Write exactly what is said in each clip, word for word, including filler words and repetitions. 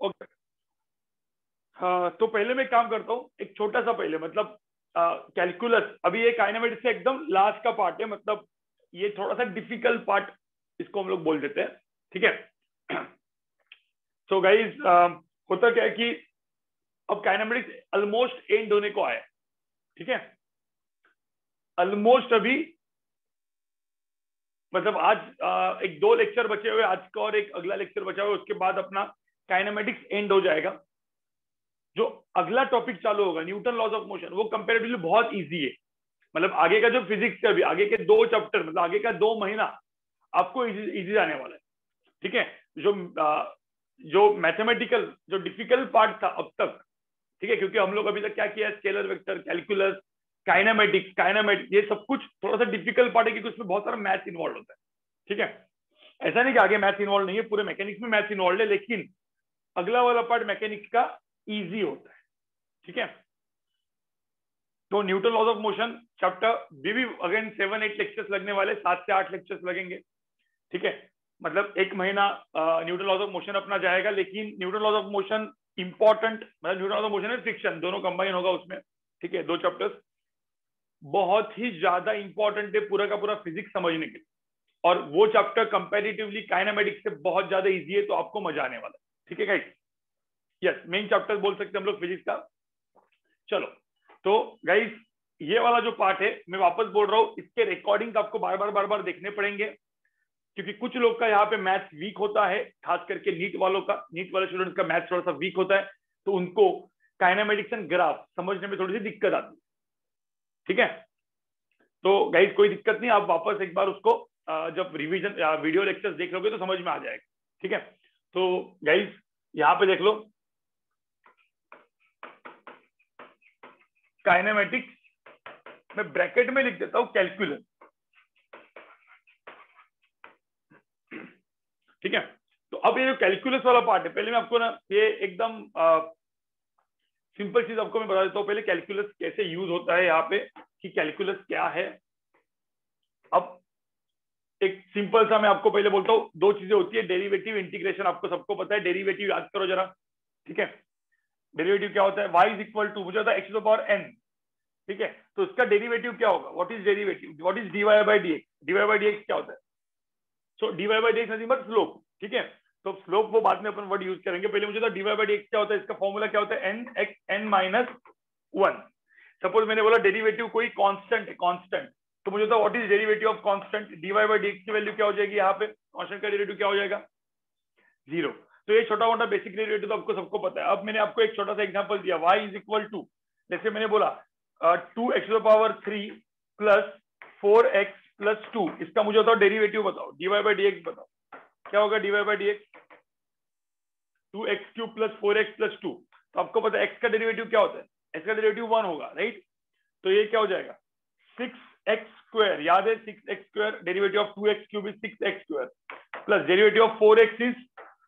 Okay, हाँ तो पहले मैं काम करता हूँ एक छोटा सा पहले मतलब कैलकुलस, अभी ये काइनेमेटिक्स से एकदम लास्ट का पार्ट है, मतलब ये थोड़ा सा डिफिकल्ट पार्ट इसको हम लोग बोल देते हैं, ठीक है। सो गाइस होता क्या है कि अब काइनेमेटिक्स ऑलमोस्ट एंड होने को आया, ठीक है, ऑलमोस्ट अभी मतलब आज आ, एक दो लेक्चर बचे हुए, आज का और एक अगला लेक्चर बचा हुआ, उसके बाद अपना काइनेमेटिक्स एंड हो जाएगा। जो अगला टॉपिक चालू होगा न्यूटन लॉज ऑफ मोशन, वो कंपैरेटिवली बहुत इजी है, मतलब आगे का जो फिजिक्स का भी आगे के दो चैप्टर मतलब आगे का दो महीना आपको इजी जाने वाला है, ठीक है। जो आ, जो मैथमेटिकल जो डिफिकल्ट पार्ट था अब तक, ठीक है, क्योंकि हम लोग अभी तक क्या किया है, scalar vector, calculus, kinematics kinematics ये सब कुछ थोड़ा सा डिफिकल्ट पार्ट है क्योंकि उसमें बहुत सारा मैथ्स इन्वॉल्व होता है, ठीक है। ऐसा नहीं कि आगे मैथ्स इन्वॉल्व नहीं है, पूरे मैकेनिक्स में मैथ्स इन्वॉल्व है, लेकिन अगला वाला पार्ट मैकेनिक्स का इजी होता है, ठीक है। तो Newton laws of motion chapter भी, भी अगेन सेवन एट लेक्चर्स लगने वाले, सात से आठ लेक्चर्स लगेंगे, ठीक है। मतलब एक महीना न्यूटन लॉज ऑफ मोशन अपना जाएगा, लेकिन Newton laws of motion important, मतलब न्यूटन लॉज ऑफ मोशन है फ्रिक्शन, दोनों कंबाइन होगा उसमें, ठीक है, दो चैप्टर्स बहुत ही ज्यादा इंपॉर्टेंट है पूरा का पूरा फिजिक्स समझने के लिए, और वो चैप्टर कंपैरेटिवली काइनेमेटिक्स से बहुत ज्यादा इजी है, तो आपको मजा आने वाला है, ठीक है गाइस। यस, मेन चैप्टर बोल सकते हैं हम लोग फिजिक्स का। चलो तो गाइस ये वाला जो पार्ट है मैं वापस बोल रहा हूँ, इसके रिकॉर्डिंग आपको बार बार बार बार देखने पड़ेंगे, क्योंकि कुछ लोग का यहाँ पे मैथ्स वीक होता है, खास करके नीट वालों का, नीट वाले स्टूडेंट्स का मैथ्स थोड़ा सा वीक होता है, तो उनको काइनेमेटिक्स एंड ग्राफ समझने में थोड़ी सी दिक्कत आती है, ठीक है। तो गाइस कोई दिक्कत नहीं, आप वापस एक बार उसको जब रिवीजन या वीडियो लेक्चर्स देख लोगे तो समझ में आ जाएगा, ठीक है। तो गाइस यहाँ पे देख लो, काइनेमेटिक्स मैं ब्रैकेट में लिख देता हूं कैलकुलस, ठीक है। तो अब ये जो कैलकुलस वाला पार्ट है, पहले मैं आपको ना ये एकदम सिंपल चीज आपको मैं बता देता हूँ, पहले कैलकुलस कैसे यूज होता है यहाँ पे, कि कैलकुलस क्या है। अब एक सिंपल सा मैं आपको पहले बोलता हूँ, दो चीजें होती है, डेरिवेटिव, इंटीग्रेशन, आपको सबको पता है। डेरिवेटिव याद करो जरा, ठीक है। डेरिवेटिव क्या होता है, y इज इक्वल टू, मुझे होता है x to the power n, ठीक है। तो इसका डेरिवेटिव क्या होगा, what is derivative, what is dy by dx, dy by dx क्या होता है, so dy by dx nothing but slope, ठीक है। तो स्लोप वो बाद में अपन वर्ड यूज करेंगे, पहले मुझे तो dy बाय dx क्या होता है, इसका फॉर्मूला क्या होता है, n x n minus one. Suppose मैंने बोला डेरिवेटिव कोई कांस्टेंट है, कांस्टेंट, तो मुझे तो what is derivative of constant, dy by dx की वैल्यू क्या हो जाएगी, यहाँ पे कांस्टेंट का डेरिवेटिव क्या हो जाएगा, जीरो। तो ये छोटा मोटा बेसिक डेरिवेटिव तो आपको सबको पता है। अब मैंने आपको एक छोटा सा एग्जांपल दिया, y इज इक्वल टू, जैसे मैंने बोला two x to the power three plus four x plus two, इसका मुझे बताओ डेरिवेटिव बताओ, dy बाय dx बताओ क्या होगा, dy by dx two x cube plus four x plus two, तो आपको पता है x का डेरिवेटिव क्या होता है, x का डेरिवेटिव वन होगा, राइट। तो ये क्या हो जाएगा, सिक्स एक्स स्क्वायर, याद है six x square, derivative of two x cube is six x square, plus derivative of four x is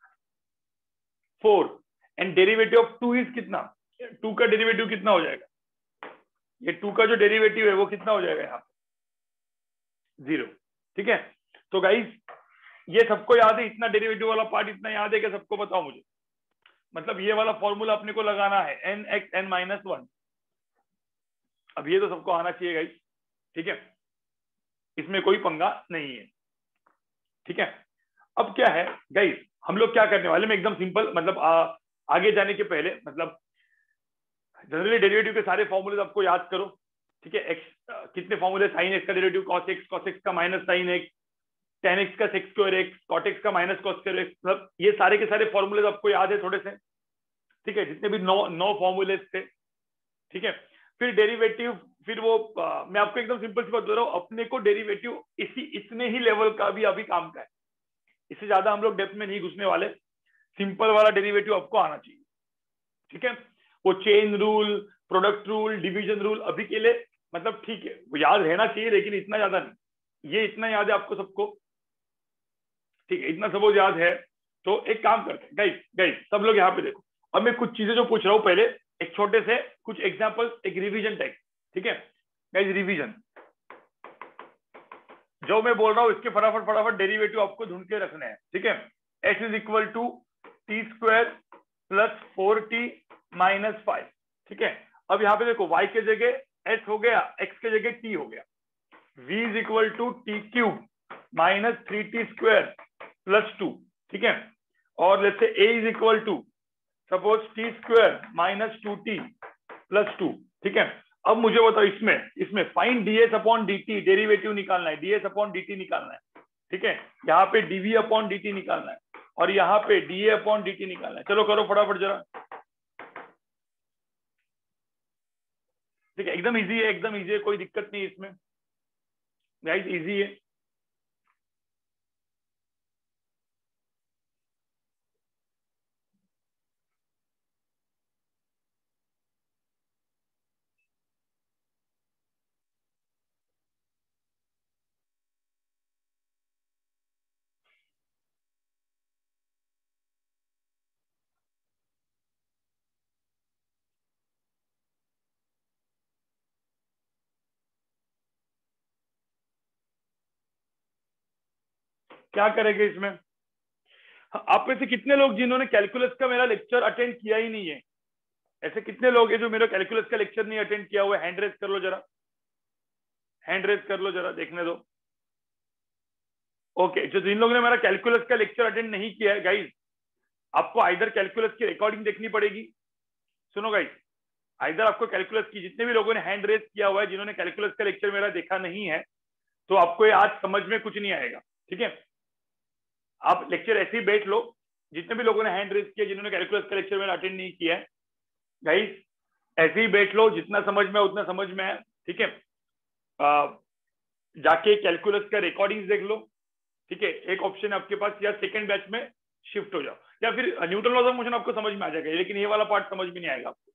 four, and derivative of two is कितना, टू का डेरिवेटिव कितना हो जाएगा, ये टू का जो डेरिवेटिव है वो कितना हो जाएगा यहाँ पे, जीरो, ठीक है। तो गाइस ये सबको याद है, इतना डेरिवेटिव वाला पार्ट इतना याद है कि सबको बताओ मुझे, मतलब ये वाला फॉर्मूला अपने को लगाना है, n x n minus one, अब ये तो सबको आना चाहिए गाइस, ठीक है, इसमें कोई पंगा नहीं है, ठीक है। अब क्या है गाइस, हम लोग क्या करने वाले, मैं एकदम सिंपल, मतलब आ, आगे जाने के पहले, मतलब जनरली डेरिवेटिव के सारे फॉर्मूले आपको याद करो, ठीक है। एक्स कितने फॉर्मूले, साइन एक्स का derivative cos x, cos x का minus sine x, tan x का sec square x, cot x का माइनस कॉस स्क्वायर एक्स, मतलब ये सारे के सारे फॉर्मूले आपको याद है थोड़े से, ठीक है, जितने भी नौ नौ फॉर्मूले थे, ठीक है। फिर डेरिवेटिव, फिर वो आ, मैं आपको एकदम सिंपल सी बात बता रहा हूँ, अपने को डेरिवेटिव इसी इतने ही लेवल का भी अभी काम का है, इससे ज्यादा हम लोग डेप्थ में नहीं घुसने वाले, सिंपल वाला डेरिवेटिव आपको आना चाहिए, ठीक है। वो chain rule, product rule, division rule अभी के लिए मतलब ठीक है, वो याद रहना चाहिए, लेकिन इतना ज्यादा नहीं, ये इतना याद है आपको सबको, ठीक है, इतना सब याद है। तो एक काम करते हैं गाइस, गाइस सब लोग यहाँ पे देखो, अब मैं कुछ चीजें जो पूछ रहा हूँ पहले एक छोटे से कुछ एग्जांपल, एक रिवीजन टाइप, ठीक है गाइस, रिवीजन जो मैं बोल रहा हूँ इसके फटाफट फटाफट डेरिवेटिव आपको ढूंढ के रखने हैं, ठीक है। X is equal to T square plus four T minus five. ठीक है, अब यहाँ पे देखो y के जगह s हो गया, x के जगह t हो गया। v is equal to T cube minus three T square plus two. ठीक है, और let's say a is equal to suppose t square minus two T plus two. ठीक है, अब मुझे बताओ इसमें इसमें find ds upon dt, derivative निकालना है, ds अपॉन dt निकालना है। ठीक है, यहाँ पे dv अपॉन dt निकालना है और यहाँ पे dA अपॉन dt निकालना है। चलो करो फटाफट जरा। ठीक है, एकदम इजी है, एकदम इजी है, कोई दिक्कत नहीं है इसमें गाइस, इजी है। क्या करेंगे इसमें? आप में से कितने लोग जिन्होंने कैलकुलस का मेरा लेक्चर अटेंड किया ही नहीं है? ऐसे कितने लोग हैं जो मेरा कैलकुलस का लेक्चर नहीं अटेंड किया हुआ है? हैंड रेज कर लो जरा, हैंड रेज कर लो जरा, देखने दो। ओके, जो जिन लोगों ने मेरा कैलकुलस का लेक्चर अटेंड नहीं किया है गाइस, आपको आइदर कैलकुलस की रिकॉर्डिंग देखनी पड़ेगी। सुनो गाइस, आइदर आपको कैलकुलस की, जितने भी लोगों ने हैंड रेज किया हुआ है, जिन्होंने कैलकुलस का लेक्चर मेरा देखा नहीं है, तो आपको ये आज समझ में कुछ नहीं आएगा। ठीक है, आप लेक्चर ऐसे ही बैठ लो। जितने भी लोगों ने हैंड रेज किया, जिन्होंने कैलकुलस का लेक्चर मेरा अटेंड नहीं किया है, गाइस ऐसे ही बैठ लो, जितना समझ में उतना समझ में है। ठीक है, आ, जाके कैलकुलस का रिकॉर्डिंग्स देख लो। ठीक है, एक ऑप्शन है आपके पास, या सेकंड बैच में शिफ्ट हो जाओ, या फिर न्यूटन लॉज ऑफ मोशन आपको समझ में आ जाएगा, लेकिन ये वाला पार्ट समझ में नहीं आएगा आपको।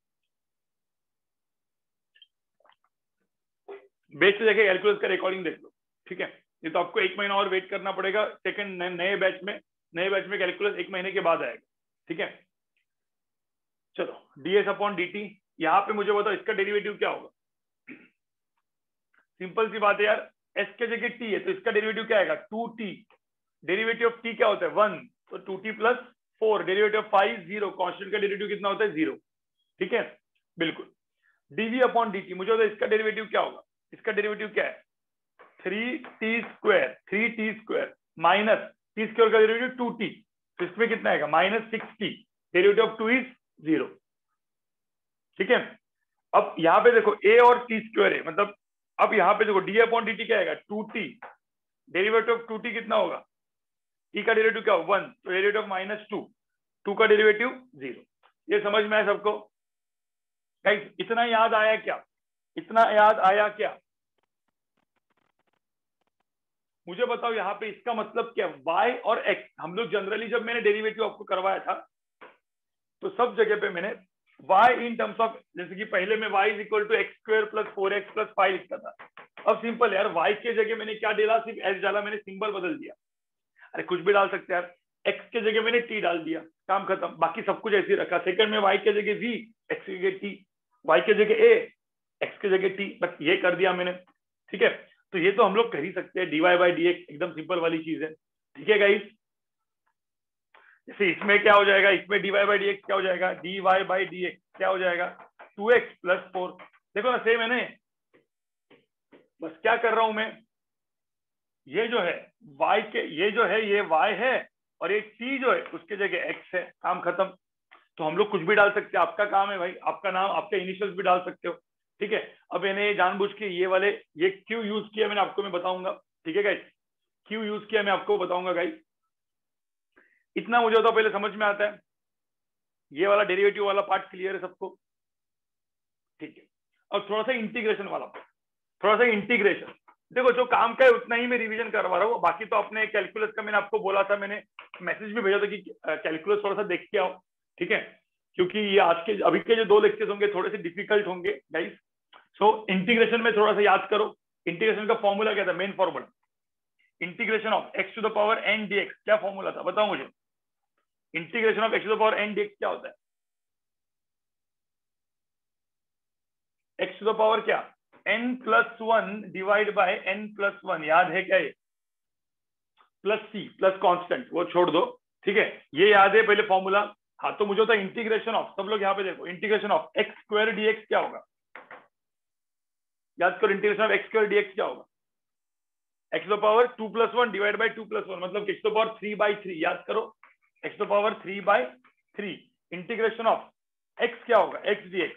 बैच से जाके कैलकुलस का रिकॉर्डिंग देख लो। ठीक है, ये तो आपको एक महीना और वेट करना पड़ेगा, सेकंड नए बैच में नए बैच में कैलकुलस एक महीने के बाद आएगा। ठीक है, चलो ds अपॉन dt, यहाँ पे मुझे बताओ इसका डेरिवेटिव क्या होगा? सिंपल सी बात है यार, s के जगह t है तो इसका डेरिवेटिव क्या आएगा? Two t. Derivative of t क्या होता है? वन। तो two T plus four, derivative of five zero, constant का डेरिवेटिव कितना होता है? जीरो। ठीक है, बिल्कुल। dv अपॉन dt, मुझे बताओ इसका डेरिवेटिव क्या होगा? इसका डेरिवेटिव क्या है? Three T square, three T square minus t square का डेरिवेटिव टू टी, तो इसमें कितना आएगा? Minus six t, derivative of two is zero. ठीक है, अब यहाँ पे देखो a और टी स्क्वायर है, मतलब अब यहाँ पे देखो डी अपॉन डी टी क्या आएगा? Two t, derivative of two t कितना होगा? t का डेरिवेटिव क्या होगा? वन, तो derivative of minus two, two का डेरिवेटिव जीरो। ये समझ में आया सबको? गाइस इतना याद आया क्या? इतना याद आया क्या? मुझे बताओ यहाँ पे इसका मतलब क्या? y और x, हम लोग जनरली जब मैंने डेरिवेटिव आपको करवाया था तो सब जगह पे मैंने y इन टर्म्स ऑफ, जैसे कि पहले में y is equal to x square plus four x plus five लिखता था। अब सिंपल यार, y के जगह मैंने क्या डाला? सिर्फ s डाला, मैंने सिंबल बदल दिया। अरे कुछ भी डाल सकते हैं यार, x के जगह मैंने t डाल दिया, काम खत्म, बाकी सब कुछ ऐसे ही रखा। सेकंड में y के जगह v, x के जगह t, y के जगह a, x के जगह t, बस ये कर दिया मैंने। ठीक है, तो ये तो हम लोग कर ही सकते हैं, dy बाई डी एक्स एकदम सिंपल वाली चीज है। ठीक है गाइस, जैसे इसमें क्या हो जाएगा? इसमें dy बाई डी एक्स क्या हो जाएगा? dy बाई डी एक्स क्या हो जाएगा? Two x plus four. देखो ना, सेम है ना, बस क्या कर रहा हूं मैं, ये जो है y के, ये जो है ये y है, और ये t जो है उसके जगह x है, काम खत्म। तो हम लोग कुछ भी डाल सकते हैं, आपका काम है भाई, आपका नाम, आपके इनिशियल्स भी डाल सकते हो। ठीक है, अब मैंने जानबूझ के ये वाले, ये क्यों यूज किया मैंने आपको मैं बताऊंगा। ठीक है गाइस, क्यों यूज किया मैं आपको बताऊंगा गाइस। इतना मुझे तो पहले समझ में आता है, ये वाला डेरिवेटिव वाला पार्ट क्लियर है सबको? ठीक है, और थोड़ा सा इंटीग्रेशन वाला पार्ट, थोड़ा सा इंटीग्रेशन। देखो जो काम का है उतना ही मैं रिवीजन करवा रहा हूँ, बाकी तो अपने कैलकुलस का मैंने आपको बोला था, मैंने मैसेज भी भेजा था कि कैलकुलस थोड़ा सा देख के आओ। ठीक है, क्योंकि ये आज के अभी के जो दो लेक्चर्स होंगे थोड़े से डिफिकल्ट होंगे गाइस। सो इंटीग्रेशन में थोड़ा सा याद करो, इंटीग्रेशन का फॉर्मूला क्या था? Main formula, integration of x to the power n d x, क्या फॉर्मूला था बताओ मुझे? Integration of x to the power n d x क्या होता है? एक्स टू द पावर क्या? N plus one divide by n plus one, याद है क्या ये? प्लस सी प्लस कांस्टेंट, वो छोड़ दो। ठीक है, ये याद है पहले फॉर्मूला? हाँ तो मुझे होता है इंटीग्रेशन ऑफ, सब लोग यहाँ पे देखो, integration of x square dx क्या होगा, याद करो integration of x square dx क्या होगा, x to power two plus one divide by two plus one, मतलब x to power three by three, याद करो x to power three by three. Integration of x क्या होगा, x dx,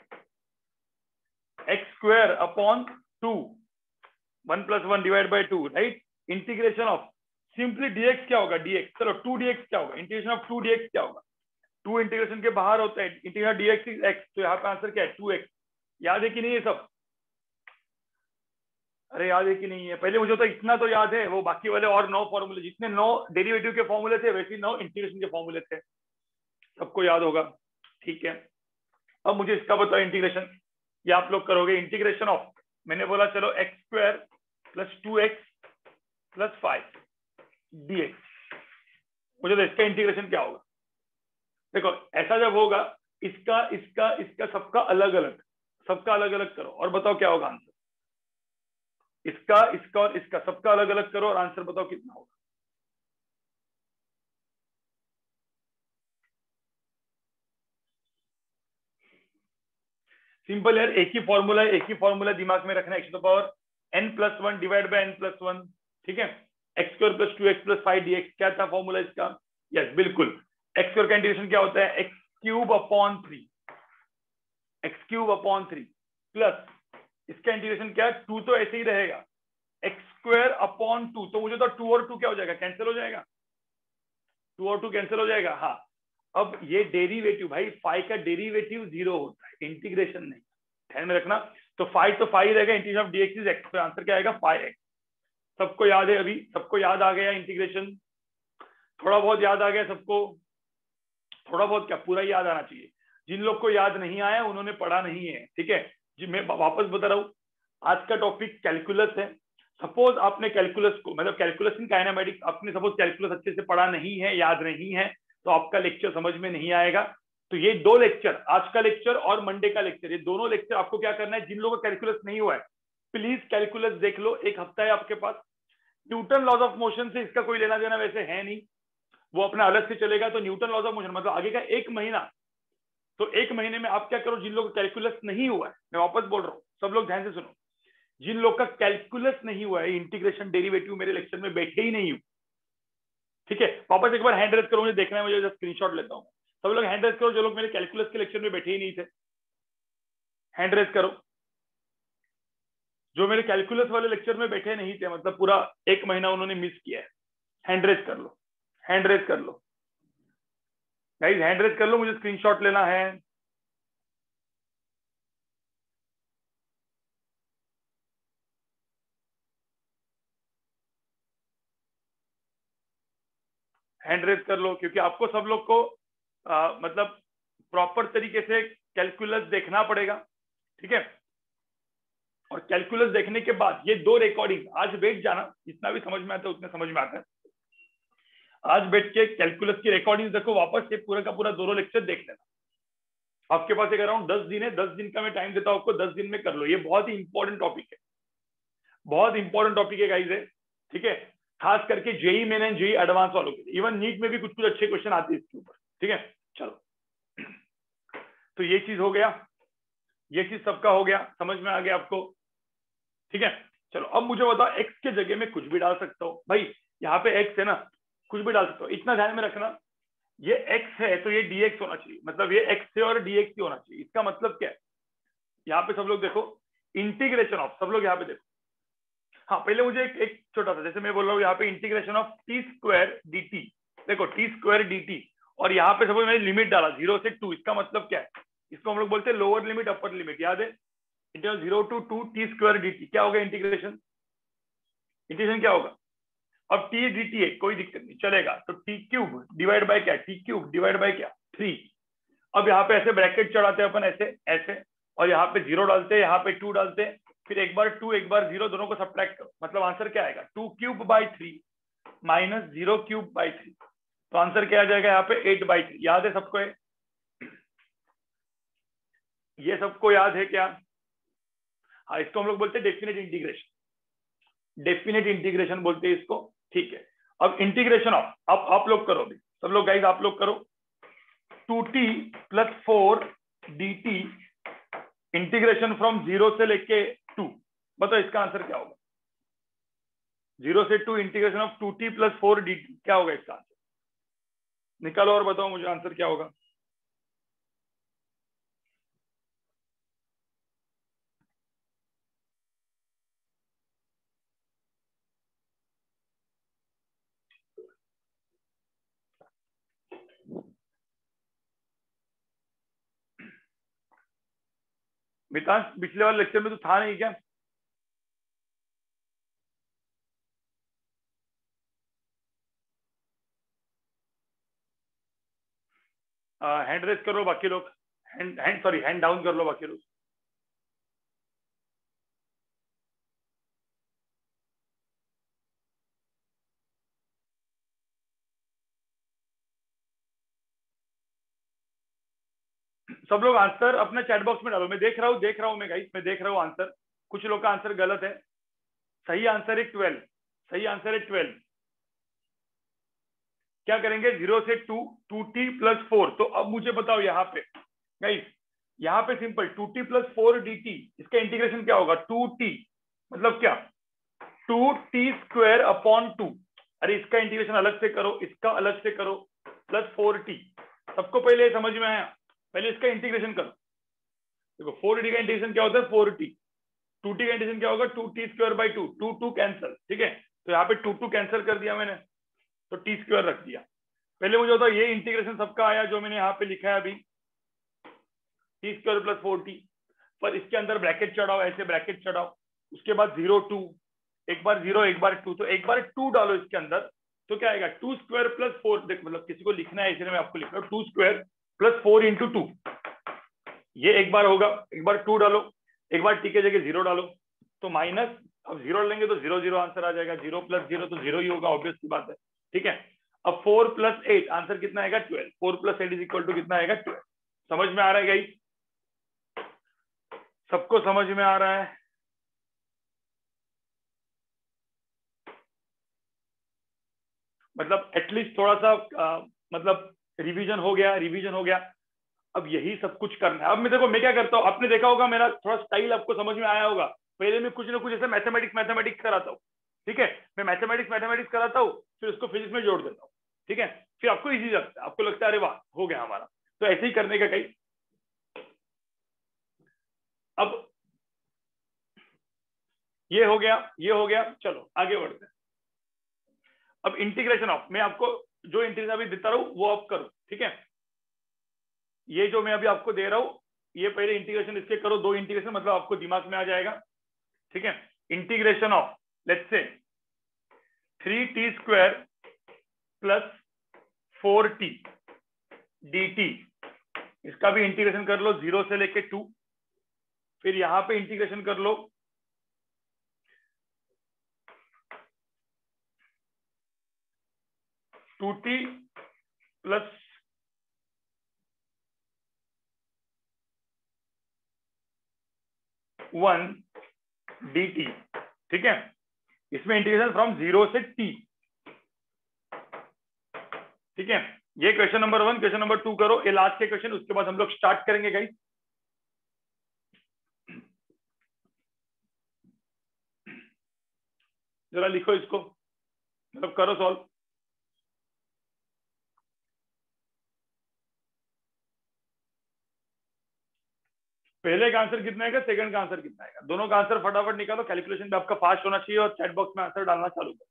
x square upon two, one plus one divide by two, right. Integration of simply dx क्या होगा, dx, चलो to dx क्या होगा, integration of to dx क्या होगा, to integration के बाहर होता है, इंटीग्रेशन डीएक्स इज एक्स, तो यहाँ पे आंसर क्या है, टू एक्स। याद है कि नहीं ये सब, अरे याद है कि नहीं है, पहले मुझे तो इतना तो याद है, वो बाकी वाले और नौ फॉर्मूले, जितने नौ डेरिवेटिव के फॉर्मूले थे वैसे नौ इंटीग्रेशन के फॉर्मूले थे, सबको याद होगा, ठीक है। अब मुझे इसका बताओ इंटीग्रेशन, ये आप लोग करोगे इंटीग्रेशन ऑफ, मैंने बोला चलो x square plus two x plus five d x, मुझे तो इसका इंटीग्रेशन क्या होगा। देखो ऐसा जब होगा, इसका इसका इसका सबका अलग अलग, सबका अलग अलग करो और बताओ क्या होगा आंसर, इसका इसका और इसका सबका अलग अलग करो और आंसर बताओ कितना होगा। सिंपल यार, एक ही फॉर्मूला है, एक ही फॉर्मूला दिमाग में रखना, x to power n plus one divide by n plus one, ठीक है। X square plus two x plus five d x, क्या था फॉर्मूला इसका, यस बिल्कुल, एक्स स्क्वायर का इंटीग्रेशन क्या होता है, x cube upon three, x cube upon three plus इसका इंटीग्रेशन क्या है, टू तो ऐसे ही रहेगा, एक्स स्क्वायर अपॉन टू, तो मुझे तो टू और टू क्या हो जाएगा, कैंसिल हो जाएगा, टू और टू कैंसिल हो जाएगा, हाँ। अब ये डेरिवेटिव भाई, फाइव का डेरिवेटिव जीरो होता है, इंटीग्रेशन नहीं, ध्यान में रखना। तो फाइव तो फाइव रहेगा, integration of dx is x, तो आंसर क्या आएगा फाइव एक्स। सबको याद है, अभी सबको याद आ गया इंटीग्रेशन, थोड़ा बहुत याद आ गया सबको, थोड़ा बहुत क्या पूरा याद आना चाहिए। जिन लोग को याद नहीं आया उन्होंने पढ़ा नहीं है, ठीक है जी। मैं वापस बता रहा हूँ, आज का टॉपिक कैलकुलस है। सपोज आपने कैलकुलस को, मतलब कैलकुलस इन काइनेमेटिक्स, आपने सपोज कैलकुलस अच्छे से पढ़ा नहीं है, याद नहीं है, तो आपका लेक्चर समझ में नहीं आएगा। तो ये दो लेक्चर, आज का लेक्चर और मंडे का लेक्चर, ये दोनों लेक्चर आपको क्या करना है, जिन लोगों का कैलकुलस नहीं हुआ है प्लीज कैलकुलस देख लो, एक हफ्ता है आपके पास। न्यूटन लॉज ऑफ मोशन से इसका कोई लेना देना वैसे है नहीं, वो अपना अलग से चलेगा। तो न्यूटन लॉज ऑफ मोशन मतलब आगे का एक महीना, तो एक महीने में आप क्या करो, जिन लोगों का कैलकुलस नहीं हुआ है, मैं वापस बोल रहा हूँ, सब लोग ध्यान से सुनो, जिन लोग का कैलकुलस नहीं हुआ है, इंटीग्रेशन डेरिवेटिव मेरे लेक्चर में बैठे ही नहीं हूँ, ठीक है, वापस एक बार हैंड रेज करो, मुझे देखना है, मुझे स्क्रीनशॉट लेता हूँ। सब लोग हैंड रेज करो, जो लोग मेरे कैलकुलस के लेक्चर में बैठे ही नहीं थे, हैंड रेज करो। जो मेरे कैलकुलस वाले लेक्चर में बैठे नहीं थे, मतलब पूरा एक महीना उन्होंने मिस किया है, हैंड रेज कर लो, हैंड रेज कर लो गाइस, हैंड रेज कर लो, मुझे स्क्रीनशॉट लेना है। हैंड रेज कर लो, क्योंकि आपको सब लोग को आ, मतलब प्रॉपर तरीके से कैलकुलस देखना पड़ेगा, ठीक है। और कैलकुलस देखने के बाद ये दो रिकॉर्डिंग आज बैठ जाना, जितना भी समझ में आता है उतना समझ में आता है, आज बैठ के कैलकुलस की रिकॉर्डिंग देखो, वापस से पूरा का पूरा दोनों लेक्चर देख लेना। आपके पास एक अराउंड दस दिन है, दस दिन का मैं टाइम देता हूं आपको, दस दिन में कर लो, ये बहुत ही इंपॉर्टेंट टॉपिक है, बहुत इंपॉर्टेंट टॉपिक है गाइस है, ठीक है। खास करके JEE Main and JEE Advance वालों के लिए, इवन नीट में भी कुछ कुछ अच्छे क्वेश्चन आते हैं इसके ऊपर, ठीक है। चलो तो ये चीज हो गया, ये चीज सबका हो गया, समझ में आ गया आपको, ठीक है। चलो अब मुझे बताओ, एक्स के जगह में कुछ भी डाल सकता हूँ भाई, यहाँ पे एक्स है ना, कुछ भी डाल सकता हूँ, इतना ध्यान में रखना, ये एक्स है तो ये डीएक्स होना चाहिए, मतलब ये एक्स है और डीएक्स ही होना चाहिए। इसका मतलब क्या है, यहाँ पे सब लोग देखो इंटीग्रेशन ऑफ, सब लोग यहाँ पे देखो, हाँ पहले मुझे एक, एक छोटा सा, जैसे मैं बोल रहा हूँ यहाँ पे integration of t square D t, देखो टी स्क्वायर डी टी, और यहाँ पे सपोज मैंने लिमिट डाला जीरो से टू, इसका मतलब क्या है, इसको हम लोग बोलते हैं लोअर लिमिट अपर लिमिट, याद है, integral zero to two T square D T, क्या होगा इंटीग्रेशन, इंटीग्रेशन क्या होगा, अब टी डी टी है, कोई दिक्कत नहीं चलेगा, तो टी क्यूब डिवाइड बाय क्या, टी क्यूब डिवाइड बाय क्या, थ्री। अब यहाँ पे ऐसे ब्रैकेट चढ़ाते हैं अपन, ऐसे ऐसे, और यहाँ पे जीरो डालते हैं, यहाँ पे टू डालते हैं, फिर एक बार टू एक बार जीरो, दोनों को सब्ट्रैक्ट करो, मतलब आंसर क्या आएगा, two cube by three minus zero cube by three, तो आंसर क्या आ जाएगा यहाँ पे एट बाई थ्री। याद है सबको, है ये सबको याद है क्या, हाँ इसको हम लोग बोलते हैं डेफिनेट इंटीग्रेशन, डेफिनेट इंटीग्रेशन बोलते हैं इसको, ठीक है। अब इंटीग्रेशन ऑफ, अब आप लोग करो भी, सब लोग गाइस आप लोग करो, two T plus four d T integration from zero से लेके टू। बताओ इसका आंसर क्या होगा? जीरो से two integration of two T plus four d T, क्या होगा इसका आंसर? निकालो और बताओ मुझे आंसर क्या होगा। मितांश, पिछले वाले लेक्चर में तो था नहीं क्या? हैंड रेस कर लो बाकी लोग, hand hand sorry hand down कर लो बाकी लोग। सब लोग आंसर अपने चैट बॉक्स में डालो। मैं देख रहा हूँ देख रहा हूँ मैं गाइस, मैं देख रहा हूँ आंसर। कुछ लोग का आंसर गलत है। सही आंसर है ट्वेल्व। सही आंसर है ट्वेल्व। क्या करेंगे? जीरो से two, two T plus four. तो अब मुझे बताओ यहाँ पे गाइस, यहाँ पे simple two T plus four d t, इसका इंटीग्रेशन क्या होगा? टू टी मतलब क्या? Two T square upon two. अरे इसका इंटीग्रेशन अलग से करो, इसका अलग से करो, प्लस फोर टी। सबको पहले समझ में आया? पहले इसका इंटीग्रेशन करो। देखो फोर टी का इंटीग्रेशन क्या होता है? Four T. टू टी का इंटीग्रेशन क्या होगा? Two T square by two. To two cancel, ठीक है। तो यहाँ पे टू टू कैंसिल कर दिया मैंने, तो टी स्क्वायर रख दिया। पहले मुझे बताओ ये इंटीग्रेशन सबका आया जो मैंने यहाँ पे लिखा है अभी, t square plus four t. पर इसके अंदर ब्रैकेट चढ़ाओ, ऐसे ब्रैकेट चढ़ाओ। उसके बाद जीरो टू, एक बार जीरो एक बार टू, तो एक बार टू डालो इसके अंदर, तो क्या आएगा? Two square plus four. देख मतलब किसी को लिखना है इसलिए मैं आपको लिख रहा हूँ, two square plus four into two. ये एक बार होगा, एक बार टू डालो, एक बार टी के जगह जीरो डालो, तो माइनस। अब जीरो लेंगे तो जीरो जीरो आंसर आ जाएगा। जीरो प्लस जीरो तो जीरो ही होगा, ऑब्वियस की बात है, ठीक है। अब फोर प्लस एट आंसर कितना आएगा? Twelve. Four plus eight is equal to कितना आएगा? ट्वेल्व। समझ में आ रहा है गाइस? सबको समझ में आ रहा है? मतलब एटलीस्ट थोड़ा सा आ, मतलब रिवीजन हो गया, रिवीजन हो गया। अब यही सब कुछ करना है। अब मैं देखो मैं क्या करता हूँ, आपने देखा होगा मेरा थोड़ा स्टाइल आपको समझ में आया होगा। पहले मैं कुछ ना कुछ ऐसे मैथमेटिक्स मैथमेटिक्स कराता हूँ, ठीक है। मैं मैथमेटिक्स मैथमेटिक्स कराता हूँ, फिर उसको फिजिक्स में जोड़ देता हूँ, ठीक है। फिर आपको इजी लगता है, आपको लगता है अरे वाह हो गया हमारा। तो ऐसे ही करने का कहीं। अब ये हो गया, ये हो गया, चलो आगे बढ़ते हैं। अब इंटीग्रेशन ऑफ, मैं आपको जो इंटीग्रेशन अभी देता रहूं वो आप करो, ठीक है। ये जो मैं अभी आपको दे रहा हूं, ये पहले इंटीग्रेशन इसके करो, दो इंटीग्रेशन मतलब आपको दिमाग में आ जाएगा, ठीक है। Integration of let's say three T square plus four t D t, इसका भी इंटीग्रेशन कर लो जीरो से लेके टू। फिर यहां पे इंटीग्रेशन कर लो two T plus one d T, ठीक है। इसमें इंटीग्रेशन फ्रॉम जीरो से टी, ठीक है। ये question number one. Question number two करो, ये लास्ट के क्वेश्चन, उसके बाद हम लोग स्टार्ट करेंगे गाइस। जरा लिखो इसको, मतलब करो सॉल्व। पहले का आंसर कितना आएगा, सेकंड का आंसर कितना आएगा, दोनों का आंसर फटाफट निकालो। कैलकुलेशन भी आपका फास्ट होना चाहिए और चैट बॉक्स में आंसर डालना चालू करो।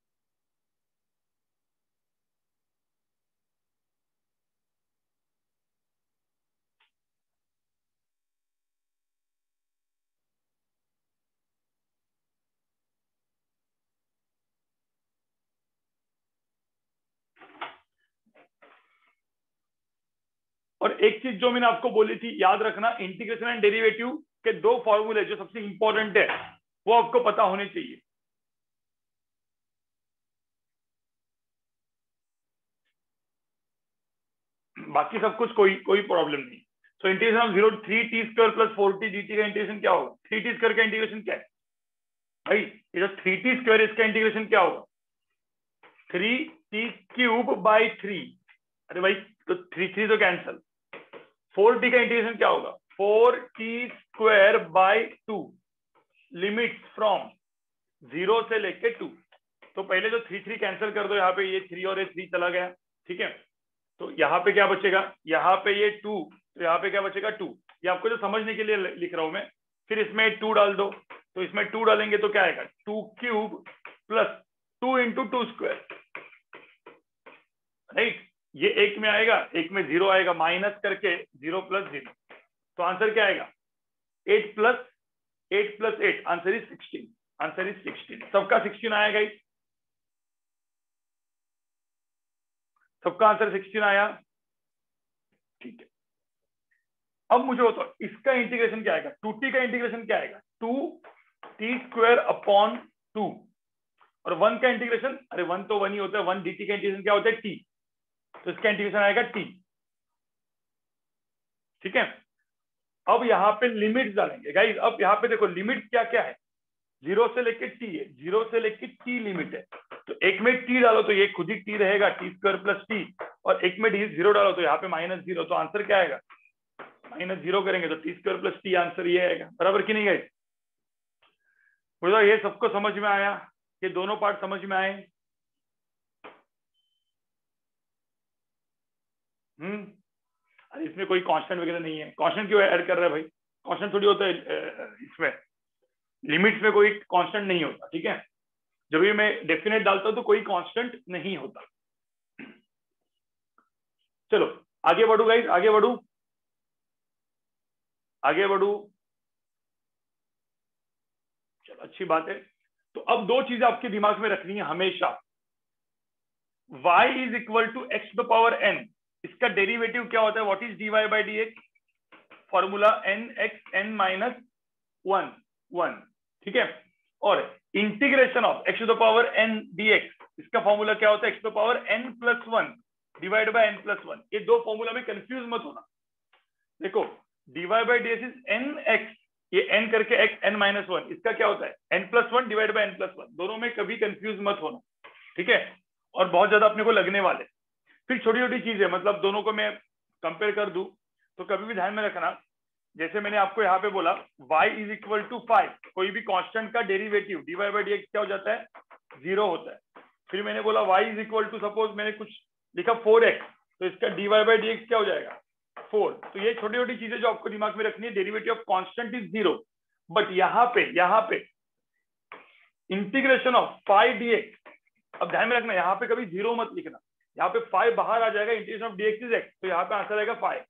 और एक चीज जो मैंने आपको बोली थी याद रखना, इंटीग्रेशन एंड डेरिवेटिव के दो फॉर्मूले जो सबसे इंपॉर्टेंट है वो आपको पता होने चाहिए। बाकी सब कुछ कोई कोई प्रॉब्लम नहीं। So integration of zero three T square plus four t D t का इंटीग्रेशन क्या होगा? थ्री टी स्क्वायर का इंटीग्रेशन क्या है भाई? ये जो थ्री टी स्क्वायर इसका इंटीग्रेशन क्या होगा? Three t cube by three. अरे भाई तो थ्री थ्री तो कैंसल। फोर टी का इंटीग्रेशन क्या होगा, four t square by two, limit from zero से लेके टू। तो पहले तो थ्री थ्री कैंसिल कर दो, यहाँ पे ये थ्री और ये थ्री चला गया, ठीक है। तो यहाँ पे क्या बचेगा, यहाँ पे ये टू, तो यहाँ पे क्या बचेगा टू। ये आपको जो समझने के लिए लिख रहा हूं मैं। फिर इसमें टू डाल दो, तो इसमें टू डालेंगे तो क्या आएगा, two cube plus two into two square, right. ये एक में आएगा, एक में जीरो आएगा, माइनस करके जीरो प्लस जीरो, तो आंसर क्या आएगा, eight plus eight plus eight, answer is sixteen. Answer is sixteen. सबका सिक्सटीन आएगा, सबका आंसर सिक्सटीन आया, ठीक है। अब मुझे बताओ इसका इंटीग्रेशन क्या आएगा, टू टी का इंटीग्रेशन क्या आएगा, two T square upon two, और वन का इंटीग्रेशन, अरे वन तो वन ही होता है, वन डी टी का इंटीग्रेशन क्या होता है, टी, तो इसका इंटीग्रेशन आएगा टी, ठीक है। अब यहाँ पे लिमिट डालेंगे गाइस। अब यहाँ पे देखो लिमिट क्या क्या है, जीरो से लेके टी है, जीरो से लेके टी लिमिट है। तो एक में टी डालो तो ये खुद ही टी रहेगा, टी स्क्वायर प्लस टी, और एक में डी जीरो डालो तो यहाँ पे माइनस जीरो, तो आंसर क्या आएगा, माइनस जीरो करेंगे तो t square plus t, answer ये आएगा। बराबर कि नहीं गाइस, बोलो ये सबको समझ में आया, ये दोनों पार्ट समझ में आए। हम्म अरे इसमें कोई कांस्टेंट वगैरह नहीं है, कांस्टेंट क्यों ऐड कर रहा है भाई, कांस्टेंट थोड़ी होता है इसमें, लिमिट्स में कोई कांस्टेंट नहीं होता, ठीक है। जब भी मैं डेफिनेट डालता हूं तो कोई कांस्टेंट नहीं होता। चलो आगे बढ़ू गाइस, आगे बढ़ू, आगे बढ़ू, चलो अच्छी बात है। तो अब दो चीजें आपके दिमाग में रखनी है हमेशा, y is equal to x to the power n, इसका डेरिवेटिव क्या होता है, what is dy by D x, formula n x n minus one one, ठीक है। और integration of x to the power n d x, इसका formula क्या होता है, x to the power n plus one divide by n plus one. ये दो formula में कंफ्यूज मत होना। देखो dy by D x is n x, ये n करके x n माइनस वन, इसका क्या होता है n plus one divide by n plus one. दोनों में कभी कंफ्यूज मत होना, ठीक है। और बहुत ज्यादा अपने को लगने वाले। फिर छोटी छोटी चीजें, मतलब दोनों को मैं कंपेयर कर दूं तो कभी भी ध्यान में रखना, जैसे मैंने आपको यहाँ पे बोला y is equal to five, कोई भी कांस्टेंट का derivative dy by D x क्या हो जाता है, जीरो होता है। फिर मैंने बोला y is equal to, suppose मैंने कुछ लिखा फोर एक्स, तो इसका dy बाई डी एक्स क्या हो जाएगा, फोर। तो ये छोटी छोटी चीजें जो आपको दिमाग में रखनी है, derivative of constant is zero, but यहाँ पे यहाँ पे integration of five d x, अब ध्यान में रखना यहाँ पे कभी जीरो मत लिखना, यहाँ पे फाइव बाहर आ जाएगा, integration of d x is x, तो यहाँ पे आंसर आएगा फाइव,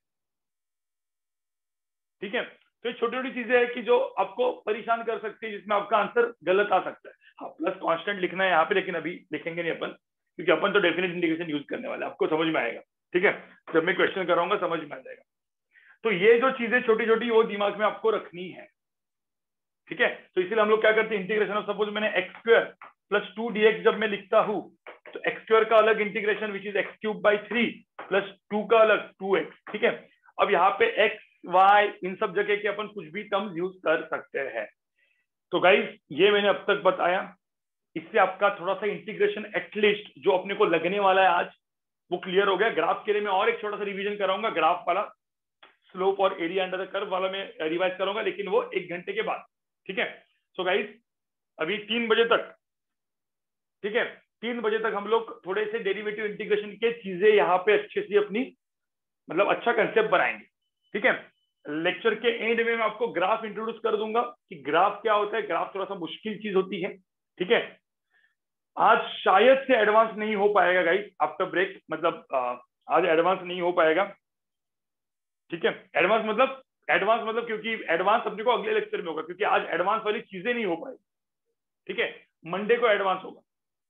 ठीक है। तो ये छोटी छोटी चीजें हैं कि जो आपको परेशान कर सकती है, जिसमें आपका आंसर गलत आ सकता है। हाँ प्लस कांस्टेंट लिखना है यहाँ पे, लेकिन अभी लिखेंगे नहीं अपन, क्योंकि अपन तो डेफिनेट इंटीग्रेशन यूज करने वाले हैं, आपको समझ में आएगा, ठीक है। जब मैं क्वेश्चन कराऊंगा समझ में आ जाएगा। तो ये जो चीजें छोटी छोटी वो दिमाग में आपको रखनी है, ठीक है। तो इसीलिए हम लोग क्या करते हैं, इंटीग्रेशन ऑफ, सपोज मैंने x square plus two d x जब मैं लिखता हूँ, तो एक्स स्क्वायर का अलग integration which is x cube by three plus two का अलग टू एक्स, ठीक है। अब यहाँ पे एक्स वाई इन सब जगह के अपन कुछ भी टर्म्स यूज कर सकते हैं। तो गाइस ये मैंने अब तक बताया, इससे आपका थोड़ा सा इंटीग्रेशन एटलीस्ट जो अपने को लगने वाला है आज वो क्लियर हो गया। ग्राफ के लिए मैं और एक छोटा सा रिवीजन कराऊंगा, ग्राफ वाला, स्लोप और एरिया अंडर द कर्व वाला मैं रिवाइज करूंगा, लेकिन वो एक घंटे के बाद, ठीक है। सो गाइस अभी तीन बजे तक, ठीक है, तीन बजे तक हम लोग थोड़े से डेरिवेटिव इंटीग्रेशन के चीजें यहाँ पे अच्छे से अपनी, मतलब अच्छा कंसेप्ट बनाएंगे, ठीक है। लेक्चर के एंड में मैं आपको ग्राफ इंट्रोड्यूस कर दूंगा कि ग्राफ क्या होता है। ग्राफ थोड़ा सा मुश्किल चीज होती है, ठीक है। आज शायद से एडवांस नहीं हो पाएगा गाइस आफ्टर ब्रेक, मतलब आज एडवांस नहीं हो पाएगा, ठीक है। एडवांस मतलब एडवांस मतलब क्योंकि एडवांस अपने को अगले लेक्चर में होगा, क्योंकि आज एडवांस वाली चीजें नहीं हो पाएगी, ठीक है। मंडे को एडवांस होगा,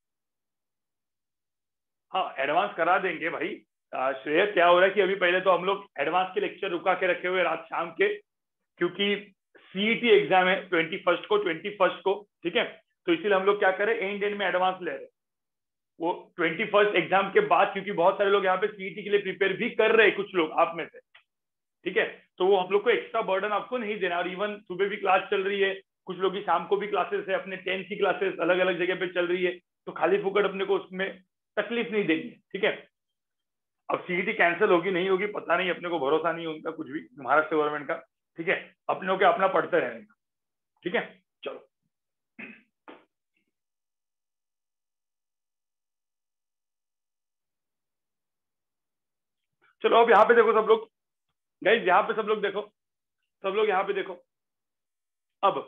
हाँ एडवांस करा देंगे भाई। श्रेय क्या हो रहा है कि अभी पहले तो हम लोग एडवांस के लेक्चर रुका के रखे हुए रात शाम के, क्योंकि सीईटी एग्जाम है ट्वेंटी फर्स्ट को ट्वेंटी फर्स्ट को ठीक है। तो इसीलिए हम लोग क्या करें, एंड एंड में एडवांस ले रहे हैं वो ट्वेंटी फर्स्ट एग्जाम के बाद, क्योंकि बहुत सारे लोग यहाँ पे सीईटी के लिए प्रिपेयर भी कर रहे हैं, कुछ लोग आप में से, ठीक है। तो वो हम लोग को एक्स्ट्रा बर्डन आपको नहीं देना। और इवन सुबह भी क्लास चल रही है, कुछ लोग की शाम को भी क्लासेस है, अपने टेंथ की क्लासेस अलग अलग जगह पे चल रही है, तो खाली फुकट अपने को उसमें तकलीफ नहीं देनी है, ठीक है। अब सीईटी कैंसिल होगी नहीं होगी पता नहीं, अपने को भरोसा नहीं है उनका कुछ भी, महाराष्ट्र गवर्नमेंट का, ठीक है, अपने को अपना पढ़ते रहने का, ठीक है। चलो चलो अब यहाँ पे देखो सब लोग, गाइस यहाँ पे सब लोग देखो, सब लोग यहाँ पे देखो। अब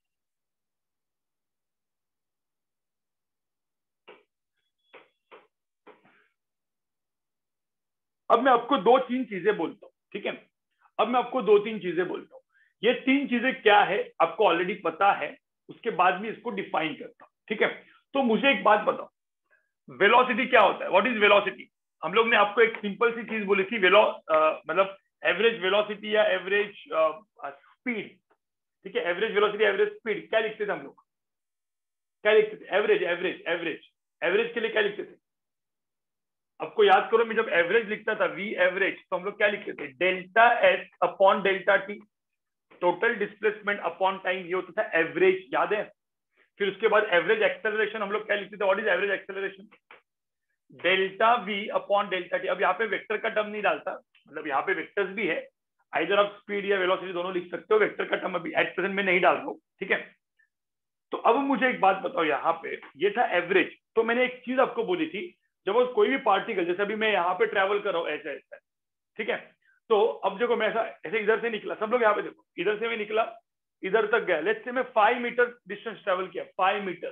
अब मैं आपको दो तीन चीजें बोलता हूँ, ठीक है। अब मैं आपको दो तीन चीजें बोलता हूँ, ये तीन चीजें क्या है आपको ऑलरेडी पता है, उसके बाद भी इसको डिफाइन करता हूँ, ठीक है। तो मुझे एक बात बताओ, वेलोसिटी क्या होता है, व्हाट इज वेलोसिटी। हम लोग ने आपको एक सिंपल सी चीज बोली थी, वेलो मतलब एवरेज वेलोसिटी या एवरेज स्पीड, ठीक है। एवरेज वेलोसिटी एवरेज स्पीड क्या लिखते थे हम लोग, क्या लिखते थे, एवरेज एवरेज एवरेज एवरेज के लिए क्या लिखते थे, आपको याद करो, मैं जब एवरेज लिखता था वी एवरेज, तो हम लोग क्या लिखते थे, delta s upon delta t, total displacement upon time, ये होता था एवरेज, याद है। फिर उसके बाद एवरेज एक्सेलरेशन हम लोग क्या लिखते थे, what is average acceleration, delta v upon delta t. अब यहाँ पे वेक्टर का टर्म नहीं डालता, मतलब यहाँ पे वेक्टर्स भी है, आइदर आप स्पीड या वेलोसिटी दोनों लिख सकते हो, वेक्टर का टर्म अभी एट प्रेजेंट में नहीं डाल रहा हूँ, ठीक है। तो अब मुझे एक बात बताओ, यहाँ पे ये था एवरेज, तो मैंने एक चीज आपको बोली थी, जब वो कोई भी पार्टिकल, जैसे अभी मैं यहाँ पे ट्रेवल कर रहा हूँ ऐसा ऐसा, ठीक है। तो अब देखो मैं ऐसा ऐसे इधर से निकला, सब लोग यहाँ पे देखो, इधर से मैं निकला इधर तक गया, लेट्स से मैं फाइव मीटर डिस्टेंस ट्रेवल किया, five metre,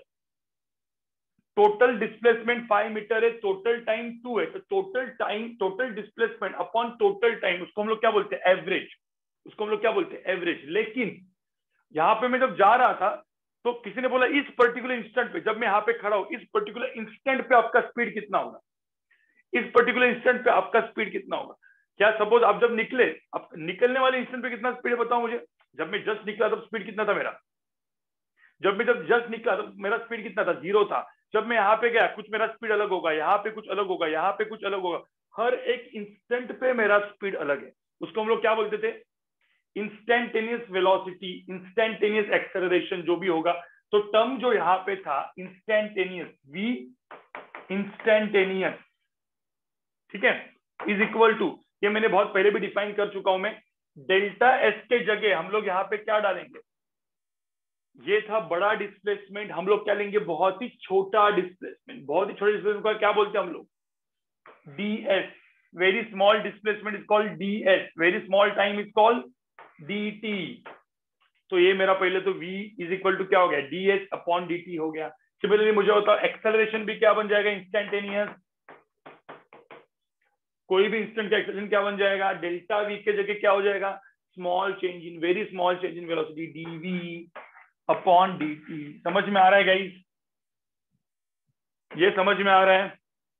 total displacement five metre है, टोटल टाइम टू है, तो total time, total displacement upon total time, उसको हम लोग क्या बोलते हैं, एवरेज, उसको हम लोग क्या बोलते हैं, एवरेज। लेकिन यहाँ पे मैं जब जा रहा था, तो किसी ने बोला इस पर्टिकुलर इंस्टेंट पे, जब मैं यहाँ पे खड़ा हूँ, इस पर्टिकुलर इंस्टेंट पे आपका स्पीड कितना होगा, इस पर्टिकुलर इंस्टेंट पे आपका स्पीड कितना होगा। क्या सपोज आप जब निकले, आप निकलने वाले इंस्टेंट पे कितना स्पीड है बताओ मुझे, जब मैं जस्ट निकला तब स्पीड कितना था मेरा, जब मैं जब जस्ट निकला तब मेरा स्पीड कितना था, जीरो था। जब मैं यहाँ पे गया कुछ मेरा स्पीड अलग होगा, यहाँ पे कुछ अलग होगा, यहाँ पे कुछ अलग होगा, हर एक इंस्टेंट पे मेरा स्पीड अलग है, उसको हम लोग क्या बोलते थे, इंस्टेंटेनियस वेलोसिटी, इंस्टेंटेनियस एक्सेलरेशन, जो भी होगा। तो टर्म जो यहाँ पे था इंस्टेंटेनियस, वी इंस्टेंटेनियस, ठीक है, इज इक्वल टू, ये मैंने बहुत पहले भी डिफाइन कर चुका हूं मैं, डेल्टा एस के जगह हम लोग यहाँ पे क्या डालेंगे, ये था बड़ा डिस्प्लेसमेंट, हम लोग क्या लेंगे, बहुत ही छोटा डिस्प्लेसमेंट, बहुत ही छोटे डिस्प्लेसमेंट का क्या बोलते हैं हम लोग, d s, very small displacement is called d s, very small time is called d t. तो ये मेरा पहले तो v इज इक्वल टू क्या हो गया, d S upon D t हो गया। सिमिलरली मुझे होता है एक्सेलरेशन भी क्या बन जाएगा, इंस्टेंटेनियस, कोई भी इंस्टेंट का एक्सेलरेशन क्या बन जाएगा, डेल्टा वी के जगह क्या हो जाएगा, small change in, very small change in velocity, dv upon D t. समझ में आ रहा है गाइस, ये समझ में आ रहा है,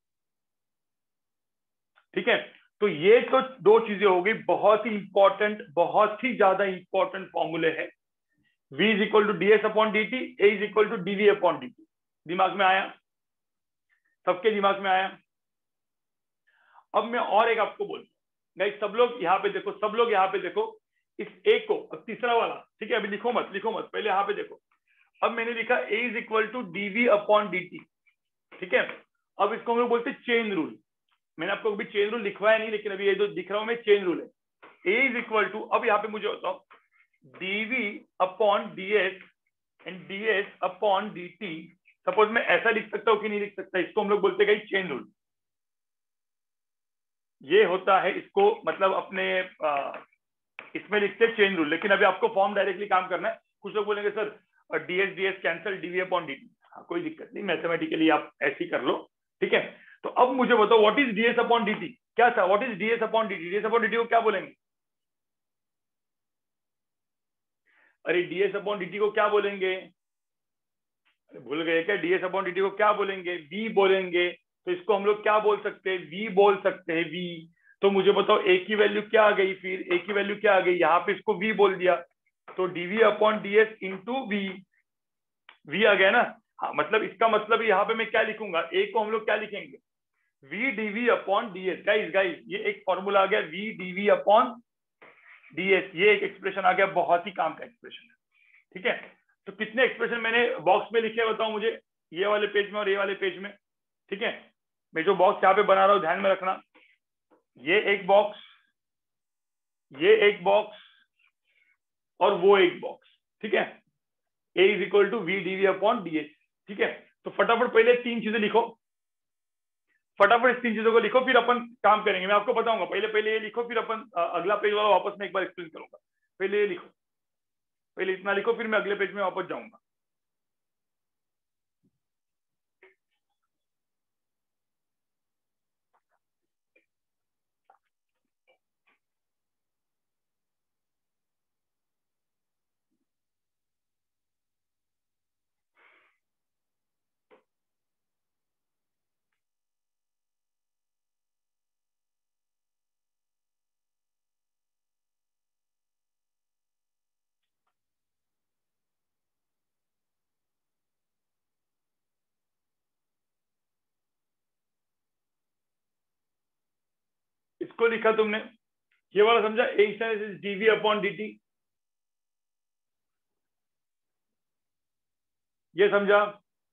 ठीक है। तो ये तो दो चीजें हो गई, बहुत ही इंपॉर्टेंट, बहुत ही ज्यादा इंपॉर्टेंट फॉर्मूले है, v is equal to D S upon D T, A is equal to DV upon D t. दिमाग में आया, सबके दिमाग में आया। अब मैं और एक आपको बोलूं, गाइस सब लोग यहाँ पे देखो, सब लोग यहाँ पे देखो, इस ए को, अब तीसरा वाला, ठीक है, अभी लिखो मत, लिखो मत, पहले यहाँ पे देखो। अब मैंने लिखा a is equal to DV upon D T, ठीक है। अब इसको हम लोग बोलते हैं चेन रूल, मैंने आपको अभी चेन रूल लिखवाया नहीं, लेकिन अभी ये जो दिख रहा हूं मैं चेन रूल है, ए इज इक्वल टू, अब यहाँ पे मुझे बताओ, dv upon D s and d S upon D t. Suppose मैं ऐसा लिख सकता हूँ कि नहीं लिख सकता, इसको हम लोग बोलते हैं चेन रूल, ये होता है, इसको मतलब अपने आ, इसमें लिखते हैं चेन रूल, लेकिन अभी आपको फॉर्म डायरेक्टली काम करना है। कुछ लोग बोलेंगे sir ds ds cancel, dv upon D t, हाँ कोई दिक्कत नहीं, मैथमेटिकली आप ऐसे ही कर लो, ठीक है। तो अब मुझे बताओ what is DS upon dt, क्या था, what is DS upon DT, DS upon DT को क्या बोलेंगे, अरे डीएस अपॉन डीटी को क्या बोलेंगे, अरे भूल गए क्या, डीएस अपॉन डीटी को क्या बोलेंगे, वी बोलेंगे। तो इसको हम लोग क्या बोल सकते हैं, वी बोल सकते हैं, वी। तो मुझे बताओ ए की वैल्यू क्या आ गई, फिर ए की वैल्यू क्या आ गई, यहाँ पे इसको वी बोल दिया, तो dv upon D s into v, v आ गया ना। हाँ मतलब इसका मतलब यहाँ पे मैं क्या लिखूंगा, ए को हम लोग क्या लिखेंगे, v DV upon D s. Guys guys ये एक फॉर्मूला आ गया, v DV upon D s, ये एक एक्सप्रेशन आ गया, बहुत ही काम का एक्सप्रेशन है, ठीक है। तो कितने एक्सप्रेशन मैंने बॉक्स में लिखे बताओ मुझे, ये वाले पेज में और ये वाले पेज में, ठीक है। मैं जो बॉक्स यहाँ पे बना रहा हूँ ध्यान में रखना, ये एक बॉक्स, ये एक बॉक्स और वो एक बॉक्स, ठीक है। ए is equal to v d v upon d h, ठीक है। तो फटाफट पहले तीन चीजें लिखो, फटाफट इस तीन चीजों को लिखो, फिर अपन काम करेंगे। मैं आपको बताऊंगा, पहले पहले ये लिखो, फिर अपन अगला पेज वाला वापस में एक बार एक्सप्लेन करूंगा। पहले ये लिखो, पहले इतना लिखो, फिर मैं अगले पेज में वापस जाऊंगा। इसको लिखा तुमने, ये वाला समझा, a dv upon D T, ये समझा,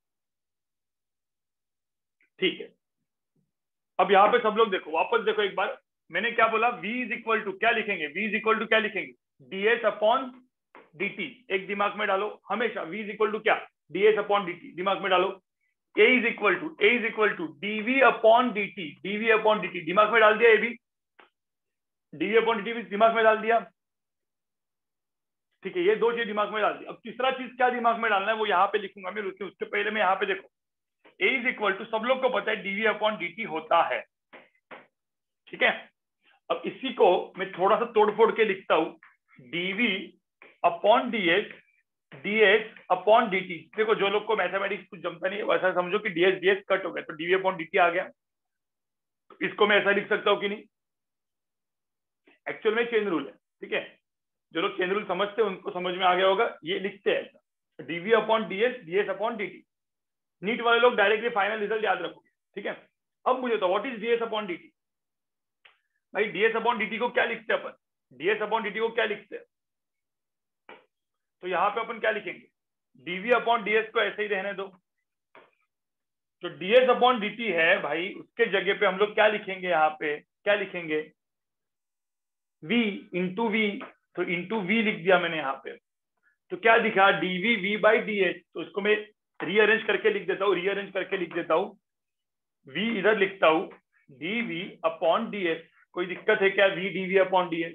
ठीक है। अब यहाँ पे सब लोग देखो, वापस देखो एक बार, मैंने क्या बोला, v इज इक्वल टू क्या लिखेंगे, v इज इक्वल टू क्या लिखेंगे, ds अपॉन dt। एक दिमाग में डालो हमेशा, v इज इक्वल टू क्या, ds अपॉन dt, दिमाग में डालो। a is equal to a is equal to dv upon dt, dv upon dt, दिमाग में डाल दिया। ये भी dv अपॉन dt भी दिमाग में डाल दिया, ठीक है। ये दो चीज दिमाग में डाल दी। अब तीसरा चीज क्या दिमाग में डालना है वो यहाँ पे लिखूंगा मैं, उसके उसके पहले मैं यहाँ पे देखो, a इज इक्वल टू, सब लोग को पता है dv अपॉन dt होता है, ठीक है। अब इसी को मैं थोड़ा सा तोड़फोड़ के लिखता हूं, dv upon ds, ds upon dt। देखो जो लोग को मैथमेटिक्स कुछ जमता नहीं है वैसा समझो कि ds ds कट हो गया, तो dv अपॉन dt आ गया। तो इसको मैं ऐसा लिख सकता हूं कि नहीं, एक्चुअल में चेन रूल है, ठीक है। जो लोग चेन रूल समझते हैं उनको समझ में आ गया होगा, ये लिखते हैं ऐसा, dv upon ds, ds upon dt। NEET वाले लोग डायरेक्टली फाइनल रिजल्ट याद रखोगे, ठीक है। अब मुझे तो what is ds upon dt, भाई ds अपॉन dt को क्या लिखते हैं अपन, ds अपॉन dt को क्या लिखते हैं, तो यहाँ पे अपन क्या लिखेंगे, dv अपॉन ds को ऐसे ही रहने दो। जो ds अपॉन dt है भाई, उसके जगह पे हम लोग क्या लिखेंगे, यहाँ पे क्या लिखेंगे, v इंटू वी, तो इंटू वी लिख दिया मैंने यहाँ पे। तो क्या दिखा, dv v बाई ds, तो इसको मैं रीअरेंज करके लिख देता हूँ, रीअरेंज करके लिख देता हूँ, v इधर लिखता हूँ, dv अपॉन ds। कोई दिक्कत है क्या, v dv अपॉन ds।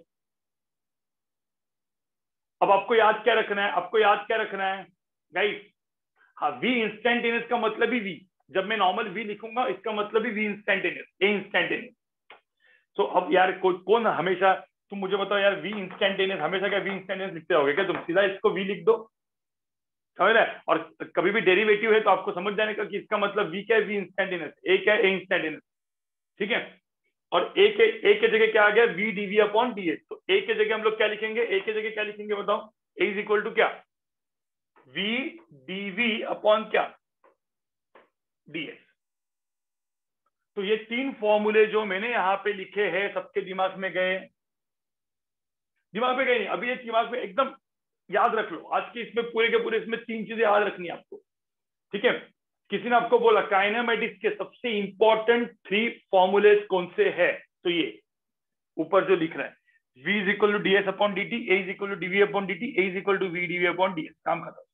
अब आपको याद क्या रखना है, आपको याद क्या रखना है गाइस, हाँ, v इंस्टेंटेनियस का मतलब ही v, जब मैं नॉर्मल v लिखूंगा इसका मतलब ही v इंस्टेंटेनियस, ए इंस्टेंटेनियस। तो अब यार को, कौन हमेशा, तुम मुझे बताओ यार, v इंस्टेंटेनियस हमेशा क्या v इंस्टेंटेनियस लिखते होगे क्या तुम, सीधा इसको v लिख दो, समझ रहे। और कभी भी डेरिवेटिव है तो आपको समझ जाने का कि इसका मतलब v क्या है, v इंस्टेंटेनियस, a क्या है, a इंस्टेंटेनियस, ठीक है। और a के a के जगह क्या आ गया, v dv अपॉन ds। तो a के जगह हम लोग क्या लिखेंगे, a के जगह क्या लिखेंगे बताओ, a इज इक्वल टू क्या, v dv अपॉन क्या, ds। तो ये तीन फॉर्मूले जो मैंने यहाँ पे लिखे हैं सबके दिमाग में गए, दिमाग में गए नहीं, अभी ये दिमाग में एकदम याद रख लो। आज के इसमें पूरे के पूरे इसमें तीन चीजें याद रखनी है आपको, ठीक है। किसी ने आपको बोला काइनेमेटिक्स के सबसे इंपॉर्टेंट थ्री फॉर्मूले कौन से है, तो ये ऊपर जो लिख रहा है, v is equal to D S upon D T, A is equal to DV upon D T, A is equal to we DV upon D s, काम खत्म।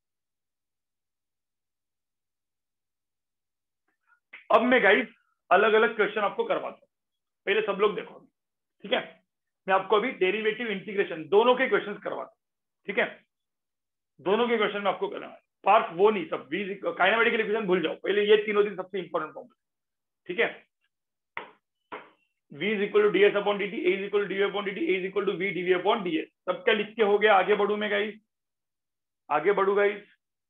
अब मैं गाइस अलग अलग क्वेश्चन आपको करवाता हूँ, पहले सब लोग देखो, ठीक है। मैं आपको अभी डेरिवेटिव इंटीग्रेशन दोनों के क्वेश्चंस करवाता हूँ, ठीक है। दोनों के क्वेश्चन में आपको करना है, पार्ट वो नहीं, सब वी काइनेमेटिक इक्वेशन भूल जाओ, पहले ये तीनों दिन सबसे इंपॉर्टेंट फॉर्मूला, ठीक है। v is equal to D S upon D T, A is equal to DV upon D T, A is equal to we DV upon D S. सब क्या लिख के हो गया, आगे बढ़ू मैं गाइस, आगे बढ़ू गाइस।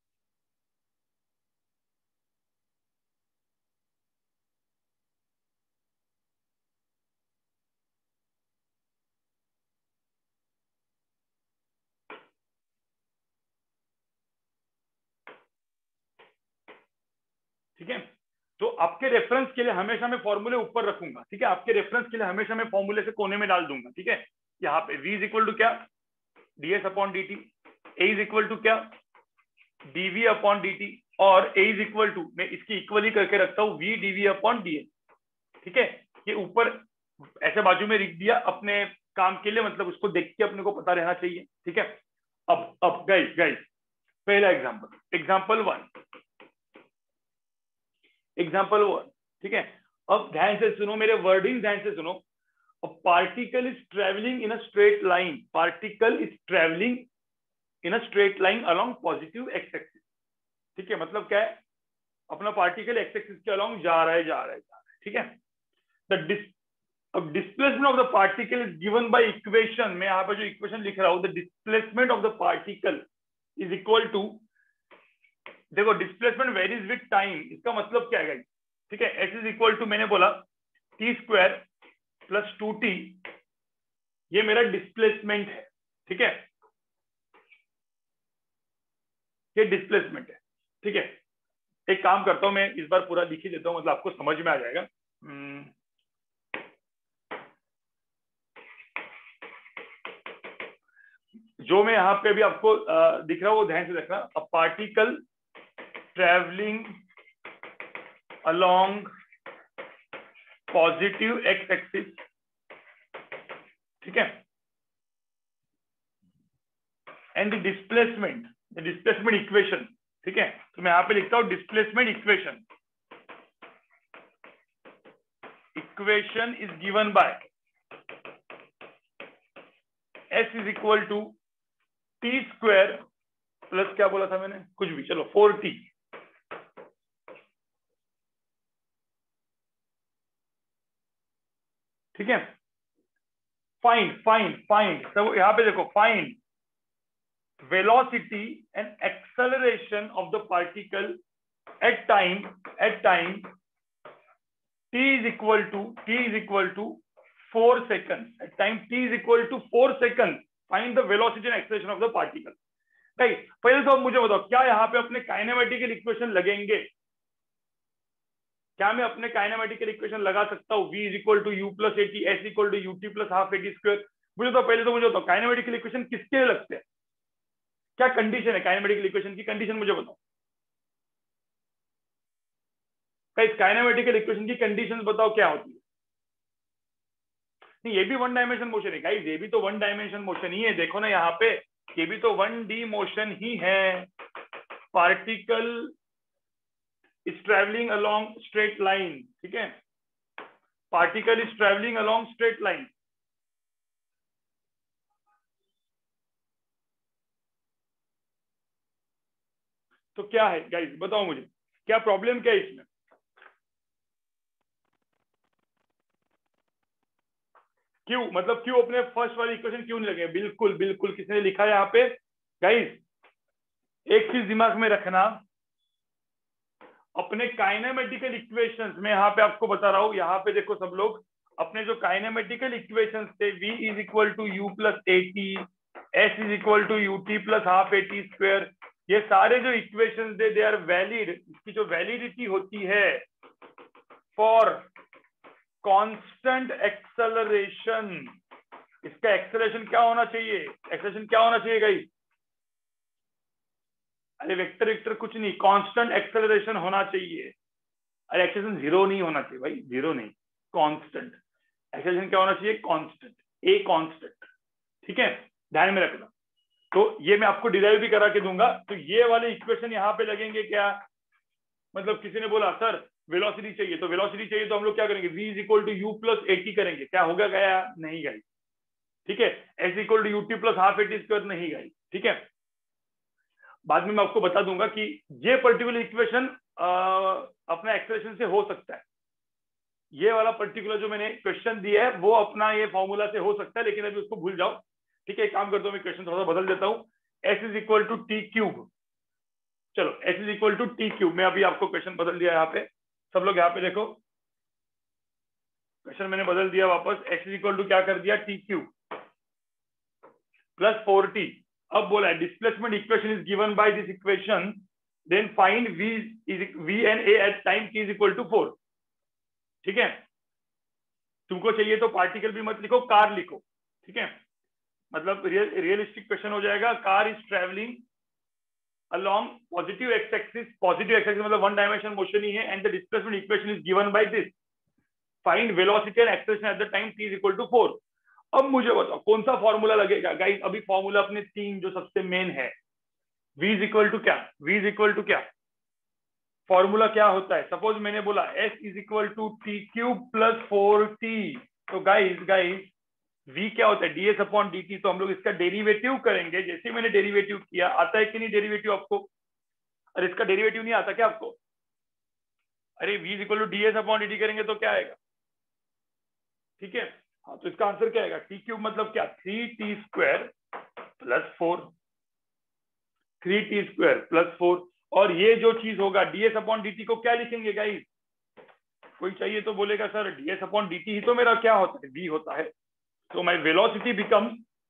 ठीक है, तो आपके रेफरेंस के लिए हमेशा मैं फॉर्मूले ऊपर रखूंगा, ठीक है। आपके रेफरेंस के लिए हमेशा मैं फॉर्मूले से कोने में डाल दूंगा, ठीक है। यहाँ पे v इज इक्वल टू क्या, D S upon D T, A is equal to क्या, dv अपॉन dt, और a इज इक्वल टू, मैं इसकी इक्वली करके रखता हूँ v dv अपॉन ds, ठीक है। ये ऊपर ऐसे बाजू में लिख दिया अपने काम के लिए, मतलब उसको देख के अपने को पता रहना चाहिए, ठीक है। अब अब गाइस गाइस पहला example, example one, example one, ठीक है। अब ध्यान से सुनो, मेरे वर्डिंग ध्यान से सुनो। A particle is traveling in a straight line. Particle is traveling in a straight line along positive x-axis. ठीक है, मतलब क्या है, अपना पार्टिकल एक्स एक्सिस के अलोंग जा रहा है जा रहा है जा रहा है, ठीक है। The displacement of the particle is given by equation. मैं यहाँ पर जो इक्वेशन लिख रहा हूँ, the displacement of the particle is equal to, देखो डिस्प्लेसमेंट वेरीज विद टाइम, इसका मतलब क्या है, ठीक है। एस इज इक्वल टू, मैंने बोला T square plus two T, ये मेरा डिस्प्लेसमेंट है, ठीक है, ये डिस्प्लेसमेंट है, ठीक है। एक काम करता हूं, मैं इस बार पूरा लिख ही देता हूं, मतलब आपको समझ में आ जाएगा। जो मैं यहाँ पे अभी आपको दिख रहा हूं वो ध्यान से देखना। A particle travelling along positive X axis, ठीक है, and the displacement, the displacement equation, ठीक है। तो मैं यहां पे लिखता हूं displacement equation, equation is given by S is equal to T square plus, क्या बोला था मैंने, कुछ भी, चलो फोर टी, ठीक है। फाइंड फाइंड फाइंड, तो यहां पे देखो, find velocity and acceleration of the particle at time at time t is equal to t is equal to four seconds, at time t is equal to four seconds, find the velocity and acceleration of the particle। भाई पहले तो आप मुझे बताओ, क्या यहाँ पे अपने काइनेमेटिकल इक्वेशन लगेंगे? क्या मैं अपने काइनेमेटिकल इक्वेशन लगा सकता हूँ? v is equal to u plus at, s equal to ut plus half at square। मुझे तो पहले तो मुझे बताओ काइनेमेटिकल इक्वेशन किसके लिए लगते हैं, क्या कंडीशन है काइनेमेटिकल इक्वेशन की? कंडीशन मुझे बताओ, गाइस काइनेमेटिकल इक्वेशन की कंडीशन बताओ क्या होती है? नहीं, ये भी वन डायमेंशन मोशन है गाइस, ये भी तो वन डायमेंशन मोशन ही है, देखो ना यहाँ पे, ये भी तो वन डी मोशन ही है। Particle is travelling along straight line, ठीक है, particle is travelling along straight line. तो क्या है गाइस, बताओ मुझे, क्या प्रॉब्लम क्या है इसमें? क्यों, मतलब क्यों अपने फर्स्ट वाली इक्वेशन क्यों नहीं लगे? बिल्कुल बिल्कुल, किसने लिखा है यहाँ पे गाइस? एक चीज दिमाग में रखना, अपने काइनेमेटिकल इक्वेशंस में यहाँ पे आपको बता रहा हूं, यहाँ पे देखो सब लोग, अपने जो काइनेमेटिकल इक्वेशंस थे, v is equal to U plus A T, S is equal to U T plus half A T square, ये सारे जो इक्वेशंस थे दे आर वैलिड। इसकी जो वैलिडिटी होती है फॉर कांस्टेंट एक्सेलरेशन, इसका एक्सेलरेशन क्या होना चाहिए? एक्सेलरेशन क्या होना चाहिए गाइस? अरे वेक्टर वेक्टर कुछ नहीं, कांस्टेंट एक्सेलरेशन होना चाहिए। अरे एक्सेलरेशन जीरो नहीं होना चाहिए भाई, जीरो नहीं, कांस्टेंट एक्सेलरेशन क्या होना चाहिए? कांस्टेंट, ए कांस्टेंट, ठीक है, ध्यान में रखना। तो ये मैं आपको डिराइव भी करा के दूंगा। तो ये वाले इक्वेशन यहाँ पे लगेंगे क्या? मतलब किसी ने बोला सर वेलोसिटी चाहिए, तो वेलोसिटी चाहिए तो हम लोग क्या करेंगे? v is equal to U plus AT करेंगे, क्या होगा गया? नहीं गई, ठीक है। s equal to U T plus half AT square, नहीं गई, ठीक है। बाद में मैं आपको बता दूंगा कि ये पर्टिकुलर इक्वेशन अपना एक्सप्रेशन से हो सकता है, ये वाला पर्टिकुलर जो मैंने क्वेश्चन दिया है वो अपना ये फॉर्मूला से हो सकता है, लेकिन अभी उसको भूल जाओ, ठीक है। एक काम करता हूँ, मैं क्वेश्चन थोड़ा सा बदल देता हूँ। s is equal to T cube, चलो s is equal to T cube, मैं अभी आपको क्वेश्चन बदल दिया यहाँ पे, सब लोग यहाँ पे देखो, क्वेश्चन मैंने बदल दिया वापस। s इज इक्वल टू क्या कर दिया? T cube plus four T. अब बोला है displacement equation is given by this equation, then find v is v and a at time t is equal to four, ठीक है। तुमको चाहिए तो पार्टिकल भी मत लिखो, कार लिखो, ठीक है, मतलब रियलिस्टिक क्वेश्चन हो जाएगा। Car is travelling along positive x axis, positive x axis मतलब वन डायमेंशन मोशन ही है, and the displacement equation is given by this. Find velocity and acceleration at the time t is equal to four. अब मुझे बताओ कौन सा formula लगेगा guys. अभी फॉर्मूला अपने तीन जो सबसे मेन है, v इज इक्वल टू क्या, v इज इक्वल टू क्या, फॉर्मूला क्या होता है। सपोज मैंने बोला s is equal to T cube plus four T, तो गाइस गाइस v क्या होता है, ds अपॉन dt। तो हम लोग इसका डेरिवेटिव करेंगे। जैसे मैंने डेरिवेटिव किया, आता है कि नहीं डेरिवेटिव आपको? अरे इसका डेरिवेटिव नहीं आता क्या आपको? अरे v is equal to ds upon dt करेंगे तो क्या आएगा, ठीक है। हाँ तो इसका आंसर क्या आएगा, टी क्यूब मतलब क्या, three T square plus four, three T square plus four. और ये जो चीज होगा ds अपॉन dt को क्या लिखेंगे गाइस? कोई चाहिए तो बोलेगा सर ds अपॉन dt ही तो मेरा क्या होता है, v होता है। तो my velocity become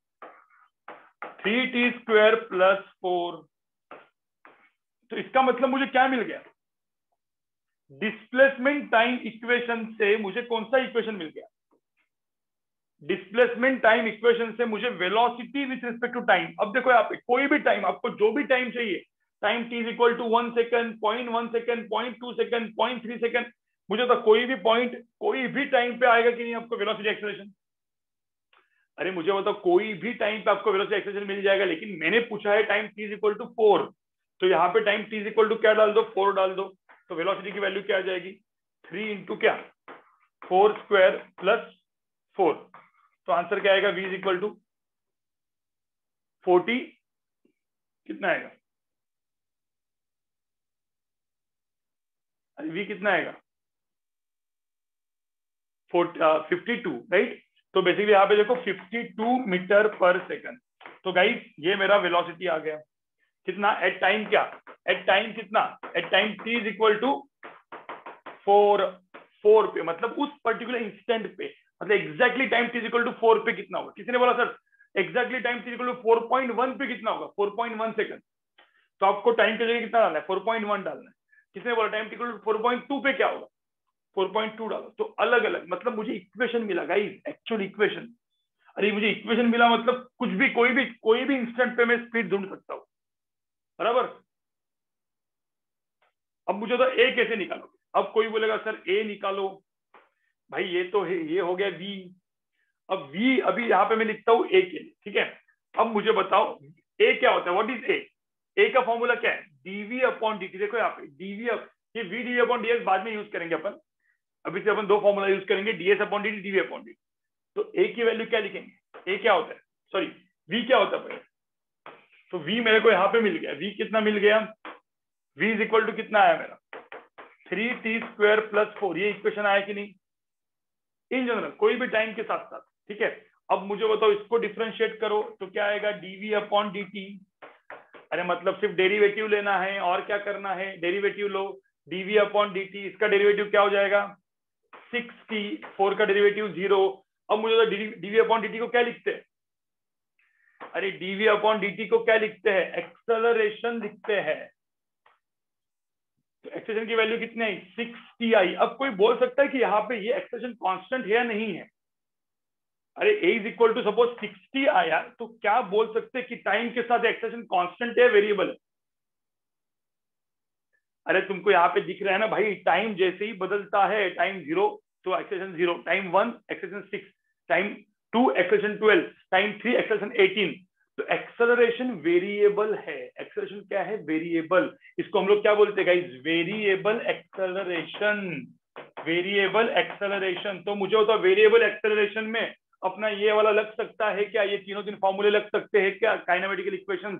three T square plus four. तो इसका मतलब मुझे क्या मिल गया, डिस्प्लेसमेंट टाइम इक्वेशन से मुझे कौन सा इक्वेशन मिल गया, डिस्प्लेसमेंट टाइम इक्वेशन से मुझे velocity with respect to time. अब देखो यहाँ पे कोई भी टाइम, आपको जो भी टाइम चाहिए, time t is equal to one second, point one second, point two second, point three second, मुझे तो कोई भी पॉइंट कोई भी टाइम पे आएगा कि नहीं आपको वेलोसिटी एक्सेलरेशन? अरे मुझे बताओ कोई भी टाइम पे आपको वेलोसिटी एक्सेलरेशन मिल जाएगा, लेकिन मैंने पूछा है time t is equal to four. तो यहाँ पे time t is equal to क्या डाल दो, फोर डाल दो। तो वेलोसिटी की वैल्यू क्या आ जाएगी, थ्री इंटू क्या, फोर स्क्वायर प्लस फोर। तो आंसर क्या आएगा, v is equal to forty, कितना आएगा, v कितना आएगा, फिफ्टी टू, राइट। तो बेसिकली यहाँ पे देखो fifty two metre per second. तो गाइस ये मेरा वेलोसिटी आ गया, कितना एट टाइम, क्या एट टाइम कितना, at time t is equal to four, four पे, मतलब उस पर्टिकुलर इंस्टेंट पे, मतलब exactly time t is equal to four पे कितना होगा। किसी ने बोला sir exactly time t is equal to four point one पे कितना होगा, फोर पॉइंट वन सेकंड। तो आपको टाइम की जगह कितना डालना है, फोर पॉइंट वन डालना है। किसी ने बोला time t equal to four point two पे क्या होगा, फोर पॉइंट टू डालो। तो अलग अलग, मतलब मुझे इक्वेशन मिला गाइस, एक्चुअल इक्वेशन। अरे मुझे इक्वेशन मिला मतलब कुछ भी, कोई भी कोई भी इंस्टेंट पे मैं स्पीड ढूंढ सकता हूँ, बराबर। अब मुझे तो ए कैसे निकालोगे, अब कोई बोलेगा सर ए निकालो, भाई ये तो है, ये हो गया v। अब v अभी यहाँ पे मैं लिखता हूँ a के लिए, ठीक है। अब मुझे बताओ a क्या होता है, व्हाट इज a, a का फॉर्मूला क्या है, dv अपॉन dt। देखो यहाँ पे dv, ये v dv अपॉन ds बाद में यूज करेंगे अपन, अभी से अपन दो फॉर्मूला यूज करेंगे, ds upon dt, dv upon dt। तो a की वैल्यू क्या लिखेंगे, a क्या होता है, सॉरी v क्या होता है। तो v मेरे को यहाँ पे मिल गया, v कितना मिल गया, v इज इक्वल टू कितना आया मेरा, three T square plus four. ये इक्वेशन आया कि नहीं, इन जनरल कोई भी टाइम के साथ साथ, ठीक है। अब मुझे बताओ इसको डिफरेंशिएट करो तो क्या आएगा, dv अपॉन dt। अरे मतलब सिर्फ डेरिवेटिव लेना है, और क्या करना है, डेरिवेटिव लो, dv अपॉन dt। इसका डेरिवेटिव क्या हो जाएगा, सिक्सटी, फोर का डेरिवेटिव जीरो। अब मुझे तो dv अपॉन dt को क्या लिखते हैं, अरे dv अपॉन dt को क्या लिखते हैं, एक्सेलरेशन लिखते हैं। तो एक्सेलरेशन की वैल्यू कितनी आई, सिक्सटी आई। अब कोई बोल सकता है कि यहाँ पे ये एक्सेलरेशन कांस्टेंट है या नहीं है। अरे a is equal to suppose sixty आया, तो क्या बोल सकते हैं कि टाइम के साथ एक्सेलरेशन कांस्टेंट है, वेरिएबल है। अरे तुमको यहाँ पे दिख रहा है ना भाई, टाइम जैसे ही बदलता है, टाइम जीरो तो acceleration zero, time one acceleration six, time two acceleration twelve, time three acceleration eighteen. तो एक्सेलरेशन वेरिएबल है, एक्सेलरेशन क्या है, वेरिएबल। इसको हम लोग क्या बोलते हैं guys, variable acceleration, variable acceleration. तो मुझे होता है वेरिएबल एक्सेलरेशन में अपना ये वाला लग सकता है क्या, ये तीनों तीन फॉर्मूले लग सकते हैं क्या, काइनेमेटिकल इक्वेशन।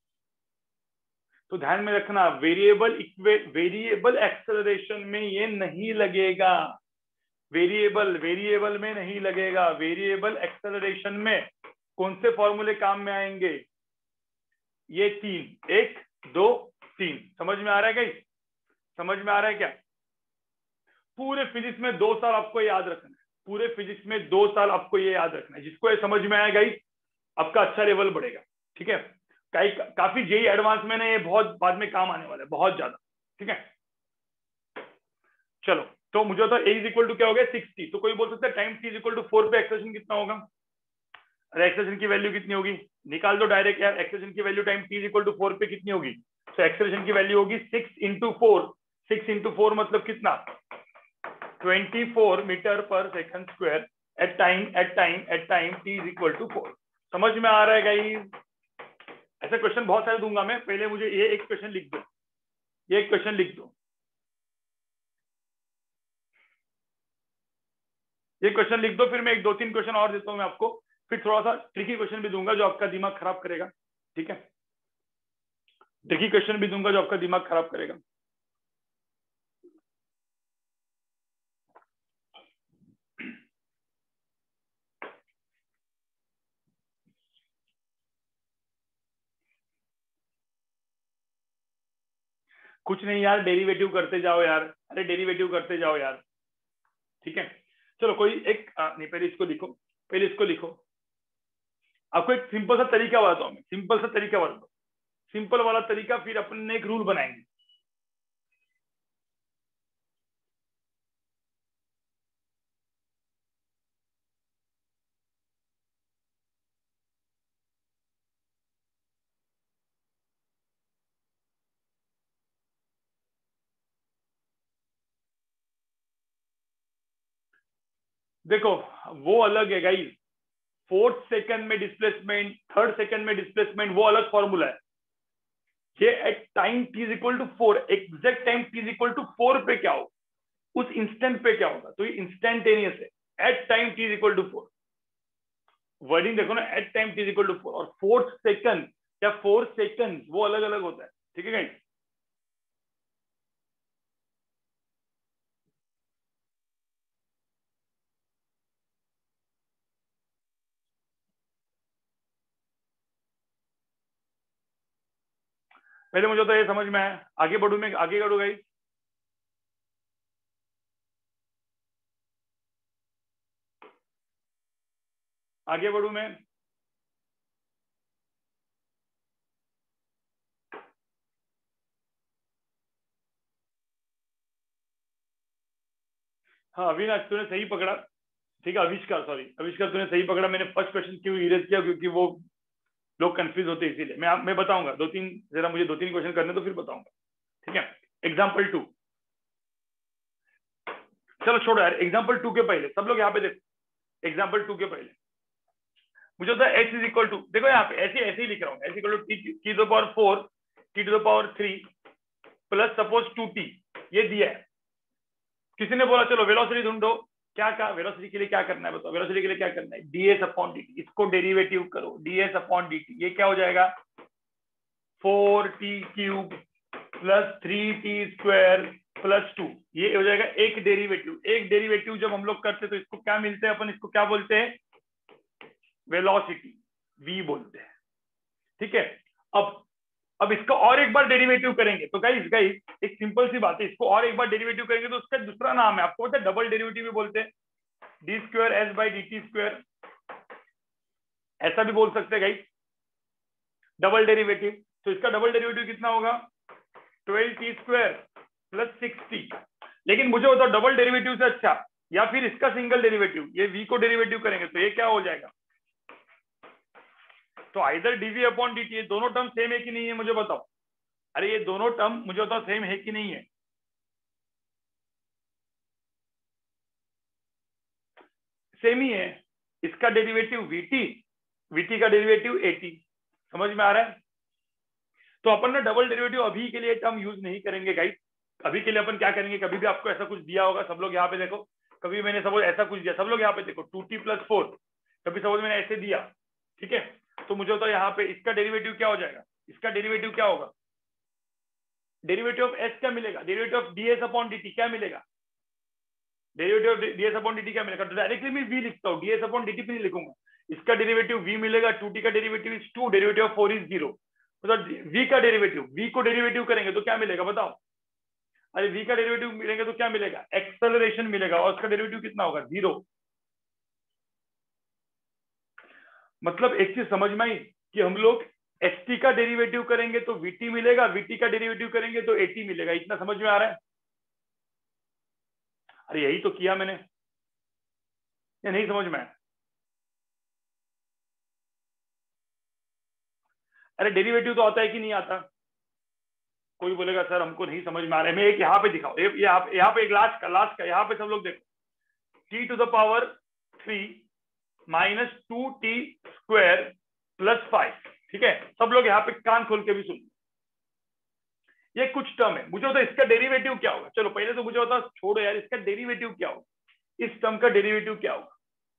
तो ध्यान में रखना, वेरिएबल वेरिएबल एक्सेलरेशन में ये नहीं लगेगा, वेरिएबल वेरिएबल में नहीं लगेगा। वेरिएबल एक्सेलरेशन में कौन से फॉर्मूले काम में आएंगे, ये तीन, एक दो तीन। समझ में आ रहा है गाइस, समझ में आ रहा है क्या। पूरे फिजिक्स में दो साल आपको याद रखना है, पूरे फिजिक्स में दो साल आपको ये याद रखना है। जिसको ये समझ में आएगा गाइस, आपका अच्छा लेवल बढ़ेगा, ठीक है। काफी जेई एडवांस में ना ये बहुत बाद में काम आने वाला है, बहुत ज्यादा, ठीक है। चलो तो मुझे तो a इज इक्वल टू क्या हो गया, सिक्सटी। तो कोई बोल सकता है time t is equal to four पे एक्सेलरेशन कितना होगा। अरे एक्सेलरेशन की वैल्यू कितनी होगी, निकाल दो डायरेक्ट यार। एक्सेलरेशन की value time t is equal to four पे कितनी होगी, तो एक्सेलरेशन की वैल्यू होगी six into four. Six into four मतलब कितना, twenty four metre per second square at time at time at time T is equal to four. समझ में आ रहा है गाइस? ऐसे क्वेश्चन बहुत सारे दूंगा मैं, पहले मुझे ये एक क्वेश्चन लिख दो, ये एक क्वेश्चन लिख दो, ये क्वेश्चन लिख दो, फिर मैं एक दो तीन क्वेश्चन और देता हूं मैं आपको, फिर थोड़ा सा ट्रिकी क्वेश्चन भी दूंगा जो आपका दिमाग खराब करेगा। ठीक है, ट्रिकी क्वेश्चन भी दूंगा जो आपका दिमाग खराब करेगा। कुछ नहीं यार, डेरिवेटिव करते जाओ यार, अरे डेरिवेटिव करते जाओ यार। ठीक है, चलो कोई एक आ, नहीं, पहले इसको लिखो, पहले इसको लिखो। आपको एक सिंपल सा तरीका बताता हूँ मैं, सिंपल सा तरीका बताता हूँ, सिंपल वाला तरीका, फिर अपन ने एक रूल बनाएंगे। देखो वो अलग है गाइस, फोर्थ सेकंड में डिस्प्लेसमेंट, थर्ड सेकंड में डिस्प्लेसमेंट, वो अलग फॉर्मूला है। ये at time T is equal to four, exact time T is equal to four पे क्या हो, उस इंस्टेंट पे क्या होगा, तो ये इंस्टेंटेनियस है। At time T is equal to four, wording देखो ना, at time T is equal to four, और फोर्थ सेकंड या फोर सेकंड वो अलग अलग होता है। ठीक है गाइस? पहले मुझे तो ये समझ में आया, आगे बढ़ू मैं, आगे बढ़ू गाइस? आगे बढ़ू मैं? हाँ अविनाश, तूने सही पकड़ा। ठीक है, आविष्कार, सॉरी आविष्कार, तूने सही पकड़ा। मैंने फर्स्ट क्वेश्चन क्यों इरेज किया, क्योंकि वो लोग कंफ्यूज होते हैं, इसीलिए मैं मैं बताऊंगा दो तीन, जरा मुझे दो तीन क्वेश्चन करने तो फिर बताऊंगा। ठीक है, एग्जाम्पल टू, चलो छोड़ो यार, एग्जाम्पल टू के पहले सब लोग यहाँ पे देखो, एग्जाम्पल टू के पहले मुझे होता है एच इज इक्वल टू, देखो यहाँ पे ऐसे ऐसे ही लिख रहा हूँ, H equal to T to the power four, T to the power three plus suppose two T, ये दिया है। किसी ने बोला चलो वेलोसिटी ढूंढो, क्या क्या वेलोसिटी के लिए क्या करना है बताओ, वेलोसिटी के लिए क्या करना है, डीएस अपॉन डी टी, इसको डेरिवेटिव करो, डीएस अपॉन डी टी, ये क्या हो जाएगा, four T cube plus three T square plus two, ये हो जाएगा एक डेरिवेटिव। एक डेरिवेटिव जब हम लोग करते हैं तो इसको क्या मिलते हैं, अपन इसको क्या बोलते हैं, वेलोसिटी, वी बोलते हैं। ठीक है, अब अब इसका और एक बार डेरिवेटिव करेंगे तो गाइस गाइस एक सिंपल सी बात है, इसको और एक बार डेरिवेटिव करेंगे तो उसका दूसरा नाम है, आपको पता है, डबल डेरिवेटिव भी बोलते हैं, D square S by D T square, ऐसा भी बोल सकते हैं गाइस, डबल डेरिवेटिव। तो इसका डबल डेरिवेटिव कितना होगा, twelve T square plus sixty. लेकिन मुझे बताओ डबल डेरिवेटिव से अच्छा या फिर इसका सिंगल डेरिवेटिव, ये v को डेरिवेटिव करेंगे तो ये क्या हो जाएगा, तो either DV upon D T, ये दोनों टर्म सेम है कि नहीं है मुझे बताओ, अरे ये दोनों टर्म मुझे बताओ सेम है कि नहीं है, सेम ही है। इसका डेरिवेटिव वीटी, वीटी का डेरिवेटिव एटी, समझ में आ रहा है? तो अपन ना डबल डेरिवेटिव अभी के लिए टर्म यूज नहीं करेंगे गाइस, अभी के लिए अपन क्या करेंगे, कभी भी आपको ऐसा कुछ दिया होगा, सब लोग यहाँ पे देखो, कभी मैंने सपोज ऐसा कुछ दिया, सब लोग यहाँ पे देखो, टू टी प्लस फोर, कभी सपोज मैंने ऐसे दिया, ठीक है, तो मुझे होता है यहाँ पे इसका डेरिवेटिव क्या हो जाएगा, इसका डेरिवेटिव क्या होगा, डेरिवेटिव ऑफ एस क्या मिलेगा, derivative of DS upon D T क्या मिलेगा, derivative of DS upon D T क्या मिलेगा, तो डायरेक्टली मैं वी लिखता हूँ, डीएस अपॉन डी टी पे नहीं लिखूंगा, इसका डेरिवेटिव वी मिलेगा, टू टी का derivative is two, derivative of four is zero, मतलब v का डेरिवेटिव, v को डेरिवेटिव करेंगे तो क्या मिलेगा बताओ, अरे v का डेरिवेटिव मिलेंगे तो क्या मिलेगा, एक्सेलरेशन मिलेगा, और उसका डेरिवेटिव कितना होगा, जीरो। मतलब एक चीज समझ में आई कि हम लोग st का डेरिवेटिव करेंगे तो vt मिलेगा, vt का डेरिवेटिव करेंगे तो at मिलेगा, इतना समझ में आ रहा है? अरे यही तो किया मैंने, या नहीं समझ में आया? अरे डेरिवेटिव तो आता है कि नहीं आता, कोई बोलेगा सर हमको नहीं समझ में आ रहा है, मैं एक यहाँ पे दिखाओ, यहाँ यहाँ पे एक लास्ट का लास्ट का यहाँ पे सब लोग देखो, T to the power three minus two T square plus five. ठीक है, सब लोग यहाँ पे कान खोल के भी सुन, ये कुछ टर्म है, मुझे बताओ इसका डेरिवेटिव क्या होगा। चलो पहले तो मुझे बताओ, छोड़ो यार, इसका डेरिवेटिव क्या होगा, इस टर्म का डेरिवेटिव क्या होगा।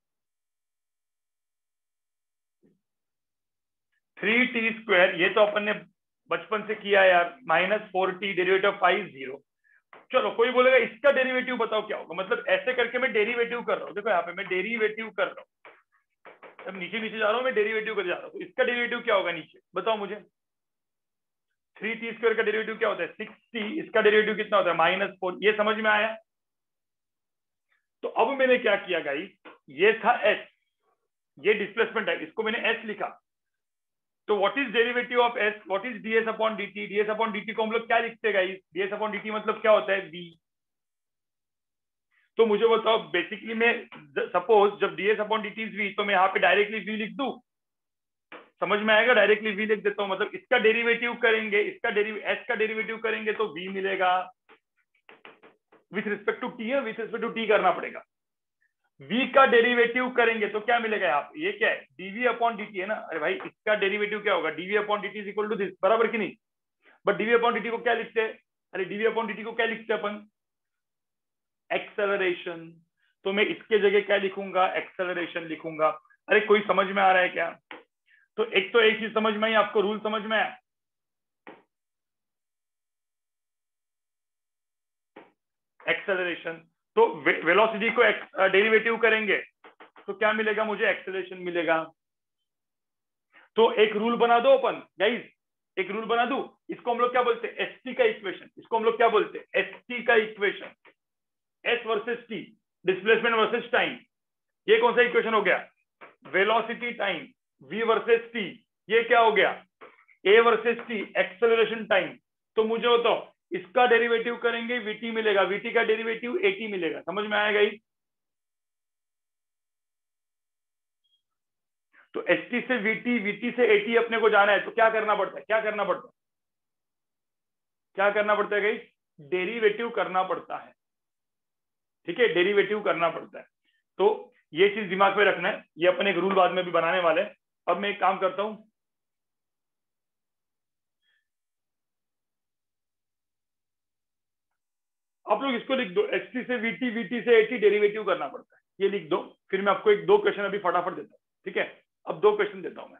थ्री टी स्क्वायर, ये तो अपन ने बचपन से किया यार, minus four T derivative five zero. चलो कोई बोलेगा इसका डेरिवेटिव बताओ क्या होगा, मतलब ऐसे करके मैं डेरिवेटिव कर रहा हूँ, देखो यहाँ पे मैं डेरिवेटिव कर रहा हूँ, अब नीचे नीचे जा रहा हूँ मैं, डेरिवेटिव कर जा रहा हूँ, तो इसका डेरिवेटिव क्या होगा नीचे बताओ मुझे। थ्री टी स्क्वायर का डेरिवेटिव क्या होता है, सिक्स टी, इसका डेरिवेटिव कितना होता है, माइनस फोर। ये समझ में आया। तो अब मैंने क्या किया गाइस, ये था एस, ये डिस्प्लेसमेंट है, इसको मैंने एस लिखा। तो what is derivative of S, what is DS upon DT, DS upon DT को हम लोग क्या लिखते हैं गाइस, डीएस अपॉन डीटी मतलब क्या होता है, वी। तो मुझे बताओ बेसिकली मैं सपोज जब DS upon DT is V, तो मैं यहाँ पे डायरेक्टली वी लिख दूं, समझ में आएगा, डायरेक्टली वी लिख देता हूं, मतलब इसका डेरिवेटिव करेंगे, इसका डेरिवेटिव एस का डेरिवेटिव करेंगे तो वी मिलेगा विथ रिस्पेक्ट टू टी है, विथ रिस्पेक्ट टू टी करना पड़ेगा। v का डेरिवेटिव करेंगे तो क्या मिलेगा, आप ये क्या है, dv अपॉन dt है ना। अरे भाई इसका डेरिवेटिव क्या होगा, dv upon dt is equal to this, बराबर कि नहीं। बट dv अपॉन dt को क्या लिखते हैं, अरे dv अपॉन dt को क्या लिखते हैं अपन, एक्सेलरेशन। तो मैं इसके जगह क्या लिखूंगा, एक्सेलरेशन लिखूंगा। अरे कोई समझ में आ रहा है क्या। तो एक तो एक चीज समझ में आई आपको, रूल समझ में आया, एक्सेलरेशन। तो वेलोसिटी को डेरिवेटिव करेंगे तो क्या मिलेगा मुझे, एक्सेलरेशन मिलेगा। तो एक रूल बना दो अपन गाइस, एक रूल बना दूं, इसको हम लोग क्या बोलते हैं, एसटी का इक्वेशन, इसको हम लोग क्या बोलते हैं, एसटी का equation, S versus T, displacement versus time. ये कौन सा इक्वेशन हो गया, velocity time, V versus T, ये क्या हो गया, A versus T, acceleration time. तो मुझे बताओ इसका डेरिवेटिव करेंगे वीटी मिलेगा, वीटी का डेरिवेटिव एटी मिलेगा, समझ में आएगा ही। तो एसटी से वीटी, वीटी से एटी अपने को जाना है, तो क्या करना पड़ता है, क्या करना पड़ता है, क्या करना पड़ता है गाइस, डेरिवेटिव करना पड़ता है। ठीक है, डेरिवेटिव करना पड़ता है। तो ये चीज दिमाग में रखना है, ये अपन एक रूल बाद में भी बनाने वाले हैं। अब मैं एक काम करता हूं, आप लोग इसको लिख दो, एसटी से वीटी, वीटी से एटी डेरिवेटिव करना पड़ता है, ये लिख दो। फिर मैं आपको एक दो क्वेश्चन अभी फटाफट देता हूँ। ठीक है, अब दो क्वेश्चन देता हूं मैं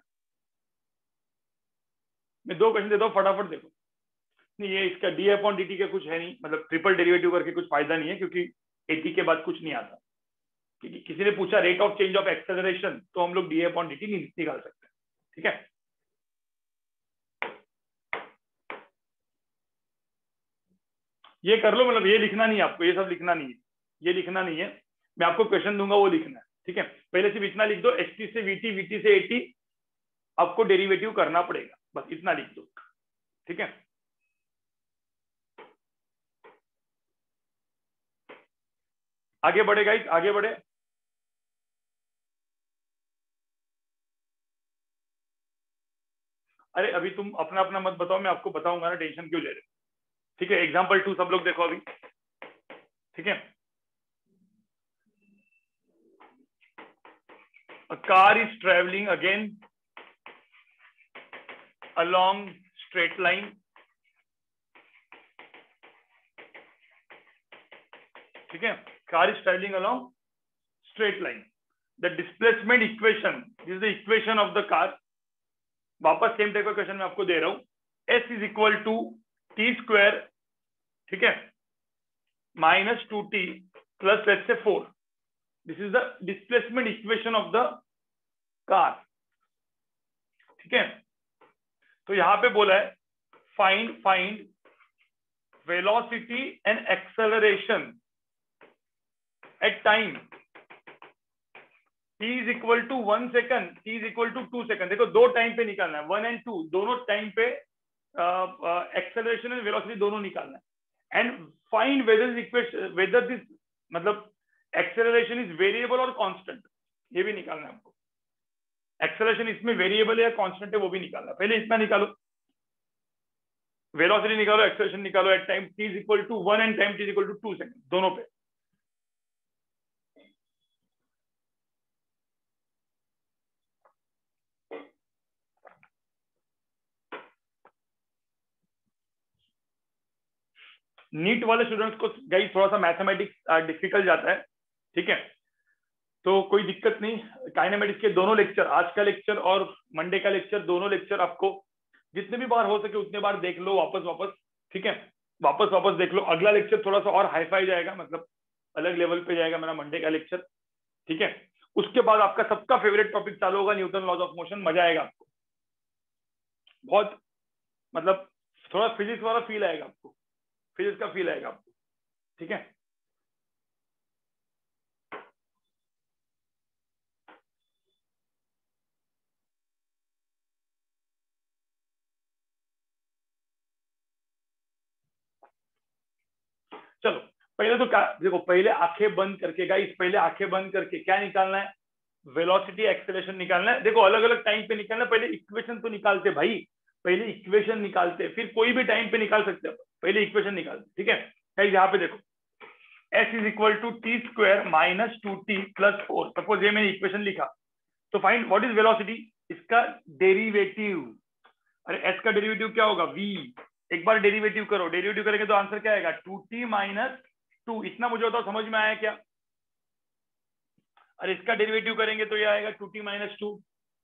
मैं दो क्वेश्चन देता हूँ, फटाफट देखो। नहीं ये इसका डी अपॉन डी टी का कुछ है नहीं, मतलब ट्रिपल डेरिवेटिव करके कुछ फायदा नहीं है, क्योंकि एटी के बाद कुछ नहीं आता। क्योंकि किसी ने पूछा rate of change of acceleration, तो हम लोग डी अपॉन डी टी नहीं निकाल सकते। ठीक है, ये कर लो, मतलब ये लिखना नहीं है आपको, ये सब लिखना नहीं है, ये लिखना नहीं है, मैं आपको क्वेश्चन दूंगा वो लिखना है। ठीक है, पहले सिर्फ इतना लिख दो, एसटी से वीटी, वीटी से एटी आपको डेरिवेटिव करना पड़ेगा, बस इतना लिख दो। ठीक है, आगे बढ़े गाइस, आगे बढ़े। अरे अभी तुम अपना अपना मत बताओ, मैं आपको बताऊंगा ना, टेंशन क्यों ले रहे हो। ठीक है, एग्जाम्पल टू सब लोग देखो अभी। ठीक है, a car is traveling again along straight line. ठीक है, car is traveling along straight line. The displacement equation, this is the equation of the car. वापस सेम टाइप का क्वेश्चन मैं आपको दे रहा हूं, s is equal to t square, ठीक है, minus two T plus let's say four. This is the displacement equation of the car. ठीक है, तो यहां पे बोला है find find velocity and acceleration at time t is equal to one second, t is equal to two second. देखो दो time पे निकालना है, वन एंड टू दोनों टाइम पे एक्सेलरेशन एंड वेलोसिटी दोनों निकालना है। And find whether equation, whether this मतलब एक्सेलरेशन इज वेरिएबल और कांस्टेंट, ये भी निकालना है आपको। एक्सेलरेशन इसमें वेरिएबल है या कांस्टेंट है वो भी निकालना है। पहले इतना निकालो, वेलोसिटी निकालो, एक्सेलरेशन निकालो at time t is equal to one and time t is equal to two second, दोनों पे। नीट वाले स्टूडेंट्स को गाइस थोड़ा सा मैथमेटिक्स डिफिकल्ट जाता है, ठीक है, तो कोई दिक्कत नहीं। काइनेमेटिक्स के दोनों लेक्चर, आज का लेक्चर और मंडे का लेक्चर, दोनों लेक्चर आपको जितने भी बार हो सके उतने बार देख लो वापस वापस, ठीक है, वापस वापस देख लो। अगला लेक्चर थोड़ा सा और हाईफाई जाएगा, मतलब अलग लेवल पे जाएगा मेरा मंडे का लेक्चर, ठीक है। उसके बाद आपका सबका फेवरेट टॉपिक चालू होगा, न्यूटन लॉज ऑफ मोशन। मजा आएगा आपको बहुत, मतलब थोड़ा फिजिक्स वाला फील आएगा आपको, फिजिक्स का फील आएगा आपको, ठीक है। चलो पहले तो क्या, देखो पहले आंखें बंद करके गाइस, पहले आंखें बंद करके क्या निकालना है, वेलोसिटी एक्सेलरेशन निकालना है। देखो अलग अलग टाइम पे निकालना है, पहले इक्वेशन तो निकालते भाई, पहले इक्वेशन निकालते, फिर कोई भी टाइम पे निकाल सकते हो, पहले इक्वेशन निकालते, ठीक है। गाइस यहाँ पे देखो s is equal to T square minus two T plus four, suppose ये मैंने इक्वेशन लिखा, तो फाइंड व्हाट इज वेलोसिटी, इसका डेरिवेटिव। अरे s का डेरिवेटिव क्या होगा, v। एक बार डेरिवेटिव करो, डेरिवेटिव करेंगे तो आंसर क्या आएगा, टू टी माइनस टू। इतना मुझे बताओ समझ में आया क्या। अरे इसका डेरिवेटिव करेंगे तो ये आएगा टू टी माइनस टू,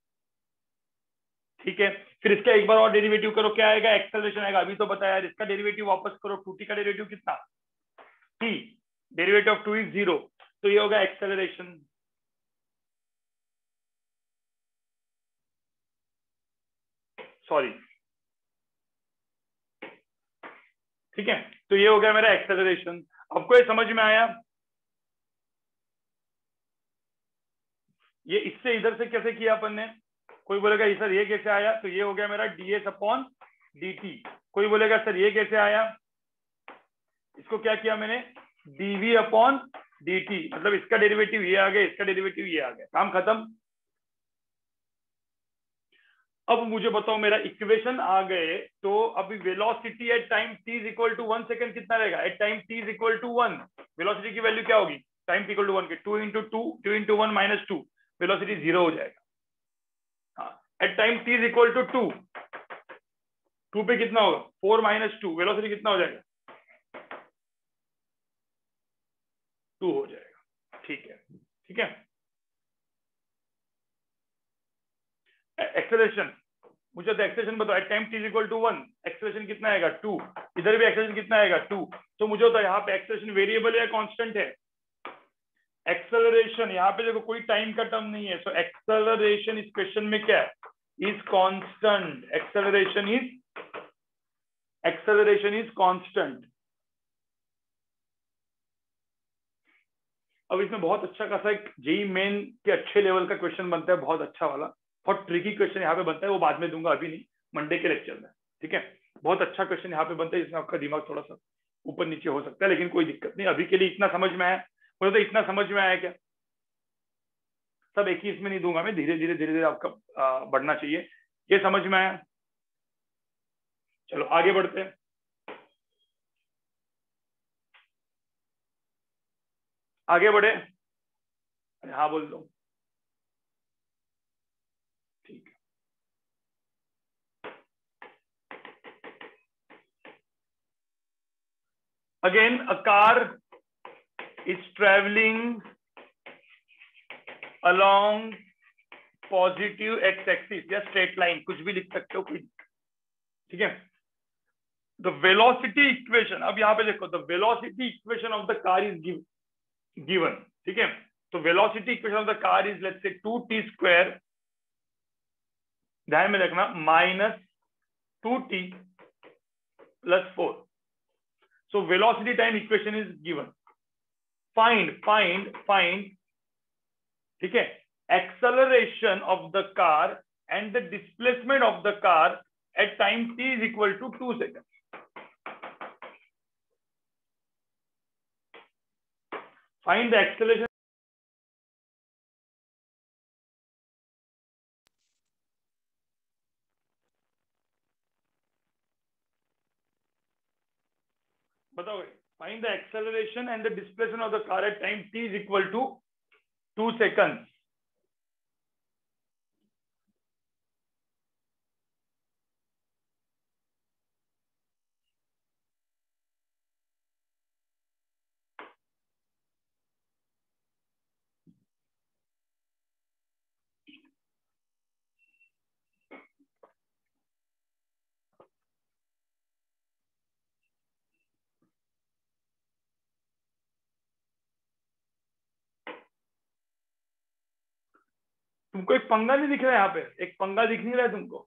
ठीक है। फिर इसका एक बार और डेरिवेटिव करो, क्या आएगा, एक्सेलरेशन आएगा। अभी तो बताया यार, इसका डेरिवेटिव वापस करो, टू टी का डेरिवेटिव कितना, T, derivative of two is zero, तो ये होगा एक्सेलरेशन। सॉरी, ठीक है, तो ये हो गया मेरा एक्सेलरेशन। आपको ये समझ में आया, ये इससे इधर से कैसे किया अपन ने, कोई बोलेगा सर ये कैसे आया, तो ये हो गया मेरा D S upon D T. कोई बोलेगा सर ये कैसे आया, इसको क्या किया मैंने, डीवी अपॉन डी टी, मतलब इसका डेरिवेटिव ये आ गया, इसका डेरिवेटिव ये आ गया, काम खत्म। अब मुझे बताओ मेरा इक्वेशन आ गए, तो अभी velocity at time t is equal to one second कितना रहेगा, at time t is equal to one, velocity की वैल्यू क्या होगी, time t equal to one के two into two, two into one minus two, velocity zero हो जाएगा। हाँ, at time t is equal to to, two पे कितना होगा, फोर माइनस टू, वेलोसिटी कितना हो जाएगा, टू हो जाएगा, ठीक है, ठीक है। एक्सेलरेशन, मुझे तो एक्सेलरेशन बताओ, at time t is equal to one, acceleration कितना आएगा, टू, इधर भी एक्सेलरेशन कितना आएगा, टू। तो मुझे तो यहाँ पे एक्सेलरेशन वेरिएबल है, कांस्टेंट है। एक्सेलरेशन यहाँ पे देखो कोई टाइम का टर्म नहीं है, सो एक्सेलरेशन इस क्वेश्चन में क्या है, is constant, acceleration is acceleration is constant. अब इसमें बहुत अच्छा खासा एक जेई मेन के अच्छे लेवल का क्वेश्चन बनता है, बहुत अच्छा वाला, बहुत ट्रिकी क्वेश्चन यहाँ पे बनता है, वो बाद में दूंगा, अभी नहीं, मंडे के लेक्चर में, ठीक है। बहुत अच्छा क्वेश्चन यहाँ पे बनता है, इसमें आपका दिमाग थोड़ा सा ऊपर नीचे हो सकता है, लेकिन कोई दिक्कत नहीं, अभी के लिए इतना समझ में आया, मुझे तो इतना समझ में आया क्या, सब एक ही इसमें नहीं दूंगा मैं, धीरे धीरे धीरे धीरे आपका बढ़ना चाहिए, ये समझ में आया। चलो आगे बढ़ते हैं, आगे बढ़े, हाँ बोल दो, ठीक है। Again a car is travelling along positive X axis या स्ट्रेट लाइन, कुछ भी लिख सकते हो, कोई, ठीक है। द वेलोसिटी इक्वेशन, अब यहाँ पे देखो, the velocity equation of the car is given, ठीक है। तो velocity equation of the car is let's say two T square, ध्यान में रखना, minus two T plus four. So velocity time equation is given, find find find, ठीक है, acceleration of the car and the displacement of the car at time t is equal to two seconds. Find the acceleration. बताओ, find the acceleration and the displacement of the car at time t is equal to two second. तुमको एक पंगा नहीं दिख रहा है यहाँ पे? एक पंगा दिख नहीं रहा है तुमको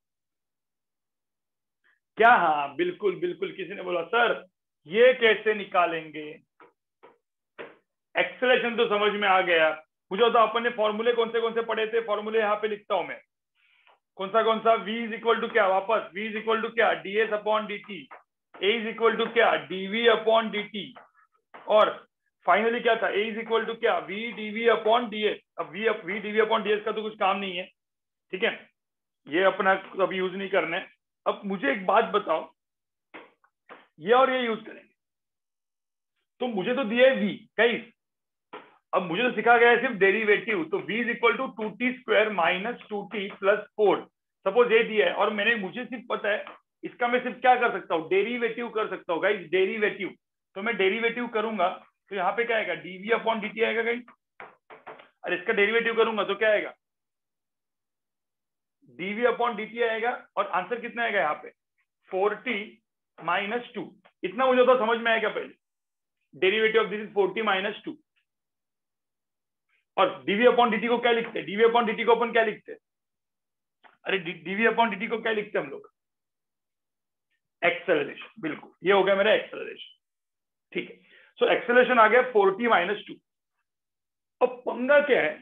क्या? हाँ बिल्कुल बिल्कुल, किसी ने बोला सर ये कैसे निकालेंगे? एक्सेलरेशन तो समझ में आ गया मुझे। तो अपन ने फॉर्मूले कौन से कौन से पढ़े थे? फॉर्मूले यहाँ पे लिखता हूं मैं। कौन सा कौन सा? v इज इक्वल टू क्या? वापस v इज इक्वल टू क्या? D S upon D T. a is equal to क्या? dv upon dt। और फाइनली क्या था? a इज इक्वल टू क्या? v dv upon ds। अब v v dv upon ds का तो कुछ काम नहीं है, ठीक है, ये अपना अभी यूज नहीं करना है। अब मुझे एक बात बताओ, ये और ये यूज करेंगे तो मुझे तो दिया है v गाइस, अब मुझे तो सिखा गया है सिर्फ डेरिवेटिव, तो v is equal to two T square minus two T plus four, suppose ये दिया है और मैंने मुझे सिर्फ पता है इसका मैं सिर्फ क्या कर सकता हूँ? डेरिवेटिव कर सकता हूँ गाइस, डेरिवेटिव। तो मैं डेरिवेटिव करूंगा तो यहाँ पे क्या आएगा? dv अपॉन dt आएगा गाइस। और इसका डेरिवेटिव करूंगा तो क्या आएगा? dv अपॉन dt आएगा। और आंसर कितना आएगा यहाँ पे? Four T minus two. इतना मुझे तो समझ में आएगा पहले, derivative of this is four T minus two. और dv अपॉन dt को क्या लिखते हैं? dv अपॉन dt को अपन क्या लिखते हैं? अरे dv अपॉन dt को क्या लिखते हैं हम लोग? एक्सेलरेशन। बिल्कुल, ये हो गया मेरा एक्सेलरेशन, ठीक है। सो एक्सेलरेशन आ गया फोर टी माइनस टू। अब पंगा क्या है,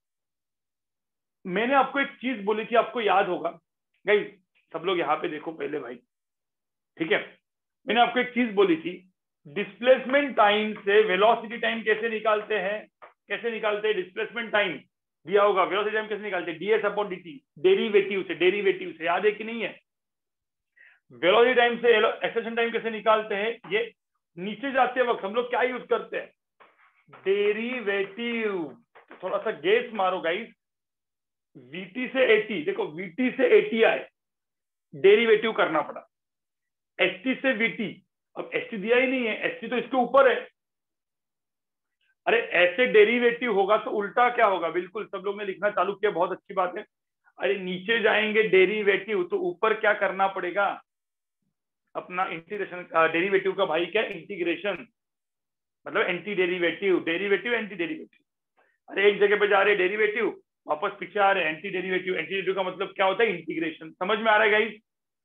मैंने आपको एक चीज बोली थी, आपको याद होगा गाइस, सब लोग यहाँ पे देखो पहले भाई, ठीक है। मैंने आपको एक चीज बोली थी, डिस्प्लेसमेंट टाइम से वेलोसिटी टाइम कैसे निकालते हैं? कैसे निकालते हैं डिस्प्लेसमेंट टाइम? दिया होगा, वेलोसिटी टाइम कैसे निकालते हैं? डीएस अपॉन डीटी, डेरिवेटिव से। डेरिवेटिव से याद है कि नहीं है? वेलोसिटी टाइम से एक्सेलरेशन टाइम कैसे निकालते हैं? ये नीचे जाते वक्त हम लोग क्या यूज करते हैं? डेरिवेटिव। थोड़ा सा गेस मारो गाइस, वीटी से एटी, देखो वीटी से एटी आए, डेरिवेटिव करना पड़ा। एसटी से वीटी, अब एसटी दिया ही नहीं है, एसटी तो इसके ऊपर है। अरे ऐसे डेरिवेटिव होगा तो उल्टा क्या होगा? बिल्कुल सब लोग ने लिखना चालू किया, बहुत अच्छी बात है। अरे नीचे जाएंगे डेरिवेटिव तो ऊपर क्या करना पड़ेगा? अपना इंटीग्रेशन। डेरिवेटिव का भाई क्या? इंटीग्रेशन, मतलब anti derivative. Derivative anti derivative, अरे एक जगह पे जा रहे डेरिवेटिव, वापस पीछे आ रहे एंटी डेरिवेटिव। एंटी डेरिवेटिव का मतलब क्या होता है? इंटीग्रेशन। समझ में आ रहा है गाइस?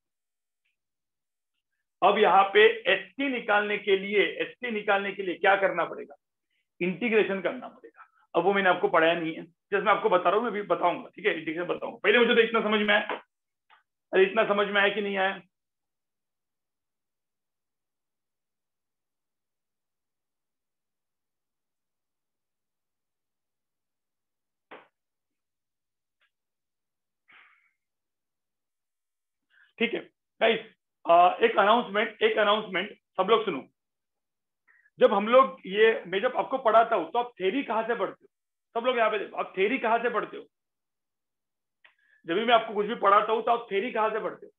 अब यहाँ पे एसटी निकालने के लिए, एसटी निकालने के लिए क्या करना पड़ेगा? इंटीग्रेशन करना पड़ेगा। अब वो मैंने आपको पढ़ाया नहीं है, जैसे मैं आपको बता रहा हूँ, मैं भी बताऊंगा, ठीक है, इंटीग्रेशन बताऊंगा। पहले मुझे तो इतना समझ में आया। अरे इतना समझ में आया कि नहीं आया? ठीक है गाइस, एक अनाउंसमेंट, एक अनाउंसमेंट, सब लोग सुनो। जब हम लोग ये, मैं जब आपको पढ़ाता हूँ तो आप थ्योरी कहाँ से पढ़ते हो? सब लोग यहाँ पे देखो, आप थ्योरी कहाँ से पढ़ते हो? जब भी मैं आपको कुछ भी पढ़ाता हूँ तो आप थ्योरी कहाँ से पढ़ते हो?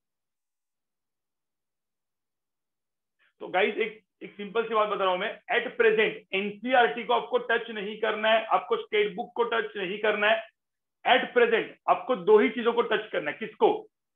तो गाइस एक एक सिंपल सी बात बता रहा हूं मैं, एट प्रेजेंट एनसीईआरटी को आपको टच नहीं करना है, आपको स्टेट बुक को टच नहीं करना है। एट प्रेजेंट आपको दो ही चीजों को टच करना है। किसको?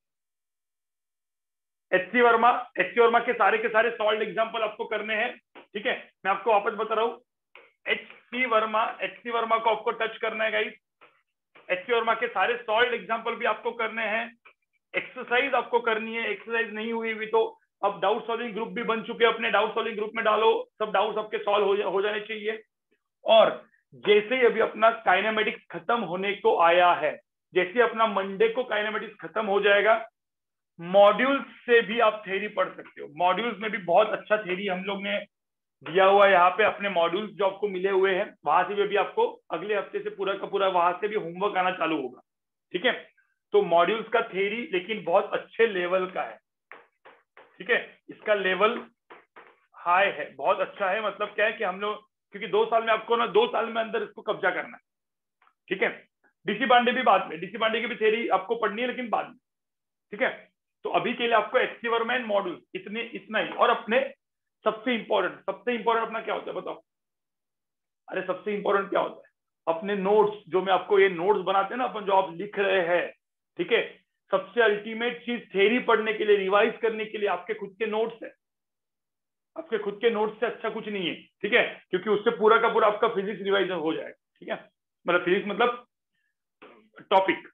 एचसी वर्मा। एचसी वर्मा के सारे के सारे सॉल्व एग्जांपल आपको करने हैं, ठीक है। मैं आपको वापस बता रहा हूं, एचसी वर्मा, एचसी वर्मा को आपको टच करना है गाइस। एचसी वर्मा के सारे सॉल्व एग्जांपल भी आपको करने हैं। एक्सरसाइज आपको करनी है, एक्सरसाइज नहीं हुई हुई तो अब डाउट सॉल्विंग ग्रुप भी बन चुके हैं, अपने डाउट सॉल्विंग ग्रुप में डालो, सब डाउट आपके सॉल्व हो, जा, हो जाने चाहिए। और जैसे ही अभी अपना काइनेमेटिक्स खत्म होने को आया है, जैसे अपना मंडे को काइनेमेटिक्स खत्म हो जाएगा, मॉड्यूल्स से भी आप थ्योरी पढ़ सकते हो। मॉड्यूल्स में भी बहुत अच्छा थ्योरी हम लोग ने दिया हुआ है यहाँ पे, अपने मॉड्यूल्स जो आपको मिले हुए हैं वहां से भी आपको अगले हफ्ते से पूरा का पूरा वहां से भी होमवर्क आना चालू होगा, ठीक है। तो मॉड्यूल्स का थ्योरी लेकिन बहुत अच्छे लेवल का है, ठीक है। इसका लेवल हाई है, बहुत अच्छा है। मतलब क्या है कि हम लोग, क्योंकि दो साल में आपको ना, दो साल में अंदर इसको कब्जा करना है, ठीक है। डीसी पांडे भी बाद में, डीसी पांडे की भी थ्योरी आपको पढ़नी है लेकिन बाद में, ठीक है। तो अभी के लिए आपको H C Verma and model इतने, इतना ही। और अपने सबसे इंपॉर्टेंट, सबसे इंपॉर्टेंट अपना क्या होता है बताओ? अरे सबसे इंपॉर्टेंट क्या होता है? अपने नोट्स, जो मैं आपको ये नोट्स बनाते हैं ना अपन, जो आप लिख रहे हैं, ठीक है। सबसे अल्टीमेट चीज थ्योरी पढ़ने के लिए, रिवाइज करने के लिए आपके खुद के नोट्स है। आपके खुद के नोट्स से अच्छा कुछ नहीं है, ठीक है, क्योंकि उससे पूरा का पूरा आपका फिजिक्स रिवाइजन हो जाएगा, ठीक है। मतलब फिजिक्स मतलब टॉपिक।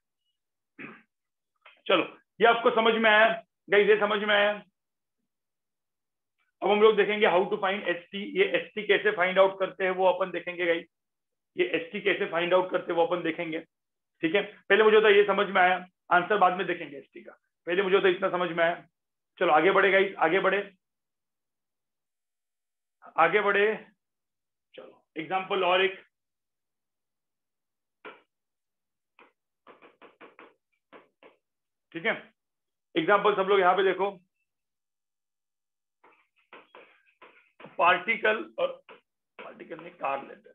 चलो, ये आपको समझ में आया गाइस? ये समझ में आया? अब हम लोग देखेंगे how to find H T. ये एच टी कैसे फाइंड आउट करते हैं वो अपन देखेंगे गाइस। ये एच टी कैसे फाइंड आउट करते हैं वो अपन देखेंगे, ठीक है। पहले मुझे तो ये समझ में आया, आंसर बाद में देखेंगे एच टी का। पहले मुझे तो इतना समझ में आया। चलो आगे बढ़े गाइस, आगे बढ़े, आगे बढ़े। चलो एग्जाम्पल और एक, ठीक है। एग्जाम्पल सब लोग यहाँ पे देखो। पार्टिकल, और पार्टिकल में कार लेते हैं।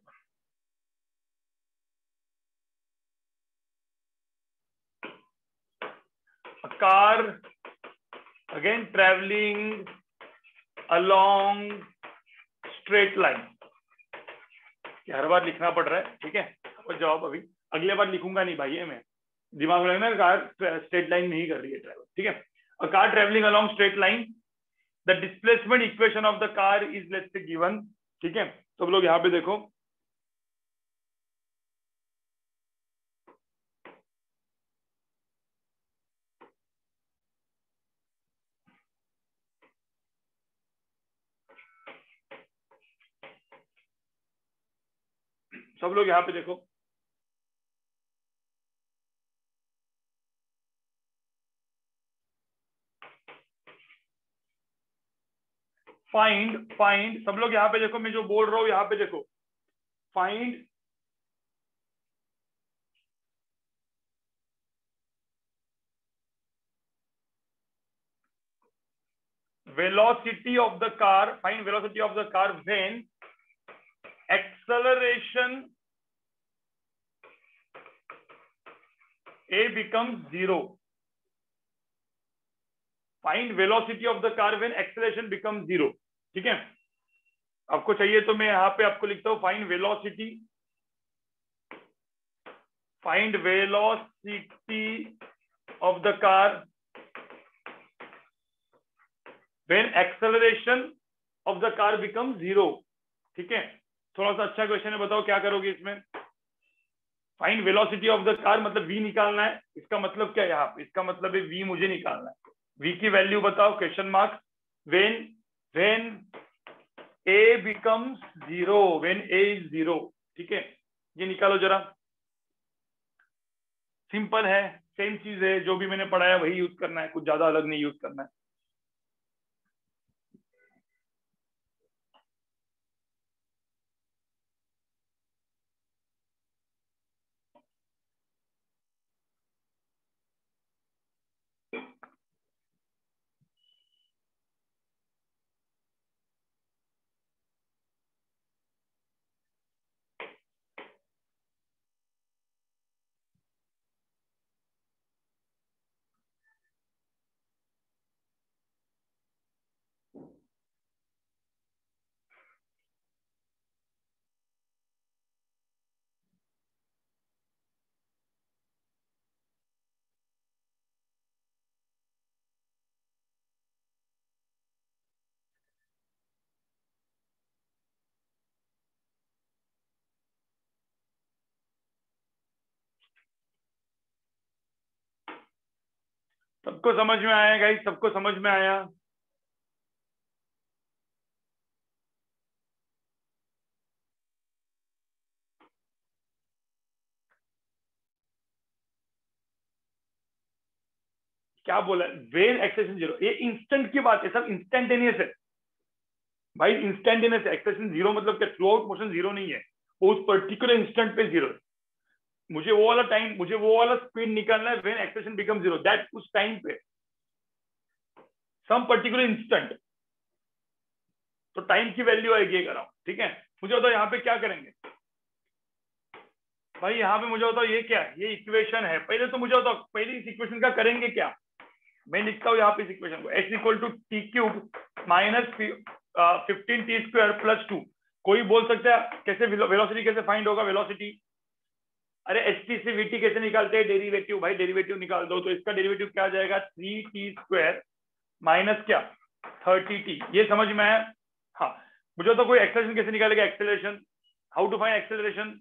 Car again travelling along straight line. हर बार लिखना पड़ रहा है, ठीक है। और जवाब अभी अगले बार लिखूंगा नहीं भाई, मैं दिमाग में लगना, कार स्ट्रेट लाइन नहीं कर रही है ट्रेवल, ठीक है। A car travelling along straight line, the displacement equation of the car is let's say given, ठीक है। तो लोग यहाँ पे देखो, सब लोग यहाँ पे देखो। फाइंड, फाइंड, सब लोग यहाँ पे देखो, मैं जो बोल रहा हूँ यहाँ पे देखो। Find velocity of the car, find velocity of the car when acceleration a becomes zero. Find velocity of the car when acceleration becomes zero, ठीक है। आपको चाहिए तो मैं यहाँ पे आपको लिखता हूँ, find velocity, find velocity of the car when acceleration of the car become zero, ठीक है। थोड़ा सा अच्छा क्वेश्चन है, बताओ क्या करोगे इसमें? Find velocity of the car मतलब v निकालना है। इसका मतलब क्या है यहाँ पे? इसका मतलब है v मुझे निकालना है। v की वैल्यू बताओ, question mark. When when a becomes zero, when a is zero, ठीक है। ये निकालो जरा, सिंपल है, सेम चीज है, जो भी मैंने पढ़ाया वही यूज करना है, कुछ ज्यादा अलग नहीं यूज करना है। सबको समझ में आया गाइस? सबको समझ में आया? क्या बोला? वेन एक्सेलेरेशन जीरो, ये इंस्टेंट की बात है, सब इंस्टेंटेनियस है भाई, इंस्टेंटेनियस है। एक्सेलेरेशन जीरो मतलब क्या? थ्रू आउट मोशन जीरो नहीं है, वो उस पर्टिकुलर इंस्टेंट पे जीरो है। मुझे वो वाला टाइम, मुझे वो वाला स्पीड निकालना है when acceleration become zero, that उस टाइम पे, सम पर्टिकुलर इंस्टेंट। तो टाइम की वैल्यू आएगी एक अराउंड, ठीक है। मुझे बताओ यहाँ पे क्या करेंगे भाई, यहाँ पे मुझे बताओ ये क्या है, ये इक्वेशन है। पहले तो मुझे बताओ पहले इस इक्वेशन का करेंगे क्या। मैं लिखता हूँ यहाँ पे इस इक्वेशन को, x equal to T cube minus fifteen T square plus two. कोई बोल सकता है कैसे वेलोसिटी कैसे फाइंड होगा, वेलोसिटी अरे एच टी से वीटी कैसे निकालते हैं, डेरिवेटिव भाई, डेरिवेटिव निकाल दो। तो इसका डेरिवेटिव क्या आ जाएगा, थ्री टी स्क्वायर माइनस क्या थर्टी टी। ये समझ में आया। हाँ मुझे तो कोई एक्सेलरेशन कैसे निकालेगा, acceleration, how to find acceleration.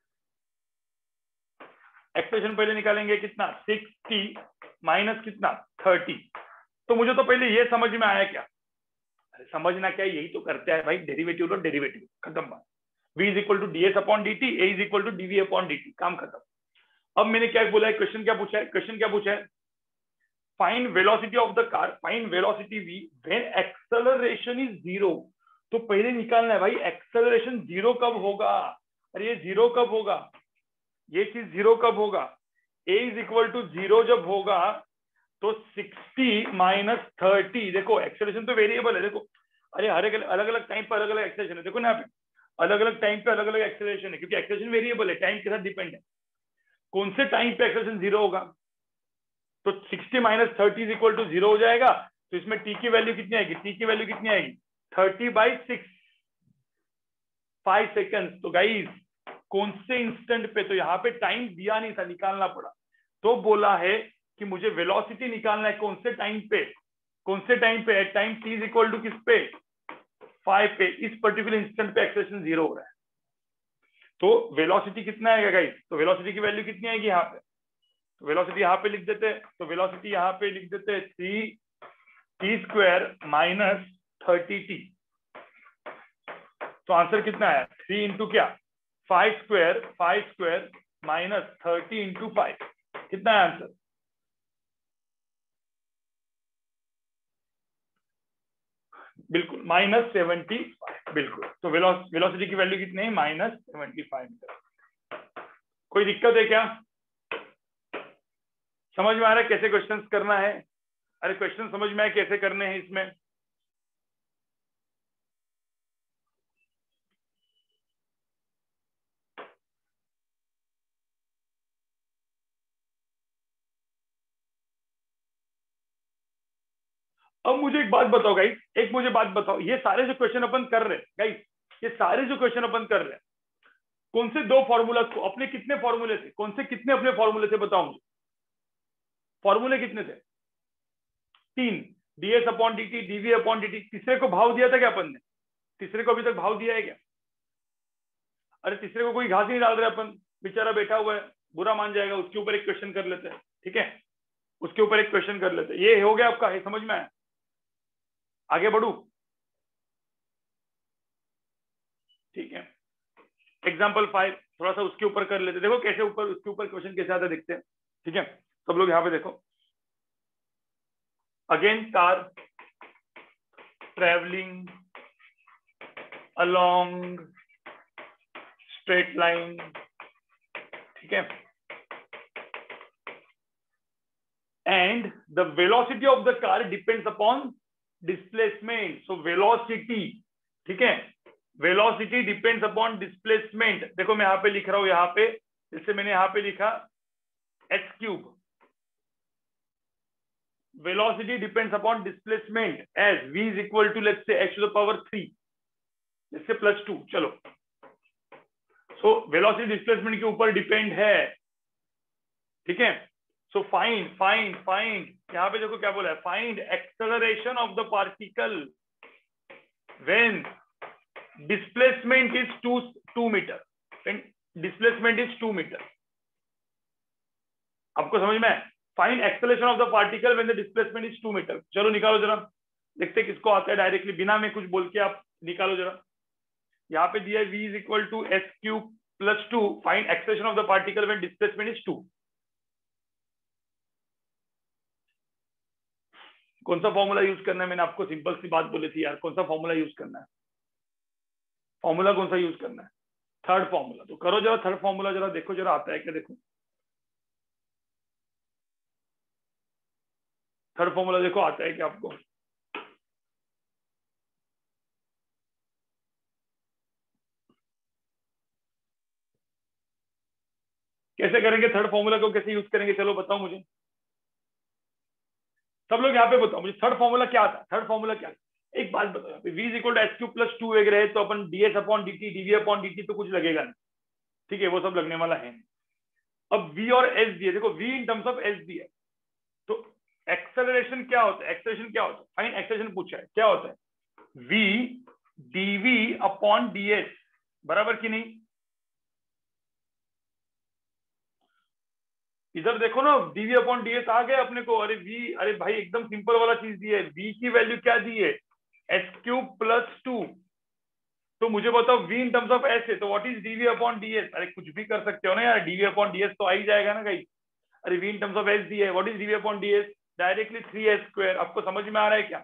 Acceleration पहले निकालेंगे कितना, सिक्स टी माइनस कितना थर्टी। तो मुझे तो पहले ये समझ में आया क्या, समझना क्या, यही तो करते हैं भाई, डेरिवेटिव तो डेरिवेटिव, खत्म बात। v is equal to D S upon D T, A is equal to DV upon D T, काम खत्म। अब मैंने क्या बोला है, क्वेश्चन क्या पूछा है, क्वेश्चन क्या पूछा है, find velocity of the car, find velocity v when acceleration is zero. तो पहले निकालना है भाई एक्सेलरेशन जीरो कब होगा, अरे ये जीरो कब होगा, ये चीज जीरो कब होगा, a is equal to zero जब होगा तो सिक्सटी माइनस थर्टी। देखो एक्सेलरेशन तो वेरिएबल है, देखो अरे हर एक अलग अलग टाइम पर अलग अलग एक्सेलरेशन है, देखो ना यहाँ पे अलग अलग टाइम पे अलग अलग एक्सेलरेशन है, क्योंकि एक्सेलरेशन वेरिएबल है, टाइम के साथ डिपेंड है। कौन से टाइम पे एक्सेलरेशन जीरो होगा, तो sixty minus thirty is equal to zero हो जाएगा। तो इसमें टी की वैल्यू कितनी आएगी, टी की वैल्यू कितनी आएगी, thirty by six, five second. तो गाइस कौन से इंस्टेंट पे, तो यहाँ पे टाइम दिया नहीं था, निकालना पड़ा। तो बोला है कि मुझे वेलोसिटी निकालना है कौन से टाइम पे, कौन से टाइम पे, at time T is equal to किस पे, फाइव पे। इस पर्टिकुलर इंस्टेंट पे एक्सेलरेशन जीरो हो रहा है। तो वेलोसिटी कितना आएगा गाइस, तो वेलोसिटी की वैल्यू कितनी आएगी यहाँ पे, तो वेलोसिटी यहाँ पे लिख देते हैं, तो वेलोसिटी यहाँ पे लिख देते हैं three T square minus thirty T. तो आंसर कितना आया, थ्री इंटू क्या five square, five square minus thirty into five, कितना है आंसर, बिल्कुल माइनस सेवेंटी फाइव, बिल्कुल। तो वेलोसिटी की वैल्यू कितनी है, माइनस सेवेंटी फाइव मीटर। कोई दिक्कत है क्या, समझ में आ रहा है कैसे क्वेश्चंस करना है, अरे क्वेश्चन समझ में आए कैसे करने हैं इसमें। अब मुझे एक बात बताओ गाइस, एक मुझे बात बताओ, ये सारे जो क्वेश्चन अपन कर रहे हैं गाइस, ये सारे जो क्वेश्चन अपन कर रहे हैं, कौन से दो फॉर्मूला को, अपने कितने फॉर्मूले थे, कौन से कितने अपने फॉर्मूले थे बताओ मुझे, फॉर्मूले कितने थे, तीन, DS upon D T, DV upon D T. तीसरे को भाव दिया था क्या अपन ने, तीसरे को अभी तक भाव दिया है क्या, अरे तीसरे को कोई घास ही नहीं डाल रहे अपन, बेचारा बैठा हुआ है, बुरा मान जाएगा, उसके ऊपर एक क्वेश्चन कर लेते हैं, ठीक है, उसके ऊपर एक क्वेश्चन कर लेते हैं। ये हो गया आपका, ये समझ में आया, आगे बढ़ू, ठीक है। एग्जाम्पल फाइव थोड़ा सा उसके ऊपर कर लेते, देखो कैसे ऊपर, उसके ऊपर क्वेश्चन कैसे आते दिखते हैं, ठीक है। सब लोग यहाँ पे देखो, again car travelling along straight line, ठीक है, and the velocity of the car depends upon displacement. So velocity, ठीक है, वेलोसिटी डिपेंड्स अपॉन डिस्प्लेसमेंट। देखो मैं यहाँ पे लिख रहा हूं, यहाँ पे जैसे मैंने यहाँ पे लिखा X cube, velocity depends upon displacement as v is equal to let's say x to the power three, let's say plus two, चलो। so velocity displacement के ऊपर डिपेंड है, ठीक है। so find find find यहाँ पे देखो क्या बोला है, find acceleration of the particle when displacement is two two meter, when displacement is two meter। आपको समझ में है, find acceleration of the particle when the displacement is two metre. चलो निकालो जरा, देखते किसको आता है, डायरेक्टली बिना में कुछ बोल के आप निकालो जरा। यहाँ पे दिया है v is equal to S cube plus two, find acceleration of the particle when displacement is two. कौन सा फॉर्मूला यूज करना है, मैंने आपको सिंपल सी बात बोली थी यार, कौन सा फॉर्मूला यूज करना है, फॉर्मूला कौन सा यूज करना है, थर्ड फॉर्मूला। तो करो जरा थर्ड फॉर्मूला, जरा देखो जरा आता है क्या, देखो थर्ड फॉर्मूला देखो आता है क्या आपको। कैसे करेंगे थर्ड फॉर्मूला को, कैसे यूज करेंगे, चलो बताओ मुझे, सब लोग यहाँ पे बताओ मुझे थर्ड फॉर्मूला क्या था, थर्ड फॉर्मूला क्या था? एक बात बताओ, यहाँ पे v is equal to H Q plus two एक रहे तो अपन ds upon dt, dv upon dt तो कुछ लगेगा नहीं, ठीक है, वो सब लगने वाला है। अब v और s दिए, देखो v in terms of s दिया, तो एक्सेलरेशन क्या होता है, एक्सेलरेशन क्या होता है, फाइन एक्सेलरेशन पूछा है, क्या होता है, v dv अपॉन ds, बराबर कि नहीं? इधर देखो ना, dv अपॉन ds आ गए अपने को, अरे v, अरे भाई एकदम सिंपल वाला चीज दी है, v की वैल्यू क्या दी है, एच क्यूब प्लस टू, तो मुझे बताओ v in terms of s है तो what is dv upon ds, अरे कुछ भी कर सकते हो ना यार, dv अपॉन ds तो आ ही जाएगा ना गाइस, अरे v in terms of s दी है, what is dv upon ds, directly three S square, आपको समझ में आ रहा है क्या?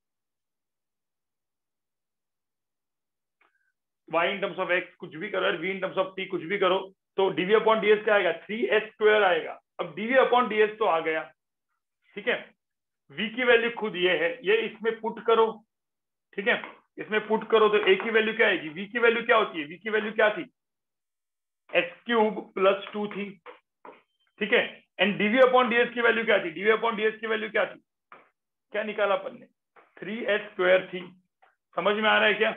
y in terms of x कुछ भी करो, v in terms of t कुछ भी करो, तो dv अपॉन ds क्या आएगा, थ्री एस स्क्वायर आएगा। अब dv अपॉन ds तो आ गया, ठीक है, v की वैल्यू खुद ये है, ये इसमें पुट करो, ठीक है, इसमें पुट करो तो a की वैल्यू क्या आएगी, v की वैल्यू क्या होती है, v की वैल्यू क्या थी, एच क्यूब प्लस टू थी, ठीक है, एंड dv अपॉन ds की वैल्यू क्या थी, dv अपॉन ds की वैल्यू क्या थी, क्या निकाला अपन ने, थ्री एस स्क्वायर थी। समझ में आ रहा है क्या?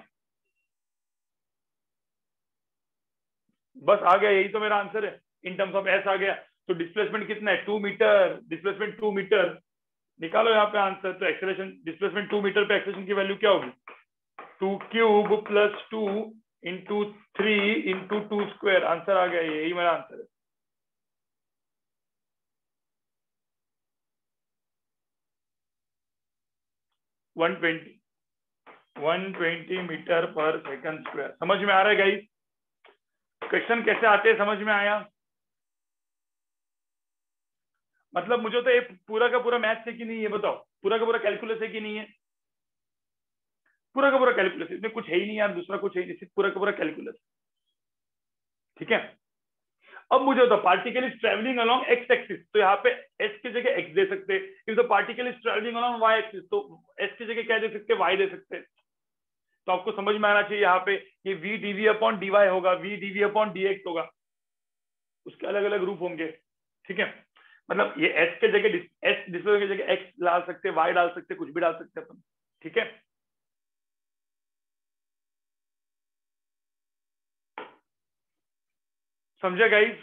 बस आ गया, यही तो मेरा आंसर है, इन टर्म्स ऑफ एस आ गया, तो डिस्प्लेसमेंट कितना है, two meter, displacement two meter, निकालो यहाँ पे आंसर, तो एक्सेलरेशन डिस्प्लेसमेंट टू मीटर पे एक्सेलरेशन की वैल्यू क्या होगी, two cube plus two into three into two square, answer आ गया, यही मेरा आंसर है। One twenty one twenty meter per second square, समझ में आ रहा है गाइस? क्वेश्चन कैसे आते हैं समझ में आया? मतलब मुझे तो ये पूरा का पूरा मैथ है कि नहीं, ये बताओ, पूरा का पूरा कैलकुलस है कि नहीं है? पूरा का पूरा कैलकुलस, इसमें कुछ है ही नहीं यार, दूसरा कुछ है ही नहीं, सिर्फ पूरा का पूरा कैलकुलस, ठीक है। अब मुझे बताओ, particle is travelling along X axis, तो यहाँ पे एस की जगह एक्स दे सकते हैं, if the particle is travelling along Y axis तो एस की जगह क्या दे सकते हैं, वाई दे सकते हैं। तो आपको समझ में आना चाहिए यहाँ पे ये v dv अपॉन dy होगा, v dv अपॉन dx होगा, उसके अलग अलग रूप होंगे, ठीक है। मतलब ये s के जगह s डिस्प्ले की जगह x डाल सकते, y डाल सकते, कुछ भी डाल सकते अपन, ठीक है। समझे गाइस?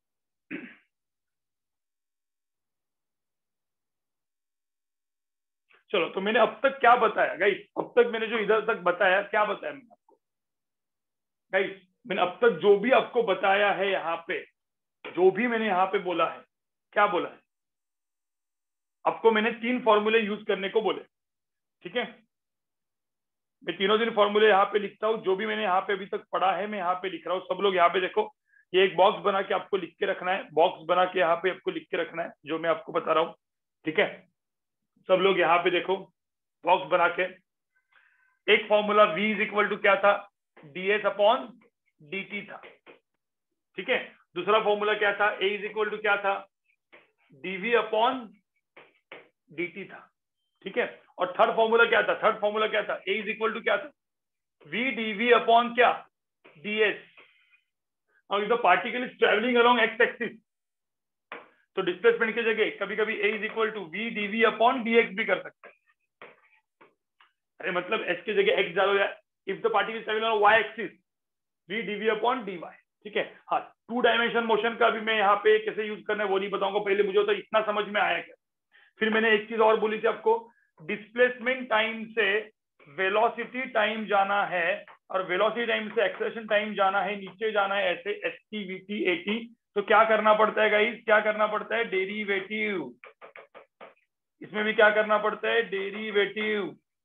चलो, तो मैंने अब तक क्या बताया गाइस, अब तक मैंने जो इधर तक बताया, क्या बताया मैंने आपको गाइस, मैंने अब तक जो भी आपको बताया है यहाँ पे, जो भी मैंने यहाँ पे बोला है, क्या बोला है आपको, मैंने तीन फॉर्मूले यूज करने को बोले, ठीक है। मैं तीनों दिन फॉर्मूले यहाँ पे लिखता हूँ, जो भी मैंने यहाँ पे अभी तक पढ़ा है मैं यहाँ पे लिख रहा हूँ, सब लोग यहाँ पे देखो, ये एक बॉक्स बना के आपको लिख के रखना है, बॉक्स बना के यहाँ पे आपको लिख के रखना है जो मैं आपको बता रहा हूँ, ठीक है। सब लोग यहाँ पे देखो, बॉक्स बना के, एक formula v is equal to क्या था, ds अपॉन dt था, ठीक है। दूसरा फॉर्मूला क्या था, a इज इक्वल टू क्या था, dv अपॉन dt था, ठीक है। और थर्ड फॉर्मूला क्या था, थर्ड फॉर्मूला क्या था, a इज इक्वल टू क्या था, v dv अपॉन क्या, ds। और if the particle is travelling along X axis, तो डिस्प्लेसमेंट की जगह कभी कभी a is equal to v dv upon dx भी कर सकते हैं। अरे मतलब s की जगह x डालो, या if the particle is travelling along y axis, v dv upon dy, ठीक है। हाँ, टू डायमेंशन मोशन का भी मैं यहाँ पे कैसे यूज करना है वो नहीं बताऊंगा, पहले मुझे तो इतना समझ में आया क्या। फिर मैंने एक चीज और बोली थी आपको, डिस्प्लेसमेंट टाइम से वेलोसिटी टाइम जाना है, और वेलोसिटी टाइम से एक्सेलरेशन टाइम जाना है, नीचे जाना है ऐसे, S T V T A T, तो क्या करना पड़ता है गाइस, क्या करना पड़ता है, डेरिवेटिव। इसमें भी क्या करना पड़ता है, डेरिवेटिव।